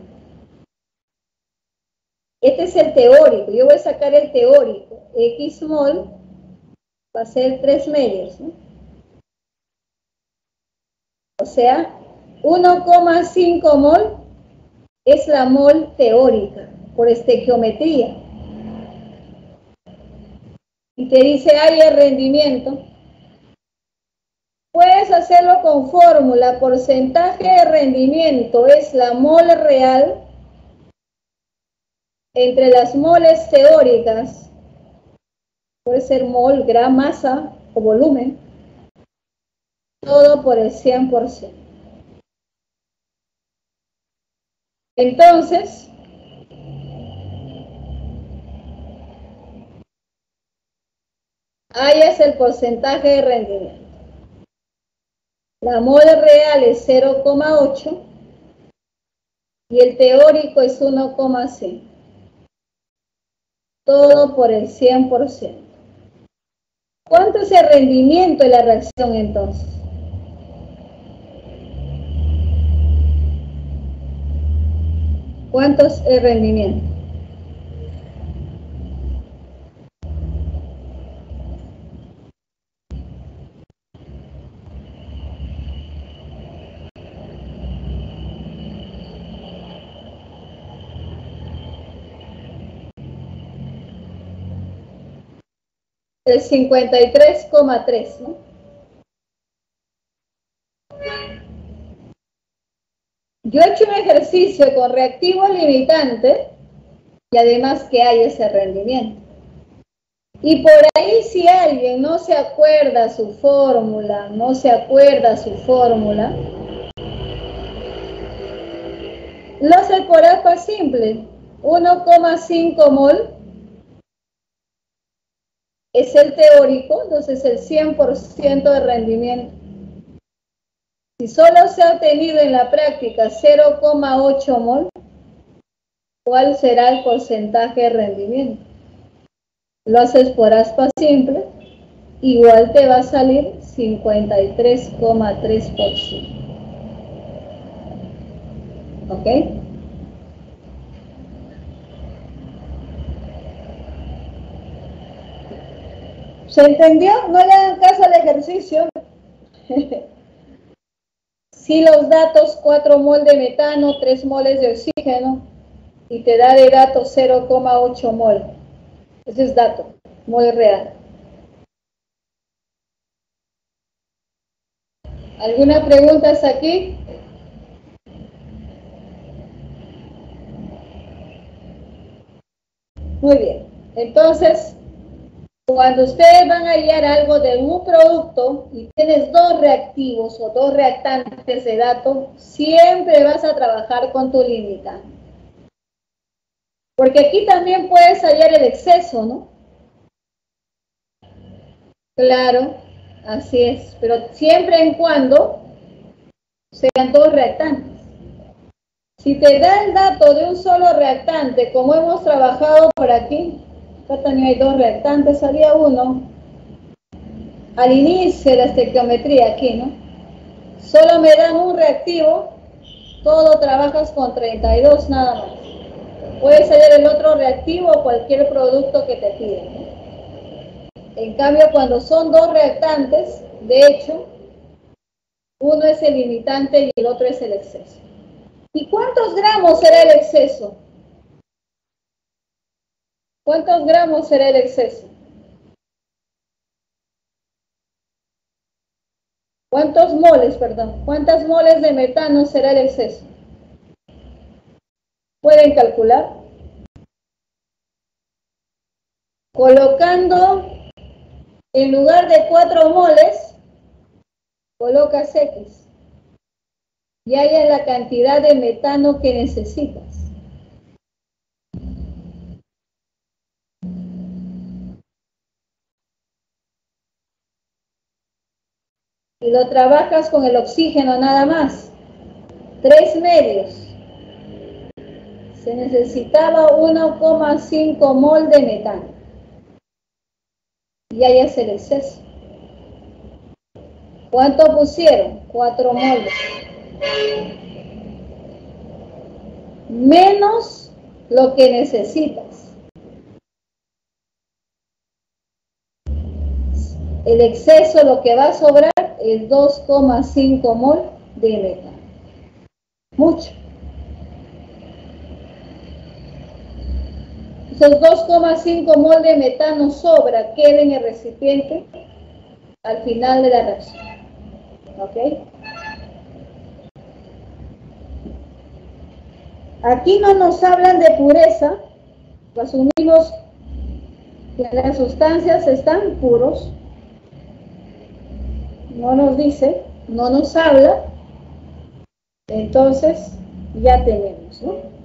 Este es el teórico, yo voy a sacar el teórico. X mol va a ser tres medios, ¿no? O sea, uno coma cinco mol es la mol teórica, por estequiometría. Y te dice ahí el rendimiento. Puedes hacerlo con fórmula. Porcentaje de rendimiento es la mol real entre las moles teóricas. Puede ser mol, gran masa o volumen. Todo por el cien por ciento. Entonces, ahí es el porcentaje de rendimiento. La mol real es cero coma ocho y el teórico es uno coma cinco. Todo por el cien por ciento. ¿Cuánto es el rendimiento de la reacción entonces? ¿Cuánto es el rendimiento? El cincuenta y tres coma tres, ¿no? Yo he hecho un ejercicio con reactivo limitante y además que hay ese rendimiento. Y por ahí si alguien no se acuerda su fórmula, no se acuerda su fórmula, lo hace por APA simple. uno coma cinco mol es el teórico, entonces el cien por ciento de rendimiento. Si solo se ha obtenido en la práctica cero coma ocho mol, ¿cuál será el porcentaje de rendimiento? Lo haces por aspa simple, igual te va a salir cincuenta y tres coma tres por ciento. ¿Ok? ¿Se entendió? No le hagan caso al ejercicio. Si los datos, cuatro mol de metano, tres moles de oxígeno, y te da de dato cero coma ocho mol. Ese es dato, mol real. ¿Alguna pregunta hasta aquí? Muy bien. Entonces, cuando ustedes van a hallar algo de un producto y tienes dos reactivos o dos reactantes de dato, siempre vas a trabajar con tu limitante. Porque aquí también puedes hallar el exceso, ¿no? Claro, así es. Pero siempre en cuando sean dos reactantes. Si te da el dato de un solo reactante, como hemos trabajado por aquí, acá también hay dos reactantes, había uno al inicio de la estequiometría aquí, ¿no? Solo me dan un reactivo, todo trabajas con treinta y dos nada más. Puedes hallar el otro reactivo o cualquier producto que te piden, ¿no? En cambio, cuando son dos reactantes, de hecho, uno es el limitante y el otro es el exceso. ¿Y cuántos gramos será el exceso? ¿Cuántos gramos será el exceso? ¿Cuántos moles, perdón? ¿Cuántas moles de metano será el exceso? ¿Pueden calcular? Colocando, en lugar de cuatro moles, colocas X. Y ahí es la cantidad de metano que necesitas. Y lo trabajas con el oxígeno nada más. Tres medios. Se necesitaba uno coma cinco mol de metano. Y ahí es el exceso. ¿Cuánto pusieron? cuatro moles. Menos lo que necesitas. El exceso, lo que va a sobrar, es dos coma cinco mol de metano. mucho. Esos dos coma cinco mol de metano sobra queda en el recipiente al final de la reacción. ¿Ok? Aquí no nos hablan de pureza, asumimos que las sustancias están puros, no nos dice, no nos habla, entonces ya tenemos, ¿no?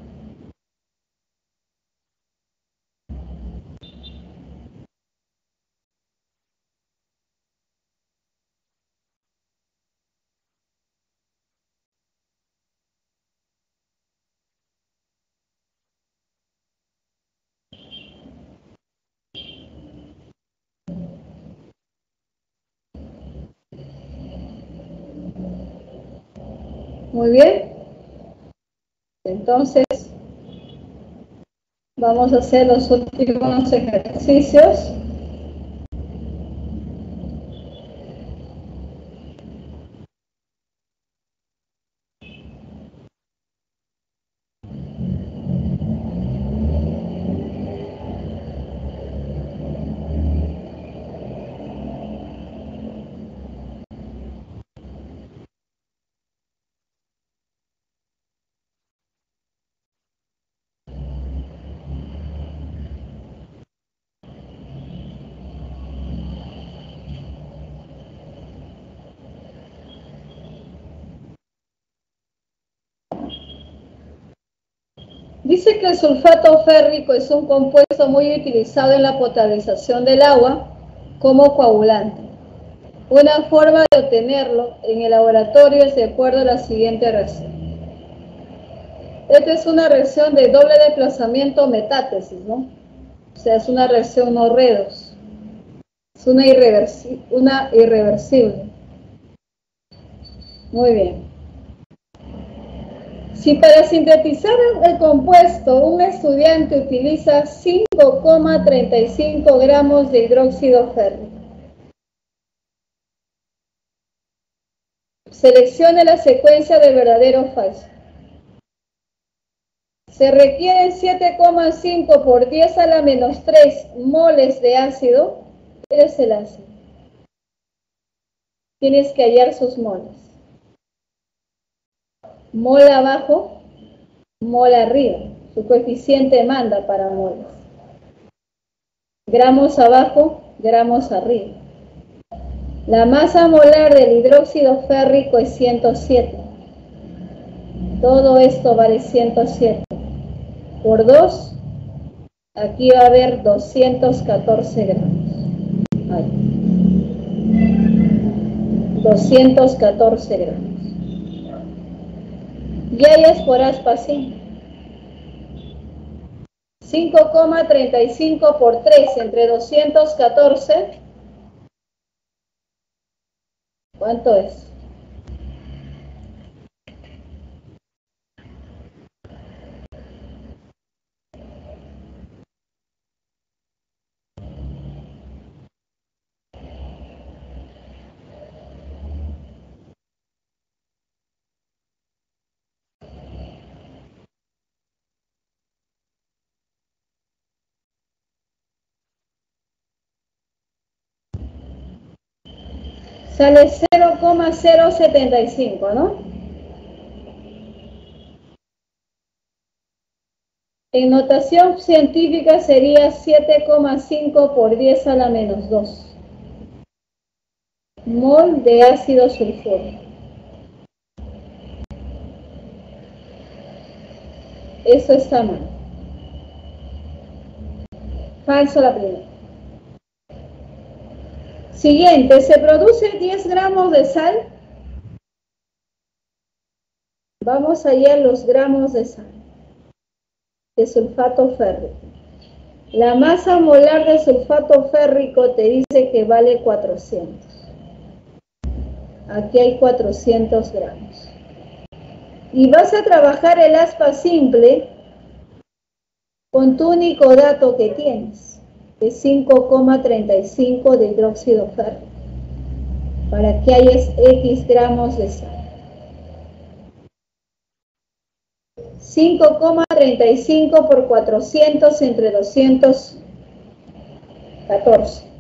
Muy bien, entonces vamos a hacer los últimos ejercicios. Dice que el sulfato férrico es un compuesto muy utilizado en la potabilización del agua como coagulante. Una forma de obtenerlo en el laboratorio es de acuerdo a la siguiente reacción. Esta es una reacción de doble desplazamiento metátesis, ¿no? O sea, es una reacción no redox. Es una, irreversi una irreversible. Muy bien. Si para sintetizar el compuesto un estudiante utiliza cinco coma treinta y cinco gramos de hidróxido férrico, seleccione la secuencia de verdadero o falso. Se requieren siete coma cinco por diez a la menos tres moles de ácido. ¿Qué es el ácido? Tienes que hallar sus moles. Mol abajo, mol arriba. Su coeficiente manda para moles. Gramos abajo, gramos arriba. La masa molar del hidróxido férrico es ciento siete. Todo esto vale ciento siete. Por dos, aquí va a haber doscientos catorce gramos. Ahí. doscientos catorce gramos. Y ahí es por aspa cinco. cinco coma treinta y cinco por tres entre doscientos catorce. ¿Cuánto es? Sale cero coma cero setenta y cinco, ¿no? En notación científica sería siete coma cinco por diez a la menos dos. Mol de ácido sulfúrico. Eso está mal. Falso la primera. Siguiente, se produce diez gramos de sal. Vamos a hallar los gramos de sal, de sulfato férrico. La masa molar de sulfato férrico te dice que vale cuatrocientos. Aquí hay cuatrocientos gramos. Y vas a trabajar el aspa simple con tu único dato que tienes, que es cinco coma treinta y cinco de hidróxido férrico, para que hayas X gramos de sal. cinco coma treinta y cinco por cuatrocientos entre doscientos catorce.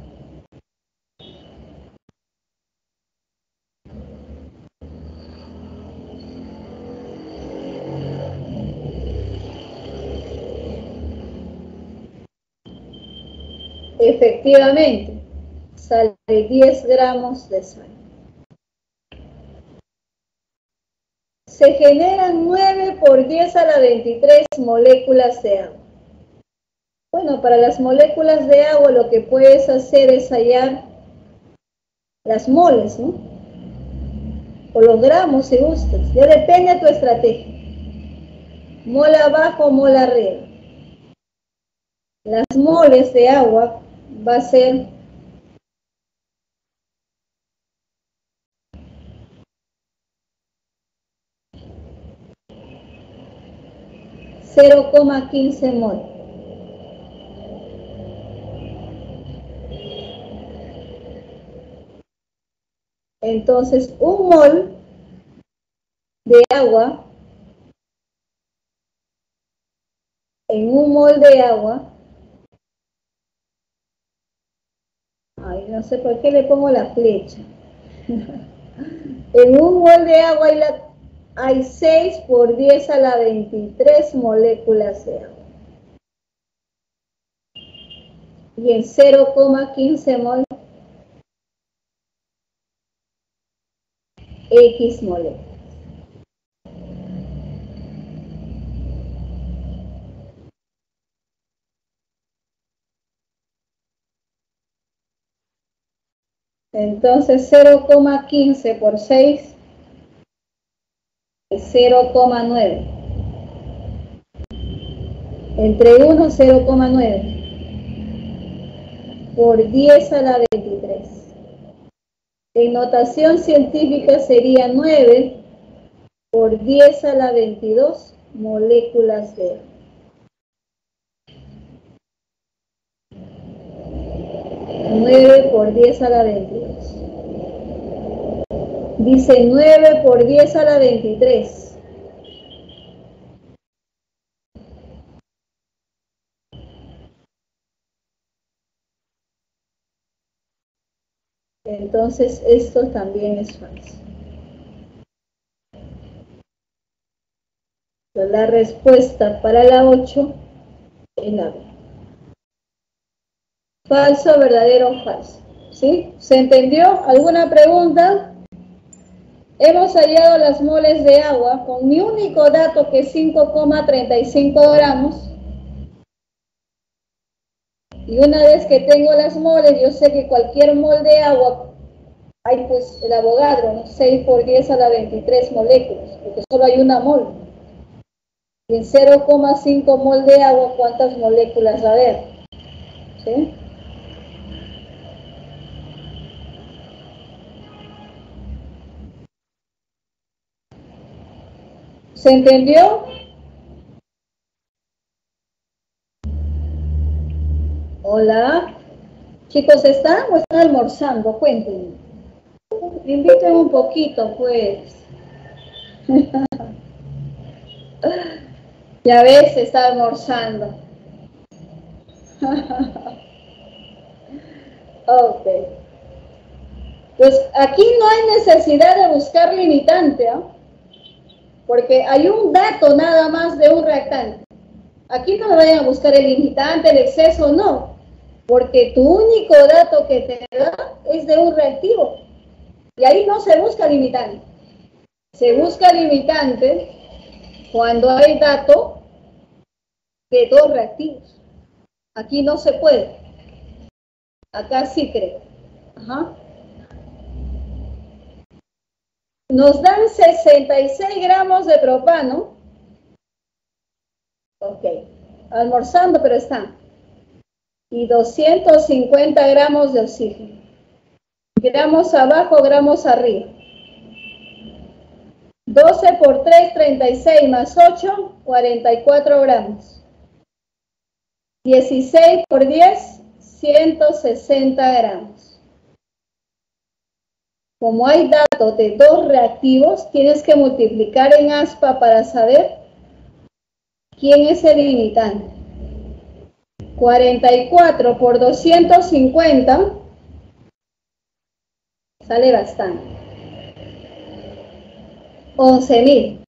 Efectivamente, sale diez gramos de sal. Se generan nueve por diez a la veintitrés moléculas de agua. Bueno, para las moléculas de agua lo que puedes hacer es hallar las moles, ¿no? O los gramos si gustas. Ya depende de tu estrategia. Mol abajo, mol arriba. Las moles de agua va a ser cero coma quince mol. Entonces, un mol de agua, en un mol de agua, ay, no sé por qué le pongo la flecha. En un mol de agua hay, la, hay seis por diez a la veintitrés moléculas de agua. Y en cero coma quince mol, X moléculas. Entonces cero coma quince por seis es cero coma nueve. Entre uno, cero coma nueve. Por diez a la veintitrés. En notación científica sería nueve por diez a la veintidós moléculas de agua. nueve por diez a la veintidós. Dice nueve por diez a la veintitrés. Entonces esto también es falso. La respuesta para la ocho es la B. Falso, verdadero, falso. ¿Sí? ¿Se entendió? ¿Alguna pregunta? Hemos hallado las moles de agua con mi único dato que es cinco coma treinta y cinco gramos. Y una vez que tengo las moles, yo sé que cualquier mol de agua, hay pues el Avogadro, ¿no? seis por diez a la veintitrés moléculas, porque solo hay una mol. Y en cero coma cinco mol de agua, ¿cuántas moléculas va a haber? ¿Sí? ¿Se entendió? Hola. Chicos, ¿están o están almorzando? Cuéntenme. Inviten un poquito, pues. Ya ves, está almorzando. Ok. Pues aquí no hay necesidad de buscar limitante, ¿eh? Porque hay un dato nada más de un reactante. Aquí no me vayan a buscar el limitante, el exceso, no. Porque tu único dato que te da es de un reactivo. Y ahí no se busca limitante. Se busca limitante cuando hay dato de dos reactivos. Aquí no se puede. Acá sí creo. Ajá. Nos dan sesenta y seis gramos de propano. Ok. Almorzando, pero están. Y doscientos cincuenta gramos de oxígeno. Gramos abajo, gramos arriba. doce por tres, treinta y seis más ocho, cuarenta y cuatro gramos. dieciséis por diez, ciento sesenta gramos. Como hay datos de dos reactivos, tienes que multiplicar en aspa para saber ¿Quién es el limitante? cuarenta y cuatro por doscientos cincuenta sale bastante. once mil.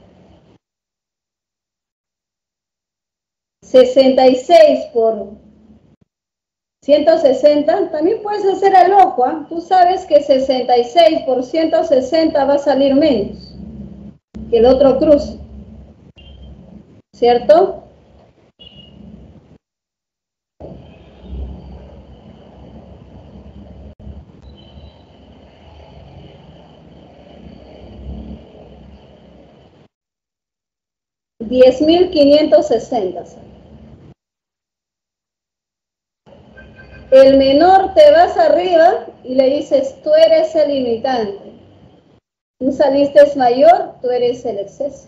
sesenta y seis por ciento sesenta, también puedes hacer al ojo, ¿eh? Tú sabes que sesenta y seis por ciento sesenta va a salir menos que el otro cruce, ¿cierto? diez mil quinientos sesenta. El menor te vas arriba y le dices, tú eres el limitante. Tú saliste mayor, tú eres el exceso.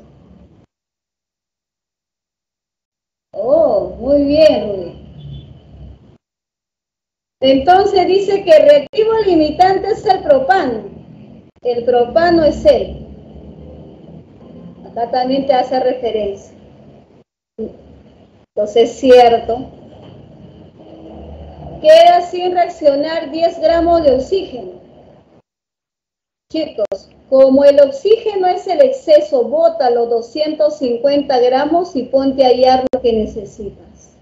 Oh, muy bien, Rudy. Entonces dice que el reactivo limitante es el propano. El propano es él. Acá también te hace referencia. Entonces es cierto. Queda sin reaccionar diez gramos de oxígeno. Chicos, como el oxígeno es el exceso, bota los doscientos cincuenta gramos y ponte a hallar lo que necesitas.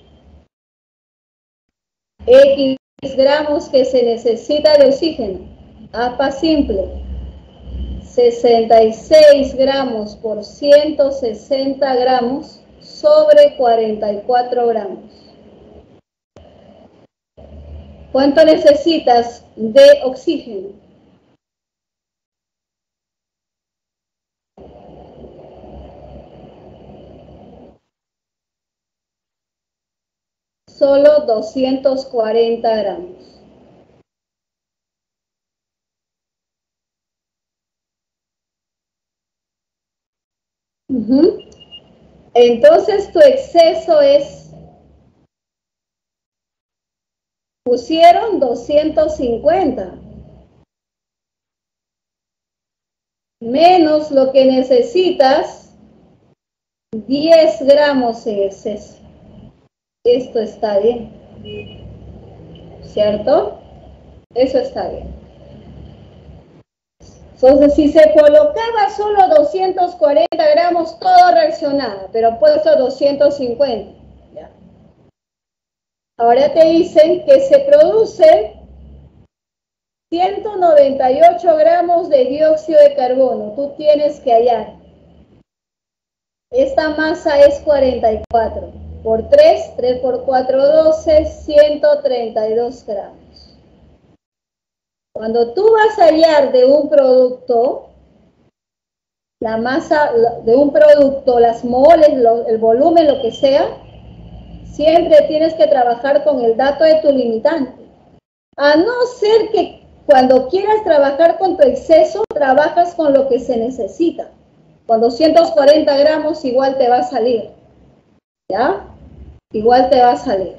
X gramos que se necesita de oxígeno. A P A simple. sesenta y seis gramos por ciento sesenta gramos sobre cuarenta y cuatro gramos. ¿Cuánto necesitas de oxígeno? Solo doscientos cuarenta gramos. Uh-huh. Entonces tu exceso es, pusieron doscientos cincuenta, menos lo que necesitas, diez gramos en exceso. Esto está bien, ¿cierto? Eso está bien. Entonces, si se colocaba solo doscientos cuarenta gramos, todo reaccionaba, pero puesto doscientos cincuenta. ¿Ya? Ahora te dicen que se produce ciento noventa y ocho gramos de dióxido de carbono. Tú tienes que hallar. Esta masa es cuarenta y cuatro. Por tres, tres por cuatro, doce, ciento treinta y dos gramos. Cuando tú vas a hallar de un producto, la masa de un producto, las moles, lo, el volumen, lo que sea, siempre tienes que trabajar con el dato de tu limitante. A no ser que cuando quieras trabajar con tu exceso, trabajas con lo que se necesita. Con doscientos cuarenta gramos igual te va a salir. ¿Ya? Igual te va a salir.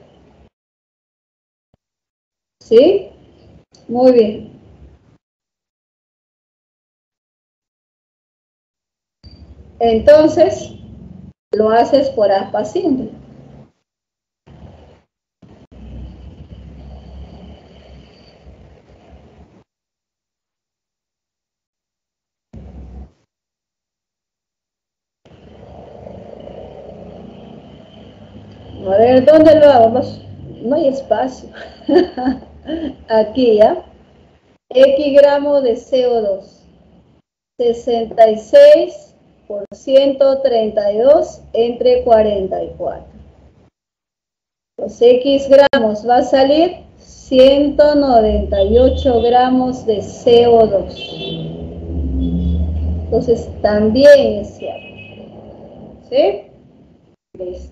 ¿Sí? Muy bien. Entonces, lo haces por A P A simple. A ver, ¿dónde lo hago? No hay espacio. Aquí, ¿ya? X gramos de C O dos. sesenta y seis por ciento treinta y dos entre cuarenta y cuatro. Los X gramos va a salir ciento noventa y ocho gramos de C O dos. Entonces, también es cierto. ¿Sí? Listo.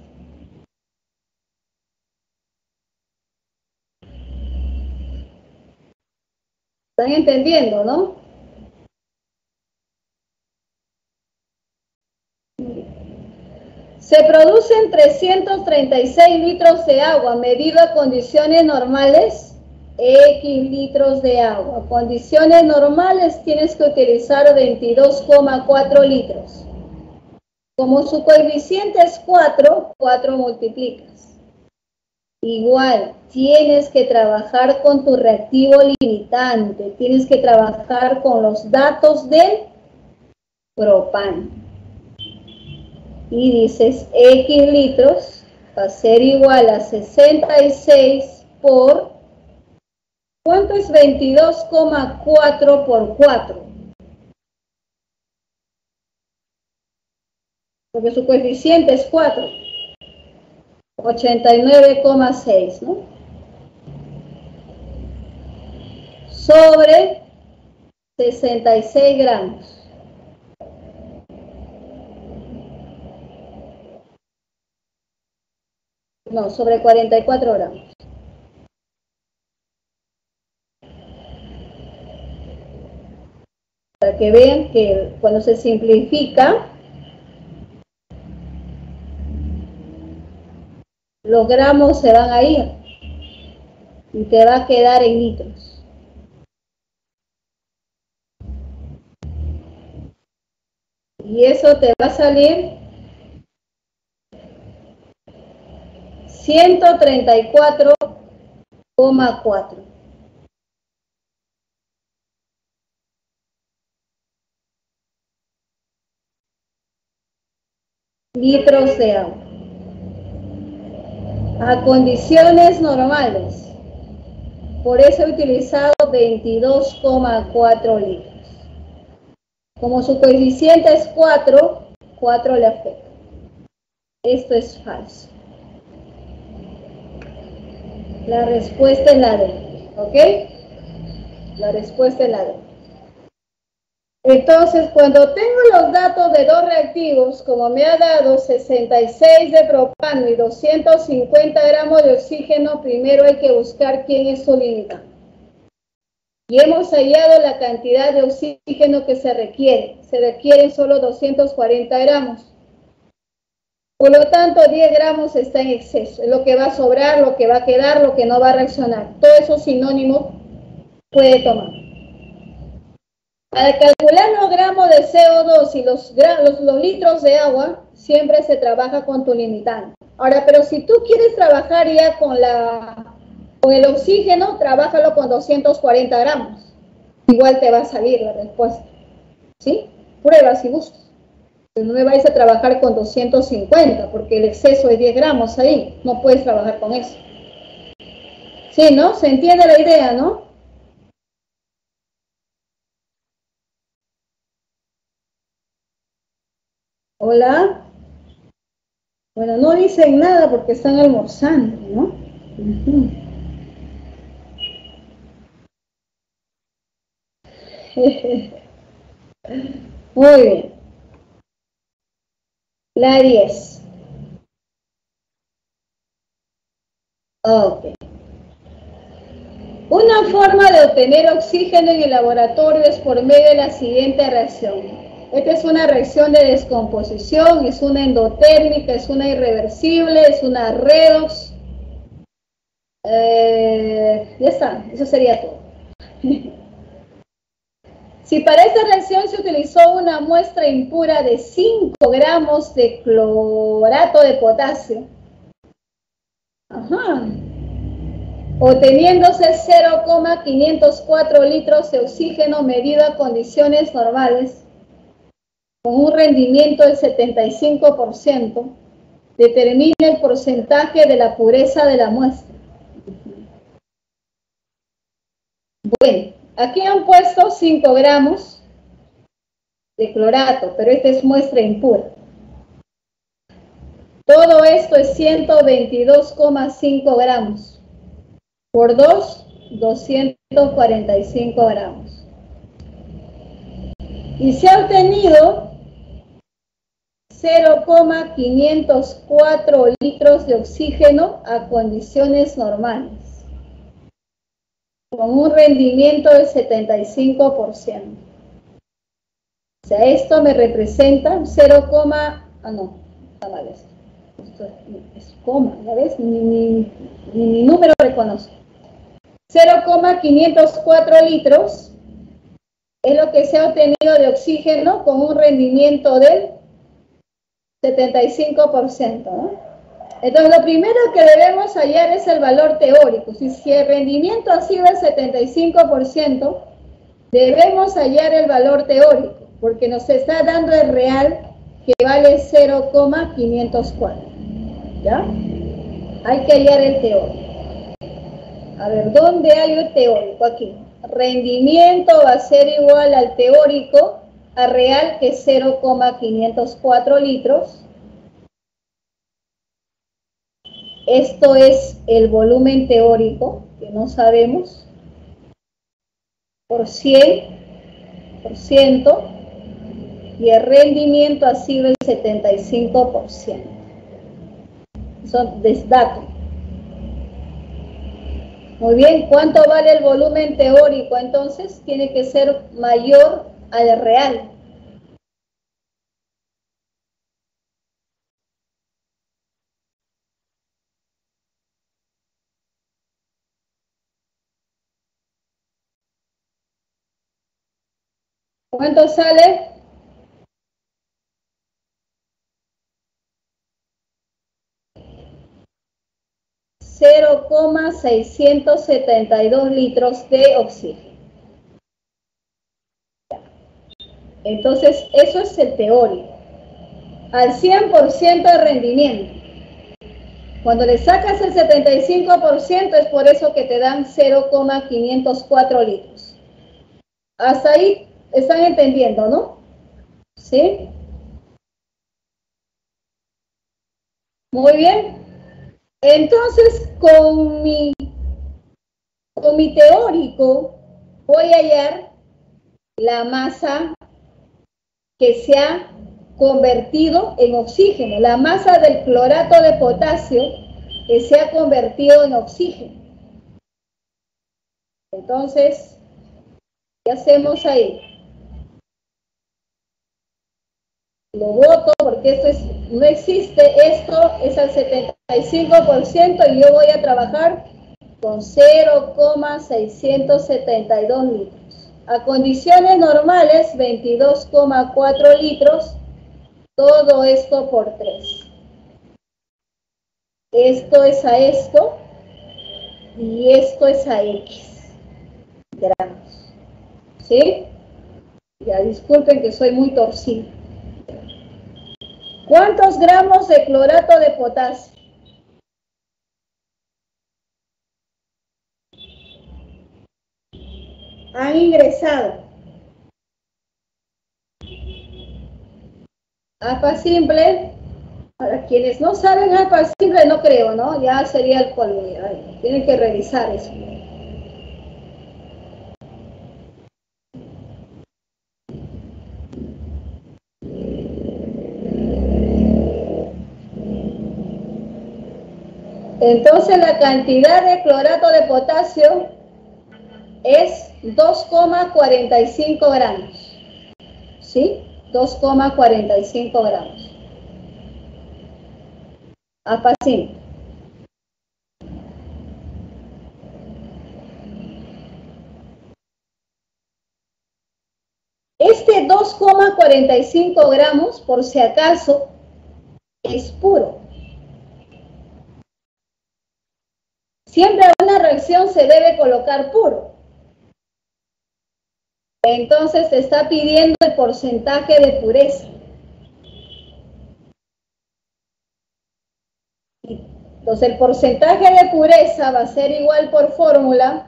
¿Están entendiendo, no? Se producen trescientos treinta y seis litros de agua, medido a condiciones normales, X litros de agua. Condiciones normales tienes que utilizar veintidós coma cuatro litros. Como su coeficiente es cuatro, cuatro multiplicas. Igual, tienes que trabajar con tu reactivo limitante, tienes que trabajar con los datos del propano. Y dices X litros va a ser igual a sesenta y seis por, ¿cuánto es veintidós coma cuatro por cuatro? Porque su coeficiente es cuatro. ochenta y nueve coma seis, ¿no? Sobre sesenta y seis gramos. No, sobre cuarenta y cuatro gramos. Para que vean que cuando se simplifica, los gramos se van a ir y te va a quedar en litros. Y eso te va a salir ciento treinta y cuatro coma cuatro. Litros de agua. A condiciones normales. Por eso he utilizado veintidós coma cuatro litros. Como su coeficiente es cuatro, cuatro le afecta. Esto es falso. La respuesta es la D, ¿ok? La respuesta es la D. Entonces, cuando tengo los datos de dos reactivos, como me ha dado sesenta y seis de propano y doscientos cincuenta gramos de oxígeno, primero hay que buscar quién es su limitante. Y hemos hallado la cantidad de oxígeno que se requiere. Se requieren solo doscientos cuarenta gramos. Por lo tanto, diez gramos está en exceso. Es lo que va a sobrar, lo que va a quedar, lo que no va a reaccionar. Todo eso sinónimo puede tomar. Para calcular los gramos de C O dos y los, los, los litros de agua, siempre se trabaja con tu limitante. Ahora, pero si tú quieres trabajar ya con, la, con el oxígeno, trabájalo con doscientos cuarenta gramos. Igual te va a salir la respuesta. ¿Sí? Prueba si gustas. No me vais a trabajar con doscientos cincuenta, porque el exceso es diez gramos ahí. No puedes trabajar con eso. ¿Sí, no? ¿Se entiende la idea, no? Hola. Bueno, no dicen nada porque están almorzando, ¿no? Uh-huh. Muy bien. La diez. Ok. Una forma de obtener oxígeno en el laboratorio es por medio de la siguiente reacción. Esta es una reacción de descomposición, es una endotérmica, es una irreversible, es una redox. Eh, ya está, eso sería todo. Si para esta reacción se utilizó una muestra impura de cinco gramos de clorato de potasio, ajá, obteniéndose cero coma quinientos cuatro litros de oxígeno medido a condiciones normales, con un rendimiento del setenta y cinco por ciento, determina el porcentaje de la pureza de la muestra. Bueno, aquí han puesto cinco gramos de clorato, pero esta es muestra impura. Todo esto es ciento veintidós coma cinco gramos. Por dos, doscientos cuarenta y cinco gramos. Y se ha obtenido cero coma quinientos cuatro litros de oxígeno a condiciones normales, con un rendimiento del setenta y cinco por ciento. O sea, esto me representa cero, ah no, está mal esto. Esto es, es coma, ¿ya ves? Ni, ni, ni mi número reconoce. cero coma quinientos cuatro litros es lo que se ha obtenido de oxígeno con un rendimiento del setenta y cinco por ciento, ¿no? Entonces, lo primero que debemos hallar es el valor teórico. Si, si el rendimiento ha sido el setenta y cinco por ciento, debemos hallar el valor teórico, porque nos está dando el real que vale cero coma quinientos cuatro. ¿Ya? Hay que hallar el teórico. A ver, ¿dónde hay el teórico? Aquí. Rendimiento va a ser igual al teórico, a real, que es cero coma quinientos cuatro litros. Esto es el volumen teórico, que no sabemos, por cien por ciento, y el rendimiento ha sido el setenta y cinco por ciento. Son datos. Muy bien, ¿cuánto vale el volumen teórico? Entonces, tiene que ser mayor al real. ¿Cuánto sale? cero coma seiscientos setenta y dos litros de oxígeno. Entonces, eso es el teórico. Al cien por ciento de rendimiento. Cuando le sacas el setenta y cinco por ciento es por eso que te dan cero coma quinientos cuatro litros. Hasta ahí están entendiendo, ¿no? ¿Sí? Muy bien. Entonces, con mi, con mi teórico voy a hallar la masa que se ha convertido en oxígeno, la masa del clorato de potasio que se ha convertido en oxígeno. Entonces, ¿qué hacemos ahí? Lo voto porque esto es, no existe, esto es al setenta y cinco por ciento y yo voy a trabajar con cero coma seiscientos setenta y dos litros. A condiciones normales, veintidós coma cuatro litros, todo esto por tres. Esto es a esto y esto es a X gramos. ¿Sí? Ya disculpen que soy muy torcido. ¿Cuántos gramos de clorato de potasio? Han ingresado. A P A simple. Para quienes no saben A P A simple, no creo, ¿no? Ya sería el colmo. Tienen que revisar eso. Entonces la cantidad de clorato de potasio es dos coma cuarenta y cinco gramos. ¿Sí? dos coma cuarenta y cinco gramos. A P A simple. Este dos coma cuarenta y cinco gramos, por si acaso, es puro. Siempre a una reacción se debe colocar puro. Entonces te está pidiendo el porcentaje de pureza. Entonces el porcentaje de pureza va a ser igual por fórmula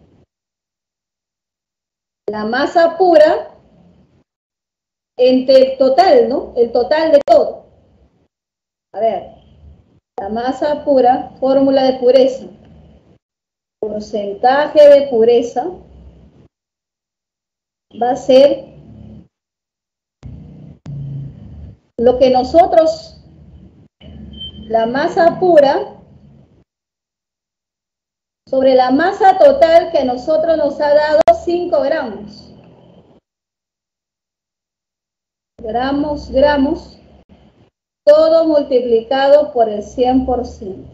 la masa pura entre el total, ¿no? El total de todo. A ver, la masa pura, fórmula de pureza, porcentaje de pureza va a ser lo que nosotros, la masa pura, sobre la masa total que a nosotros nos ha dado cinco gramos. Gramos, gramos, todo multiplicado por el cien por ciento.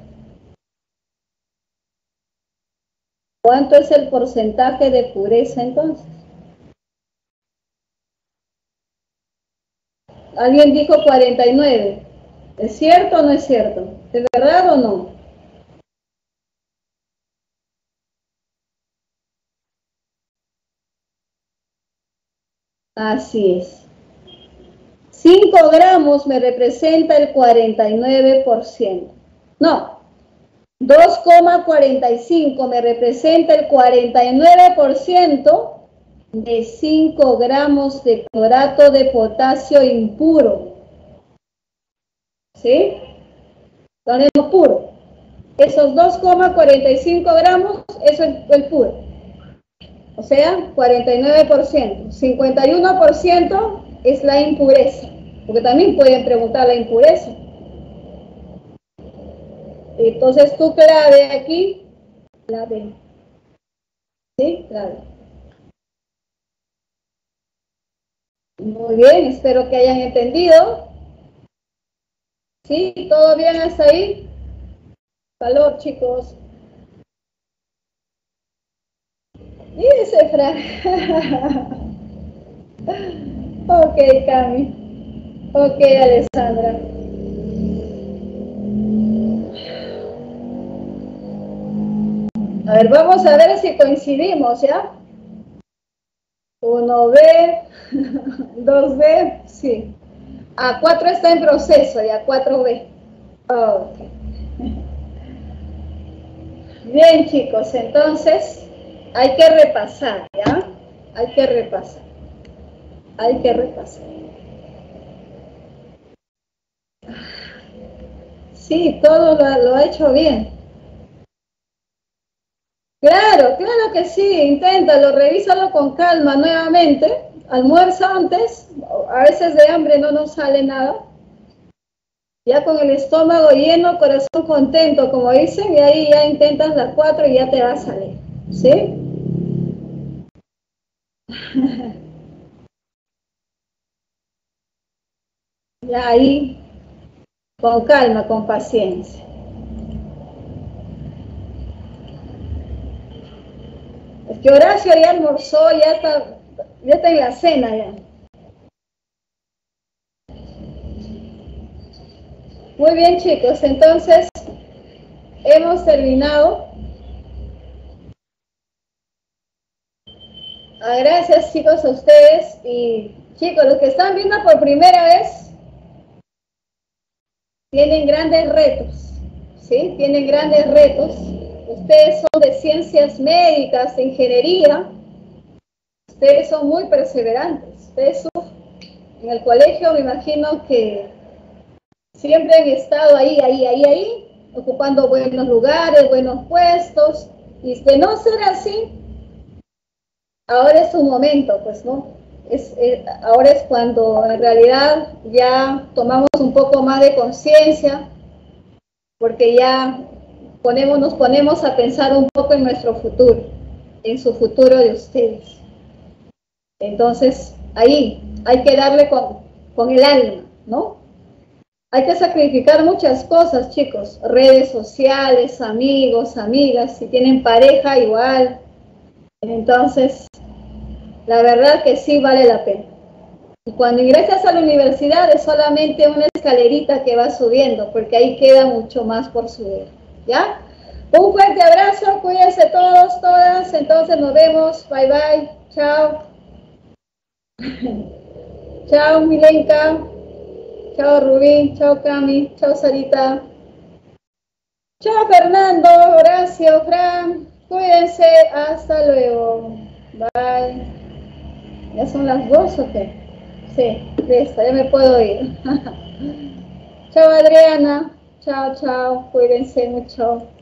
¿Cuánto es el porcentaje de pureza entonces? Alguien dijo cuarenta y nueve. ¿Es cierto o no es cierto? ¿Es verdad o no? Así es. cinco gramos me representa el cuarenta y nueve por ciento. No, dos coma cuarenta y cinco me representa el cuarenta y nueve por ciento de cinco gramos de clorato de potasio impuro. ¿Sí? Ponemos puro. Esos dos coma cuarenta y cinco gramos, eso es el puro. O sea, cuarenta y nueve por ciento. cincuenta y uno por ciento es la impureza. Porque también pueden preguntar la impureza. Entonces, tu clave aquí, la B. ¿Sí? Clave. Muy bien, espero que hayan entendido. ¿Sí? ¿Todo bien hasta ahí? Calor, chicos. Y ese Fran. Ok, Cami. Ok, Alessandra. A ver, vamos a ver si coincidimos, ¿ya? uno B, dos B, sí. A cuatro está en proceso, ya cuatro B. Ok. Bien, chicos, entonces hay que repasar, ¿ya? Hay que repasar. Hay que repasar. Sí, todo lo, lo ha hecho bien. Claro, claro que sí, inténtalo, revísalo con calma nuevamente. Almuerza antes, a veces de hambre no nos sale nada. Ya con el estómago lleno, corazón contento, como dicen, y ahí ya intentas las cuatro y ya te va a salir, ¿sí? Ya ahí, con calma, con paciencia. Es que Horacio ya almorzó, ya está, ya está en la cena ya. Muy bien, chicos, entonces hemos terminado. Ah, gracias, chicos, a ustedes. Y chicos, los que están viendo por primera vez, tienen grandes retos, ¿sí? Tienen grandes retos. Ustedes son de ciencias médicas, de ingeniería. Ustedes son muy perseverantes. Ustedes son, en el colegio me imagino que siempre han estado ahí, ahí, ahí, ahí, ocupando buenos lugares, buenos puestos. Y de no ser así, ahora es su momento, pues, ¿no? Es, eh, ahora es cuando en realidad ya tomamos un poco más de conciencia, porque ya ponemos, nos ponemos a pensar un poco en nuestro futuro, en su futuro de ustedes. Entonces, ahí hay que darle con, con el alma, ¿no? Hay que sacrificar muchas cosas, chicos. Redes sociales, amigos, amigas, si tienen pareja, igual. Entonces, la verdad que sí vale la pena. Y cuando ingresas a la universidad es solamente una escalerita que va subiendo, porque ahí queda mucho más por subir, ¿ya? Un fuerte abrazo, cuídense todos, todas, entonces nos vemos, bye bye, chao. Chao Milenka, chao Rubí, chao Cami, chao Sarita. Chao Fernando, Horacio, Fran, cuídense, hasta luego, bye. ¿Ya son las dos o qué? Sí, listo, ya me puedo ir. Chao Adriana, chao, chao, cuídense mucho.